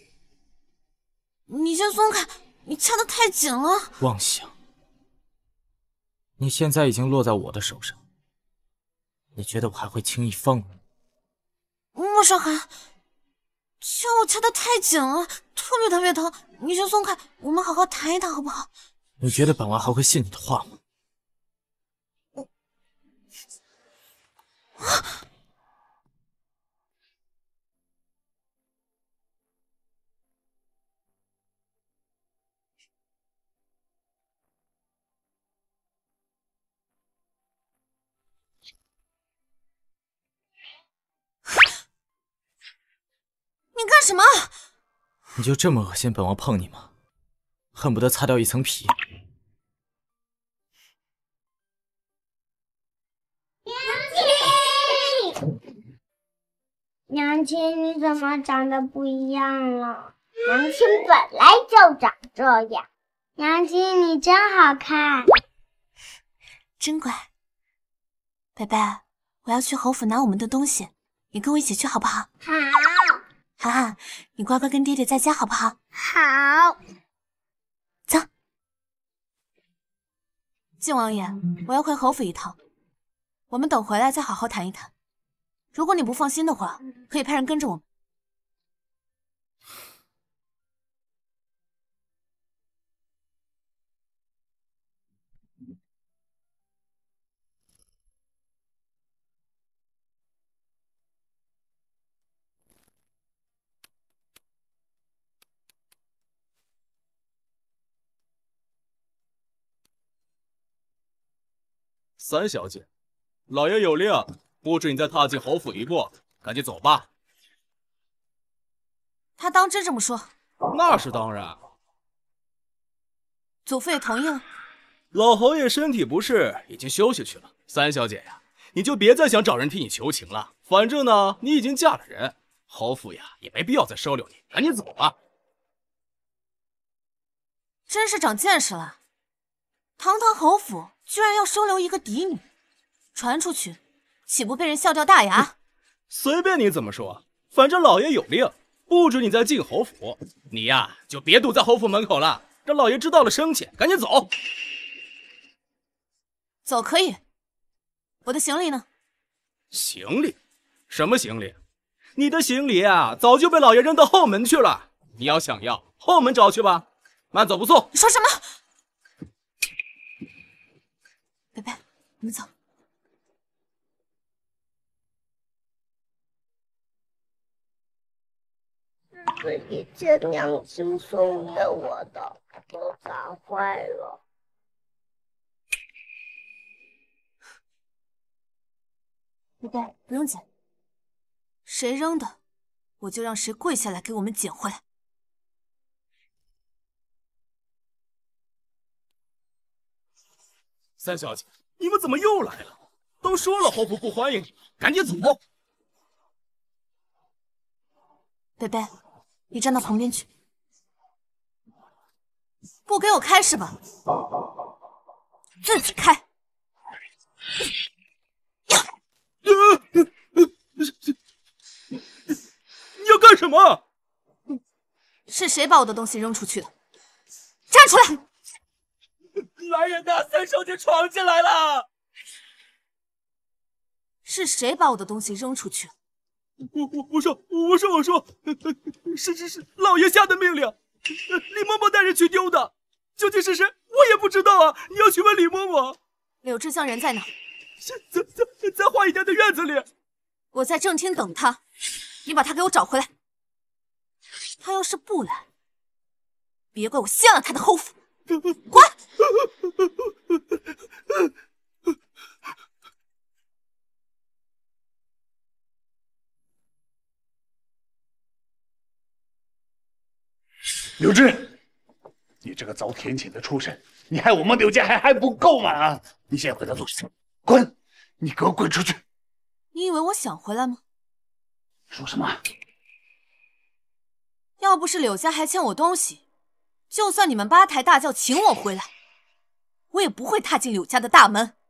你先松开，你掐得太紧了。 妄想！你现在已经落在我的手上，你觉得我还会轻易放你？ 莫少寒，我掐得太紧了，特别疼。你先松开，我们好好谈一谈，好不好？ 你觉得本王还会信你的话吗？ 你干什么？ 你就这么恶心本王碰你吗？恨不得擦掉一层皮。 娘亲，你怎么长得不一样了？娘亲本来就长这样。娘亲，你真好看， 真乖。贝贝，我要去侯府拿我们的东西，你跟我一起去好不好？ 好。 涵涵，你乖乖跟爹爹在家好不好？ 好。 走。靖王爷，我要回侯府一趟，我们等回来再好好谈一谈。如果你不放心的话，可以派人跟着我们。 三小姐，老爷有令，不准你再踏进侯府一步，赶紧走吧。 他当真这么说？ 那是当然。 祖父也同意了。 老侯爷身体不适，已经休息去了。三小姐呀，你就别再想找人替你求情了， 反正呢，你已经嫁了人，侯府呀也没必要再收留你，赶紧走吧。 真是长见识了，堂堂侯府居然要收留一个嫡女，传出去岂不被人笑掉大牙？ 随便你怎么说，反正老爷有令，不准你再进侯府。你呀就别堵在侯府门口了，让老爷知道了生气，赶紧走。 走可以，我的行李呢？ 行李？什么行李？你的行李啊，早就被老爷扔到后门去了。你要想要，后门找去吧。慢走不送。 你说什么？贝贝，我们走。 是一件娘亲送给我的，都砸坏了。 贝贝，不用捡，谁扔的，我就让谁跪下来给我们捡回来。 三小姐，你们怎么又来了？都说了侯府不欢迎你们，赶紧走。 贝贝，你站到旁边去。不给我开是吧？自己开。 你要干什么？ 是谁把我的东西扔出去的？站出来！ 来人呐！三小姐闯进来了！ 是谁把我的东西扔出去？ 我说，是老爷下的命令，李嬷嬷带人去丢的，究竟是谁，我也不知道啊！你要去问李嬷嬷。 柳志香人在哪？ 在华姨娘的院子里。 我在正厅等他，你把他给我找回来。他要是不来，别怪我掀了他的侯府。滚！ 柳枝，你这个遭天谴的畜生，你害我们柳家还不够吗？啊！你现在回来做什么？滚！你给我滚出去！ 你以为我想回来吗？ 说什么？ 要不是柳家还欠我东西，就算你们八抬大轿请我回来，我也不会踏进柳家的大门。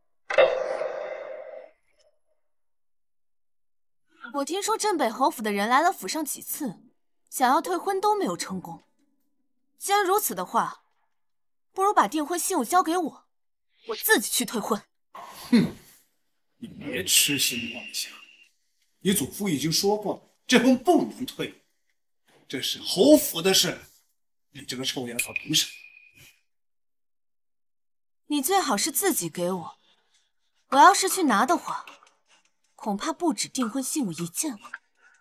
我听说镇北侯府的人来了府上几次，想要退婚都没有成功。既然如此的话，不如把订婚信物交给我，我自己去退婚。 哼，你别痴心妄想，你祖父已经说过了，这婚不能退，这是侯府的事，你这个臭丫头凭什么？ 你最好是自己给我，我要是去拿的话，恐怕不止订婚信物一件了。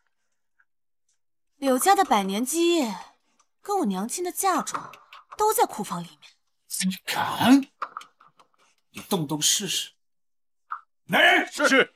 柳家的百年基业，跟我娘亲的嫁妆，都在库房里面。 你敢？你动动试试。来人！ 是。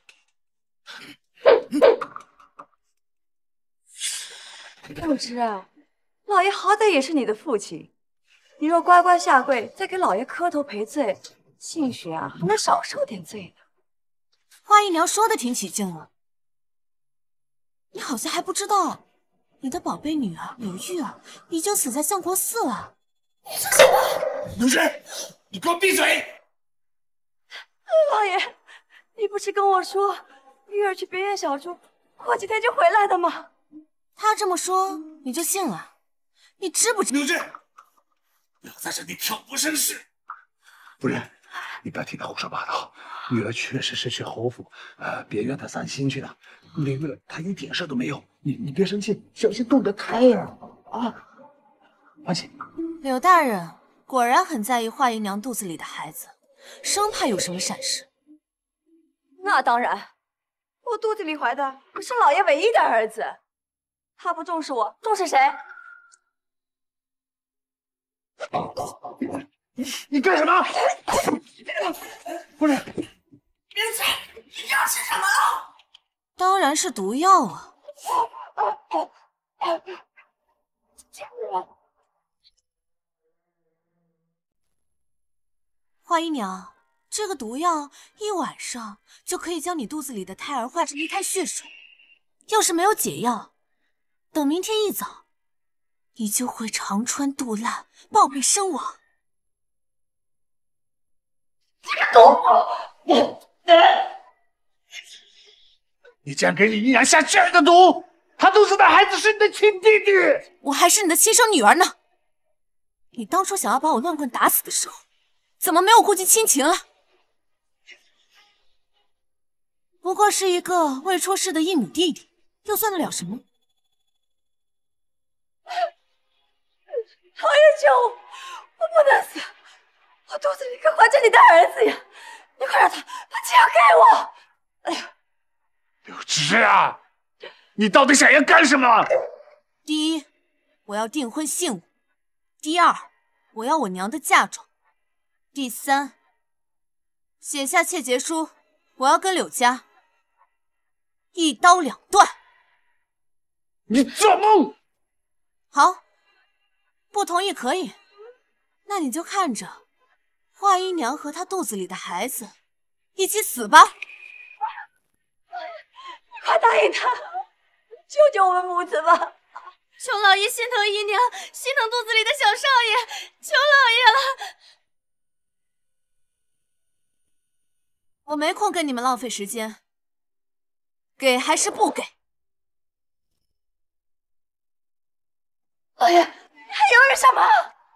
柳枝，老爷好歹也是你的父亲，你若乖乖下跪，再给老爷磕头赔罪，兴许啊还能少受点罪呢。 华姨娘说的挺起劲了，你好像还不知道，你的宝贝女儿柳玉儿已经死在相国寺了。 你说什么？柳枝，你给我闭嘴！ 老爷，你不是跟我说玉儿去别院小住，过几天就回来的吗？ 他这么说你就信了？你知不知？ 柳枝，不要在这里悄无声息。夫人，你不要听他胡说八道。玉儿确实是去侯府别院的散心去的，柳玉她一点事都没有。你别生气，小心动的胎呀！啊，放心。 柳大人果然很在意华姨娘肚子里的孩子，生怕有什么闪失。 那当然，我肚子里怀的可是老爷唯一的儿子，他不重视我，重视谁？ 你干什么？夫人， 明子，你要吃什么了？ 当然是毒药啊！华姨娘，这个毒药一晚上就可以将你肚子里的胎儿化成一滩血水。 要是没有解药，等明天一早，你就会肠穿肚烂，暴毙身亡。 这个毒！你竟然给你姨娘下这样的毒！她肚子的孩子是你的亲弟弟， 我还是你的亲生女儿呢。你当初想要把我乱棍打死的时候，怎么没有顾及亲情啊？不过是一个未出世的异母弟弟，又算得了什么？ 老爷救我！我不能死！我肚子里可怀着你的儿子呀！你快让他把解药给我！哎呀， 柳枝啊，你到底想要干什么？ 第一，我要订婚信物；第二，我要我娘的嫁妆；第三，写下切结书，我要跟柳家一刀两断。 你做梦！ 好，不同意可以，那你就看着华姨娘和她肚子里的孩子一起死吧！ 你快答应他，救救我们母子吧！ 求老爷心疼姨娘，心疼肚子里的小少爷，求老爷了！ 我没空跟你们浪费时间，给还是不给？ 老爷，还犹豫什么？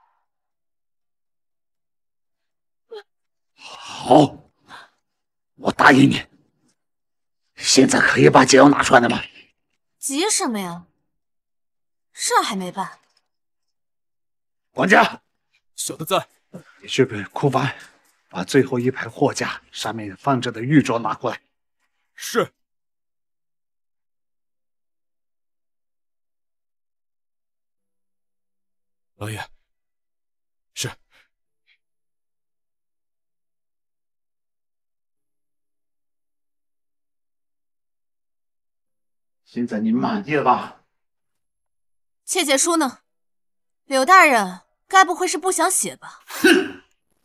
好，我答应你。现在可以把解药拿出来了吗？ 急什么呀？事还没办。 管家， 小的在。 你去库房把最后一排货架上面放着的玉镯拿过来。 是。老爷。是。 现在你满意了吧？ 切结书呢？柳大人该不会是不想写吧？ 哼！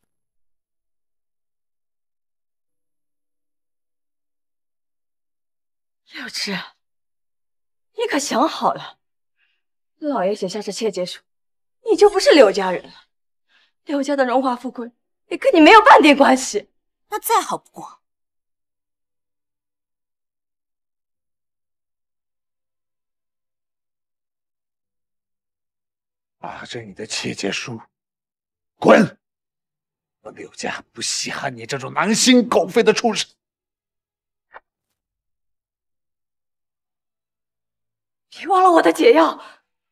柳枝，你可想好了？老爷写下这切结书，你就不是柳家人了。柳家的荣华富贵也跟你没有半点关系。 那再好不过。 拿着你的切结书，滚！我柳家不稀罕你这种狼心狗肺的畜生。 你忘了我的解药？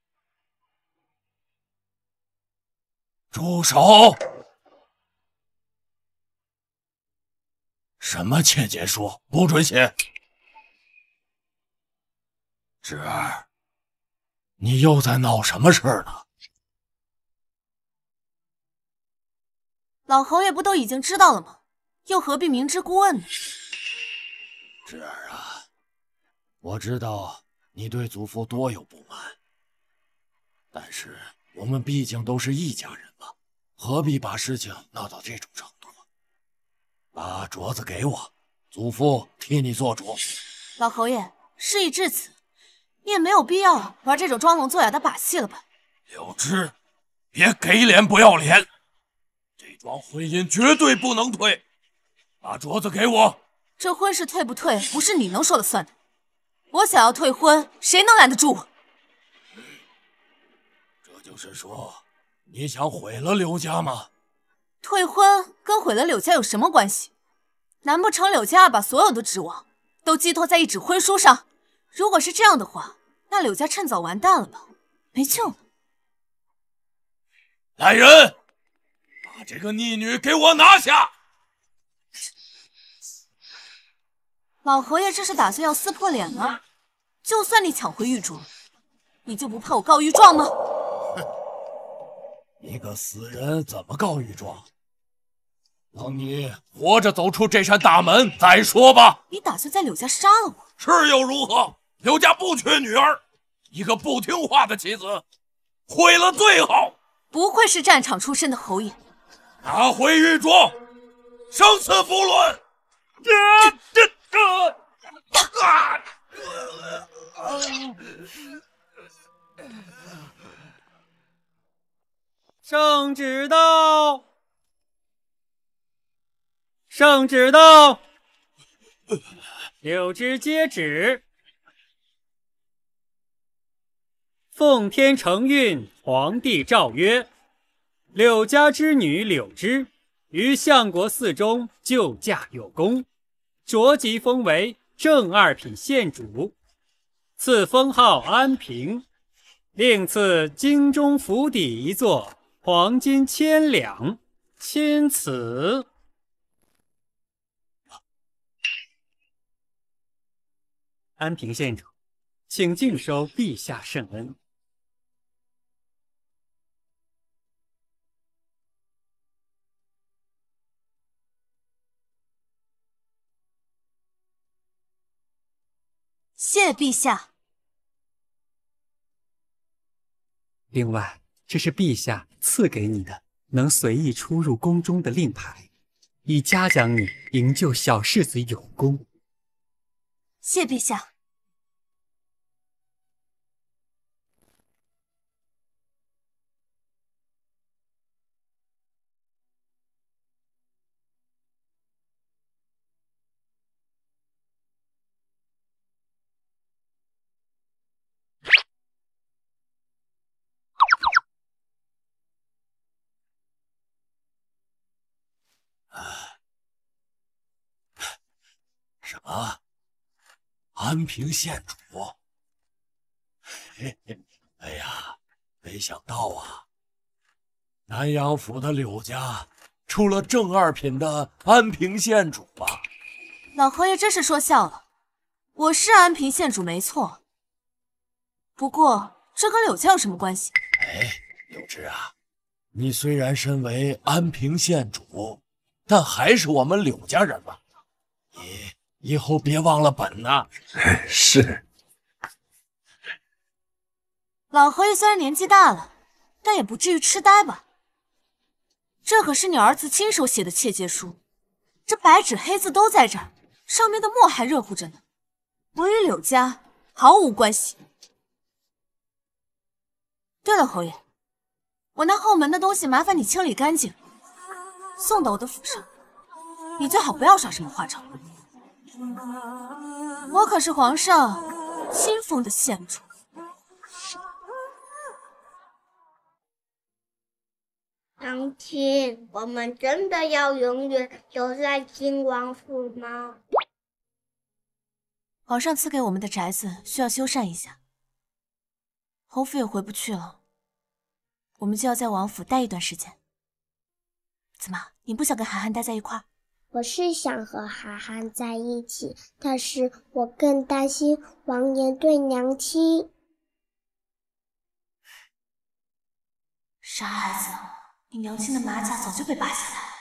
住手！什么切结书？不准写！侄儿，你又在闹什么事儿呢？ 老侯爷不都已经知道了吗？又何必明知故问呢？ 侄儿啊，我知道你对祖父多有不满，但是我们毕竟都是一家人嘛，何必把事情闹到这种程度？把镯子给我，祖父替你做主。 老侯爷，事已至此，你也没有必要玩这种装聋作哑的把戏了吧？ 柳枝，别给脸不要脸！这桩婚姻绝对不能退，把镯子给我。 这婚事退不退，不是你能说了算的。我想要退婚，谁能拦得住我？ 这就是说，你想毁了柳家吗？ 退婚跟毁了柳家有什么关系？难不成柳家把所有的指望都寄托在一纸婚书上？如果是这样的话，那柳家趁早完蛋了吧，没救了。 来人，把这个逆女给我拿下！ 老侯爷这是打算要撕破脸了？就算你抢回玉镯，你就不怕我告御状吗？ 哼，一个死人怎么告御状？等你活着走出这扇大门再说吧。 你打算在柳家杀了我？ 是又如何？柳家不缺女儿，一个不听话的妻子，毁了最好。 不愧是战场出身的侯爷， 拿回玉镯，生死不论。 圣旨到！圣旨到！柳枝接旨。奉天承运，皇帝诏曰：柳家之女柳枝于相国寺中救驾有功，着即封为正二品县主，赐封号安平，另赐京中府邸一座，黄金1000两，钦此。安平县主，请尽收陛下圣恩。 谢陛下。 另外，这是陛下赐给你的能随意出入宫中的令牌，以嘉奖你营救小世子有功。 谢陛下。 什么？安平县主？哎呀，没想到啊，南阳府的柳家出了正二品的安平县主啊！ 老侯爷真是说笑了，我是安平县主没错，不过这跟柳家有什么关系？ 哎，柳枝啊，你虽然身为安平县主，但还是我们柳家人嘛，你以后别忘了本呐。是。 老侯爷虽然年纪大了，但也不至于痴呆吧？这可是你儿子亲手写的切结书，这白纸黑字都在这儿，上面的墨还热乎着呢。我与柳家毫无关系。对了，侯爷，我那后门的东西麻烦你清理干净，送到我的府上。你最好不要耍什么花招。我可是皇上亲封的县主。 娘亲，我们真的要永远留在靖王府吗？ 皇上赐给我们的宅子需要修缮一下，侯府也回不去了，我们就要在王府待一段时间。怎么，你不想跟涵涵待在一块儿？ 我是想和涵涵在一起，但是我更担心王爷对娘亲。 傻孩子，你娘亲的马甲早就被扒下来了。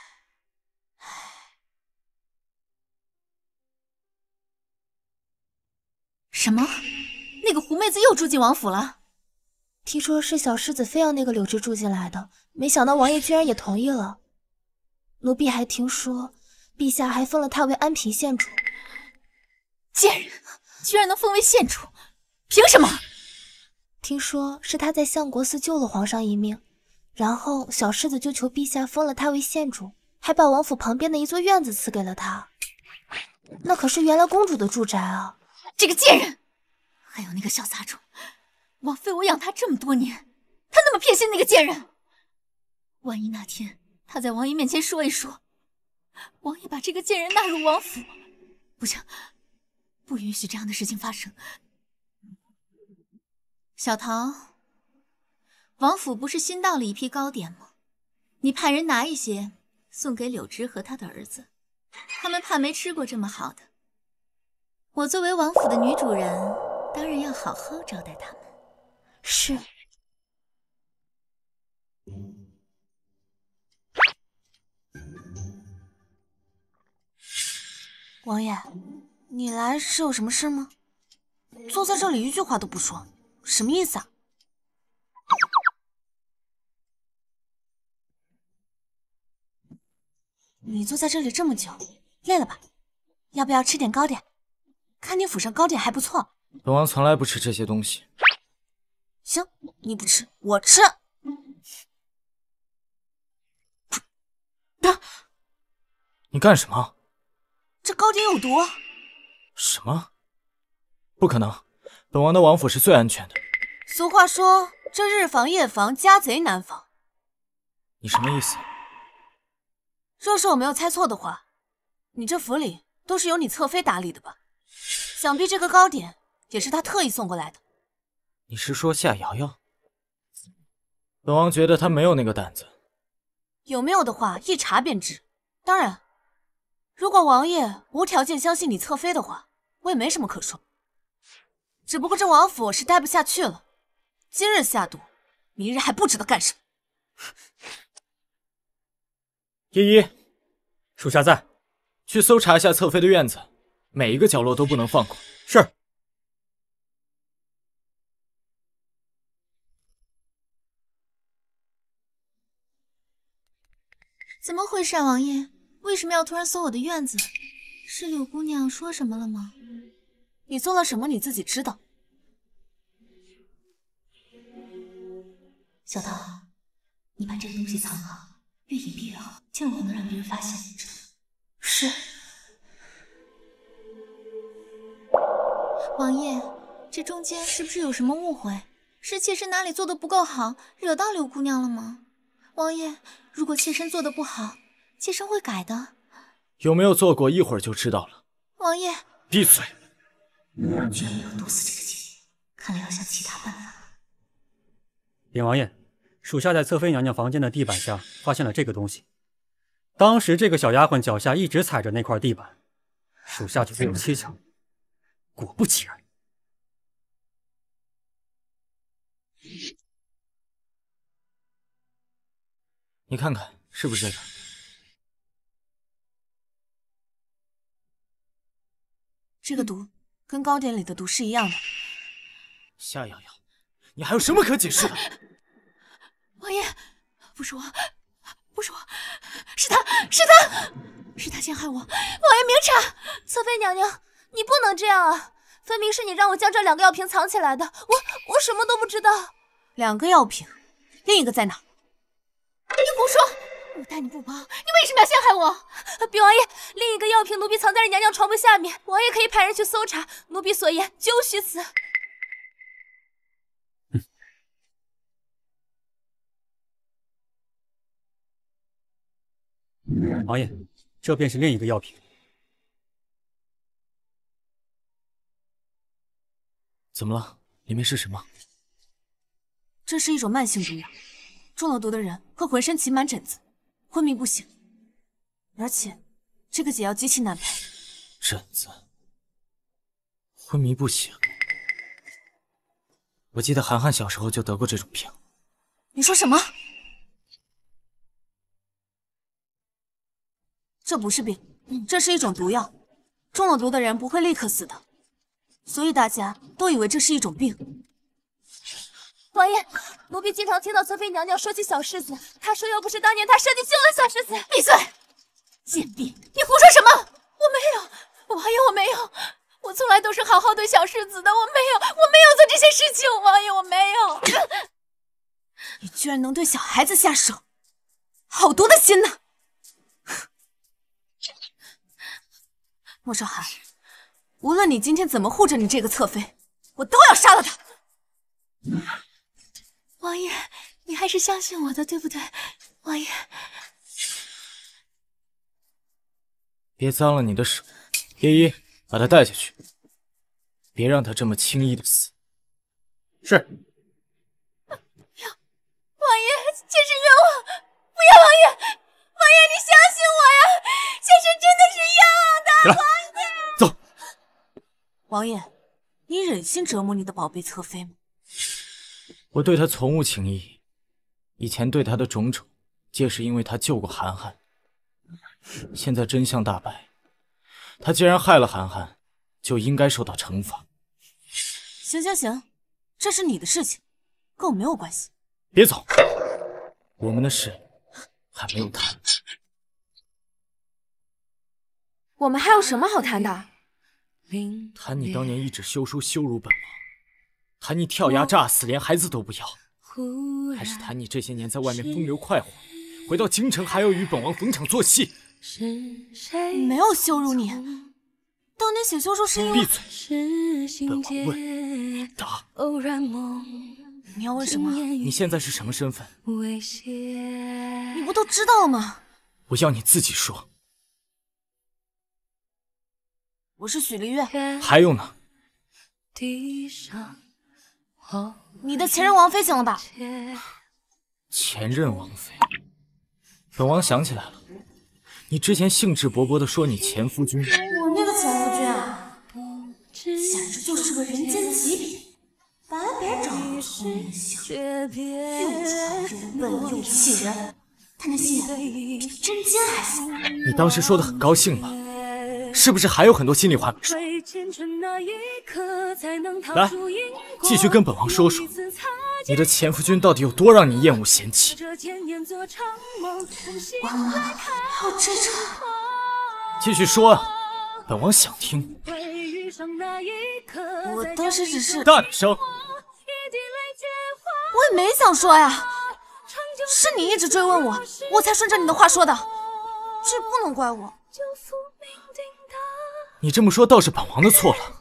什么？那个狐妹子又住进王府了？ 听说是小世子非要那个柳枝住进来的，没想到王爷居然也同意了。奴婢还听说，陛下还封了他为安平县主。 贱人，居然能封为县主，凭什么？ 听说是他在相国寺救了皇上一命，然后小世子就求陛下封了他为县主，还把王府旁边的一座院子赐给了他。那可是原来公主的住宅啊！ 这个贱人，还有那个小杂种，枉费我养他这么多年，他那么偏心那个贱人。万一那天他在王爷面前说一说，王爷把这个贱人纳入王府，不行，不允许这样的事情发生。小桃，王府不是新到了一批糕点吗？你派人拿一些送给柳枝和他的儿子，他们怕没吃过这么好的。我作为王府的女主人，当然要好好招待他们。 是。 王爷，你来是有什么事吗？坐在这里一句话都不说，什么意思啊？你坐在这里这么久，累了吧？要不要吃点糕点？看你府上糕点还不错。 本王从来不吃这些东西。 行，你不吃，我吃。 你干什么？ 这糕点有毒啊！ 什么？不可能，本王的王府是最安全的。 俗话说，这日防夜防，家贼难防。 你什么意思？ 若是我没有猜错的话，你这府里都是由你侧妃打理的吧？想必这个糕点也是他特意送过来的。 你是说夏瑶瑶？本王觉得她没有那个胆子。 有没有的话，一查便知。当然，如果王爷无条件相信你侧妃的话，我也没什么可说。只不过这王府我是待不下去了，今日下毒，明日还不知道干什么。 依依，属下在，去搜查一下侧妃的院子，每一个角落都不能放过。是。 怎么回事啊，王爷？为什么要突然搜我的院子？是柳姑娘说什么了吗？ 你做了什么你自己知道。 小桃，你把这个东西藏好，越隐蔽越好，千万不能让别人发现，知道吗？是。王爷，这中间是不是有什么误会？是妾身哪里做的不够好，惹到柳姑娘了吗？王爷，如果妾身做的不好，妾身会改的。 有没有做过，一会儿就知道了。 王爷， 闭嘴！ 居然没有毒死这个姐姐，看来要想其他办法。 禀王爷，属下在侧妃娘娘房间的地板下发现了这个东西。当时这个小丫鬟脚下一直踩着那块地板，属下就没有蹊跷。果不其然。 你看看是不是这个？ 这个毒跟糕点里的毒是一样的。 夏瑶瑶，你还有什么可解释的？ 王爷，不是我，不是我，是他，是他，是他陷害我！王爷明察，侧妃娘娘，你不能这样啊！分明是你让我将这2个药瓶藏起来的，我什么都不知道。 2个药瓶，另一个在哪？ 你胡说！我待你不薄，你为什么要陷害我？禀王爷，另一个药瓶奴婢藏在了娘娘床铺下面，王爷可以派人去搜查。奴婢所言究须此。 王爷，这便是另一个药瓶。 怎么了？里面是什么？ 这是一种慢性毒药，中了毒的人会浑身起满疹子，昏迷不醒，而且这个解药极其难配。 疹子，昏迷不醒。我记得涵涵小时候就得过这种病。 你说什么？这不是病，这是一种毒药，中了毒的人不会立刻死的，所以大家都以为这是一种病。 王爷，奴婢经常听到侧妃娘娘说起小世子，她说要不是当年她设计救了小世子。闭嘴！贱婢，你胡说什么？我没有，王爷，我没有，我从来都是好好对小世子的，我没有做这些事情，王爷，我没有。 你居然能对小孩子下手，好毒的心呐！莫少寒，无论你今天怎么护着你这个侧妃，我都要杀了她。 王爷，你还是相信我的，对不对？王爷， 别脏了你的手。叶一，把他带下去，别让他这么轻易的死。是。 王爷，妾身冤枉！不要，王爷，王爷，你相信我呀！妾身真的是冤枉的，王爷。 走。 王爷，你忍心折磨你的宝贝侧妃吗？ 我对他从无情义，以前对他的种种，皆是因为他救过涵涵。现在真相大白，他既然害了涵涵，就应该受到惩罚。 行行行，这是你的事情，跟我没有关系。 别走，我们的事还没有谈。 我们还有什么好谈的？ 谈你当年一纸休书羞辱本王， 谈你跳崖诈死，连孩子都不要，还是谈你这些年在外面风流快活，回到京城还要与本王逢场作戏？ 没有羞辱你，当年写休书是因为…… 闭嘴！本王问，答。 你要问什么？ 你现在是什么身份？ 你不都知道了吗？ 我要你自己说。 我是许丽月。 还有呢？ 你的前任王妃醒了吧？ 前任王妃，本王想起来了，你之前兴致勃勃地说你前夫君。 我那个前夫君啊，简直就是个人间极品，白白长得聪明性，又传人笨又气人，他那心眼比针尖还细。 你当时说的很高兴吧？是不是还有很多心里话没说？来，继续跟本王说说，你的前夫君到底有多让你厌恶嫌弃？ 完了，还有这种？ 继续说啊，本王想听。 我当时只是…… 大点声！ 我也没想说呀，是你一直追问我，我才顺着你的话说的，这不能怪我。 你这么说倒是本王的错了。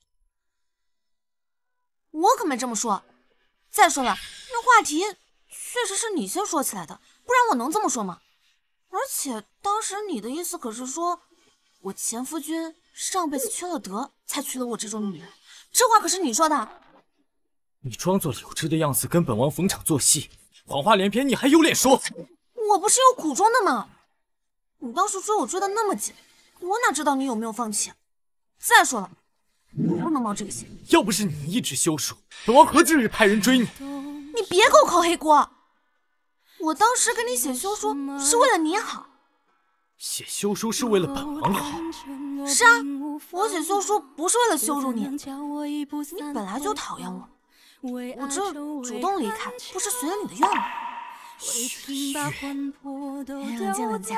我可没这么说。再说了，那话题确实是你先说起来的，不然我能这么说吗？而且当时你的意思可是说，我前夫君上辈子缺了德，才娶了我这种女人，这话可是你说的。 你装作柳枝的样子跟本王逢场作戏，谎话连篇，你还有脸说？ 我不是有苦衷的吗？你当时追我追得那么紧，我哪知道你有没有放弃？再说了，我不能冒这个险。 要不是你一直休书，本王何至于派人追你？ 你别给我扣黑锅！我当时给你写休书是为了你好。 写休书是为了本王好？ 是啊，我写休书不是为了羞辱你，你本来就讨厌我，我这主动离开不是随了你的愿吗？ 许月，冷静冷静。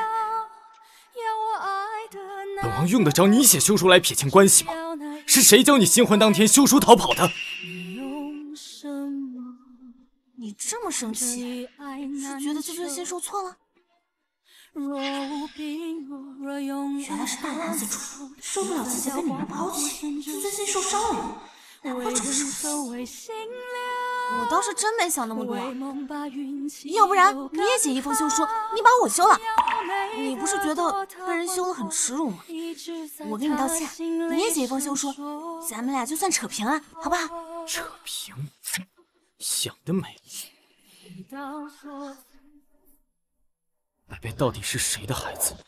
本王用得着你写休书来撇清关系吗？是谁教你新婚当天休书逃跑的？ 你这么生气，是觉得自尊心受挫了？原来是大男子主义，受不了自己被女人抛弃，自尊心受伤了，难怪这么生气。我倒是真没想那么多，要不然你也写一封休书，你把我休了，你不是觉得被人休了很耻辱吗？我给你道歉，你也写一封休书，咱们俩就算扯平了，好不好？ 扯平？想得美！白白到底是谁的孩子？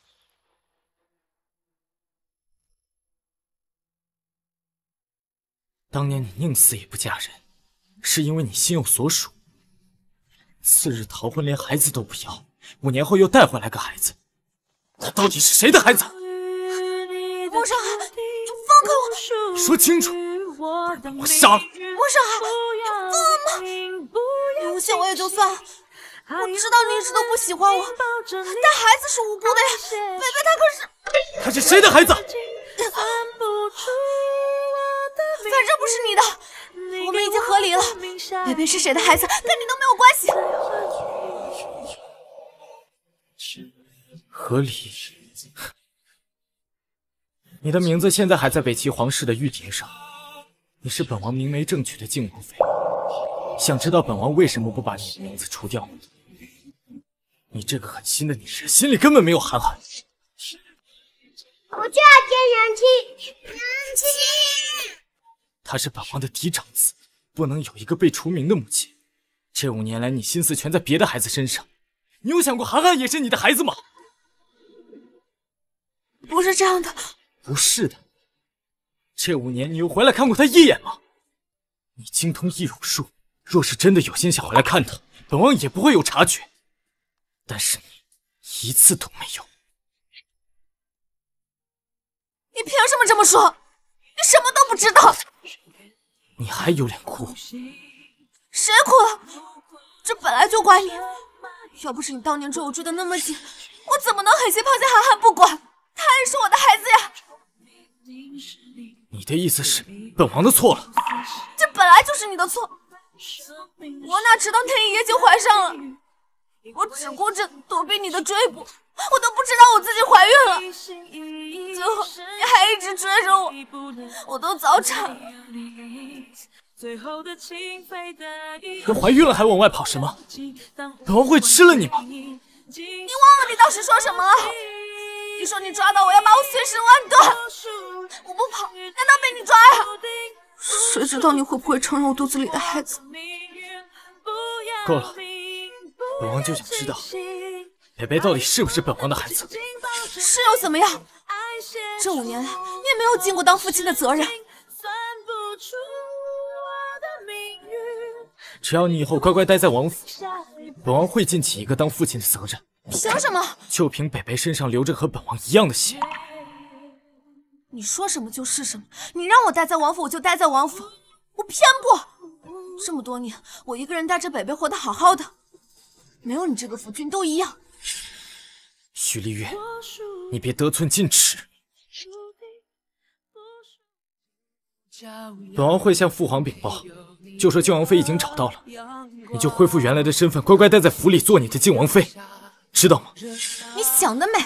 当年你宁死也不嫁人，是因为你心有所属。次日逃婚，连孩子都不要，5年后又带回来个孩子，他到底是谁的孩子？ 莫少海，放开我！ 你说清楚，不然把我杀了！ 莫少海，你疯了吗？你诬陷我也就算了，我知道你一直都不喜欢我，但孩子是无辜的呀，北北他可是…… 他是谁的孩子？ 反正不是你的，我们已经和离了。北北是谁的孩子，跟你都没有关系。和离？你的名字现在还在北齐皇室的玉牒上，你是本王明媒正娶的靖王妃。想知道本王为什么不把你的名字除掉吗？你这个狠心的女人，心里根本没有韩寒。 我就要见娘亲，娘亲。 他是本王的嫡长子，不能有一个被除名的母亲。这5年来，你心思全在别的孩子身上，你有想过韩寒也是你的孩子吗？ 不是这样的。 不是的。这5年，你又回来看过他一眼吗？你精通易容术，若是真的有心想回来看他，本王也不会有察觉。但是你一次都没有。 你凭什么这么说？你什么都不知道。 你还有脸哭？ 谁哭了？这本来就怪你。要不是你当年追我追得那么紧，我怎么能狠心抛下韩寒不管？他也是我的孩子呀。 你的意思是本王的错了？ 这本来来就是你的错，我哪知道天一夜就怀上了，我只顾着躲避你的追捕，我都不知道我自己怀孕了。最后你还一直追着我，我都早产了。 都怀孕了还往外跑什么？本王会吃了你吗？ 你忘了你当时说什么了？你说你抓到我要把我碎尸万段，我不跑，难道被你抓呀？谁知道你会不会承认我肚子里的孩子？ 够了，本王就想知道北北到底是不是本王的孩子。 是又怎么样？这5年来你也没有尽过当父亲的责任。 只要你以后乖乖待在王府，本王会尽起一个当父亲的责任。 凭什么？就凭北北身上流着和本王一样的血。 你说什么就是什么，你让我待在王府我就待在王府，我偏不。这么多年我一个人带着北北活得好好的，没有你这个夫君都一样。 徐丽月，你别得寸进尺。本王会向父皇禀报，就说靖王妃已经找到了，你就恢复原来的身份，乖乖待在府里做你的靖王妃，知道吗？ 你想得美！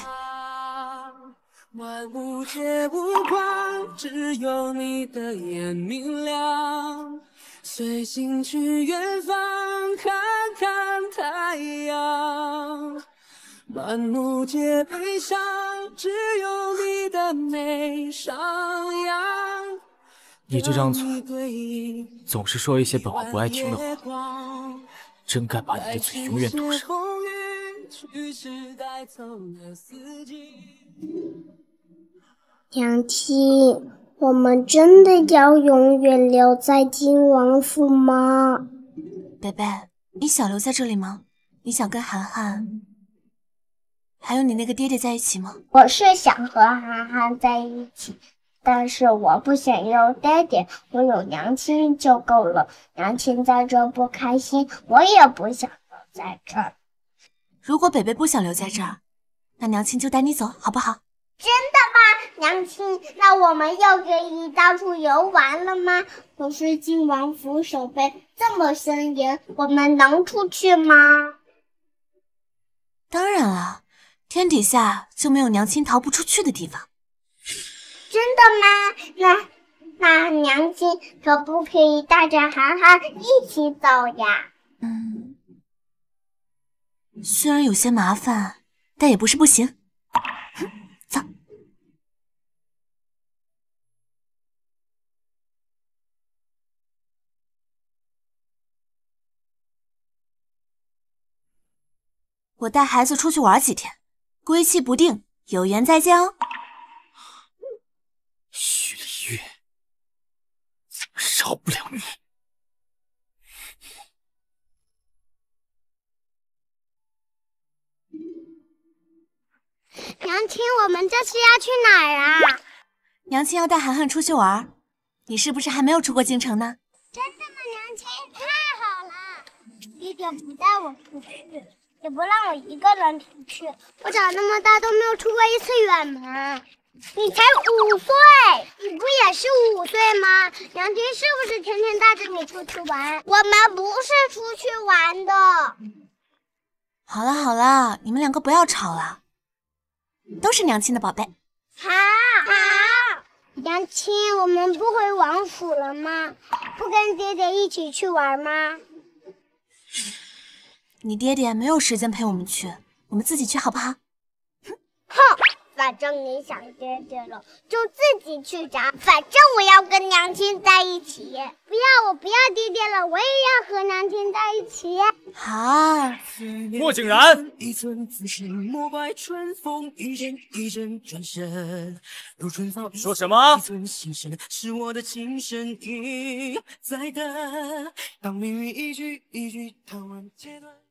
万物皆无光，只有你的眼明亮。随心去远方，看看太阳。满目皆悲伤，只有你的美上扬。 你这张嘴总是说一些本王不爱听的话，真该把你的嘴永远堵上。 娘亲，我们真的要永远留在靖王府吗？ 北北，你想留在这里吗？你想跟涵涵还有你那个爹爹在一起吗？ 我是想和涵涵在一起，但是我不想要爹爹，我有娘亲就够了。娘亲在这不开心，我也不想留在这儿。 如果北北不想留在这儿，那娘亲就带你走，好不好？ 真的吗，娘亲？那我们又可以到处游玩了吗？可是靖王府守备这么森严，我们能出去吗？ 当然了，天底下就没有娘亲逃不出去的地方。 真的吗？那娘亲可不可以带着涵涵一起走呀？ 虽然有些麻烦，但也不是不行。走。我带孩子出去玩几天，归期不定，有缘再见哦。 徐丽月，饶不了你！ 娘亲，我们这是要去哪儿啊？ 娘亲要带涵涵出去玩，你是不是还没有出过京城呢？ 真的吗，娘亲？太好了！爹爹不带我出去，也不让我一个人出去。我长那么大都没有出过一次远门。你才5岁，你不也是5岁吗？娘亲是不是天天带着你出去玩？我们不是出去玩的。 好了好了，你们两个不要吵了，都是娘亲的宝贝。 好，娘亲，我们不回王府了吗？不跟爹爹一起去玩吗？ 你爹爹没有时间陪我们去，我们自己去好不好？ 哼，反正你想爹爹了，就自己去找。反正我要跟娘亲在一起。不要，我不要爹爹了，我也要和娘亲在一起。 好， 莫景然。 一寸此心，莫怪春风一阵一阵转身。如春草说什么？ 一寸心声，是我的情深意在等。当命运一句一句弹完阶段。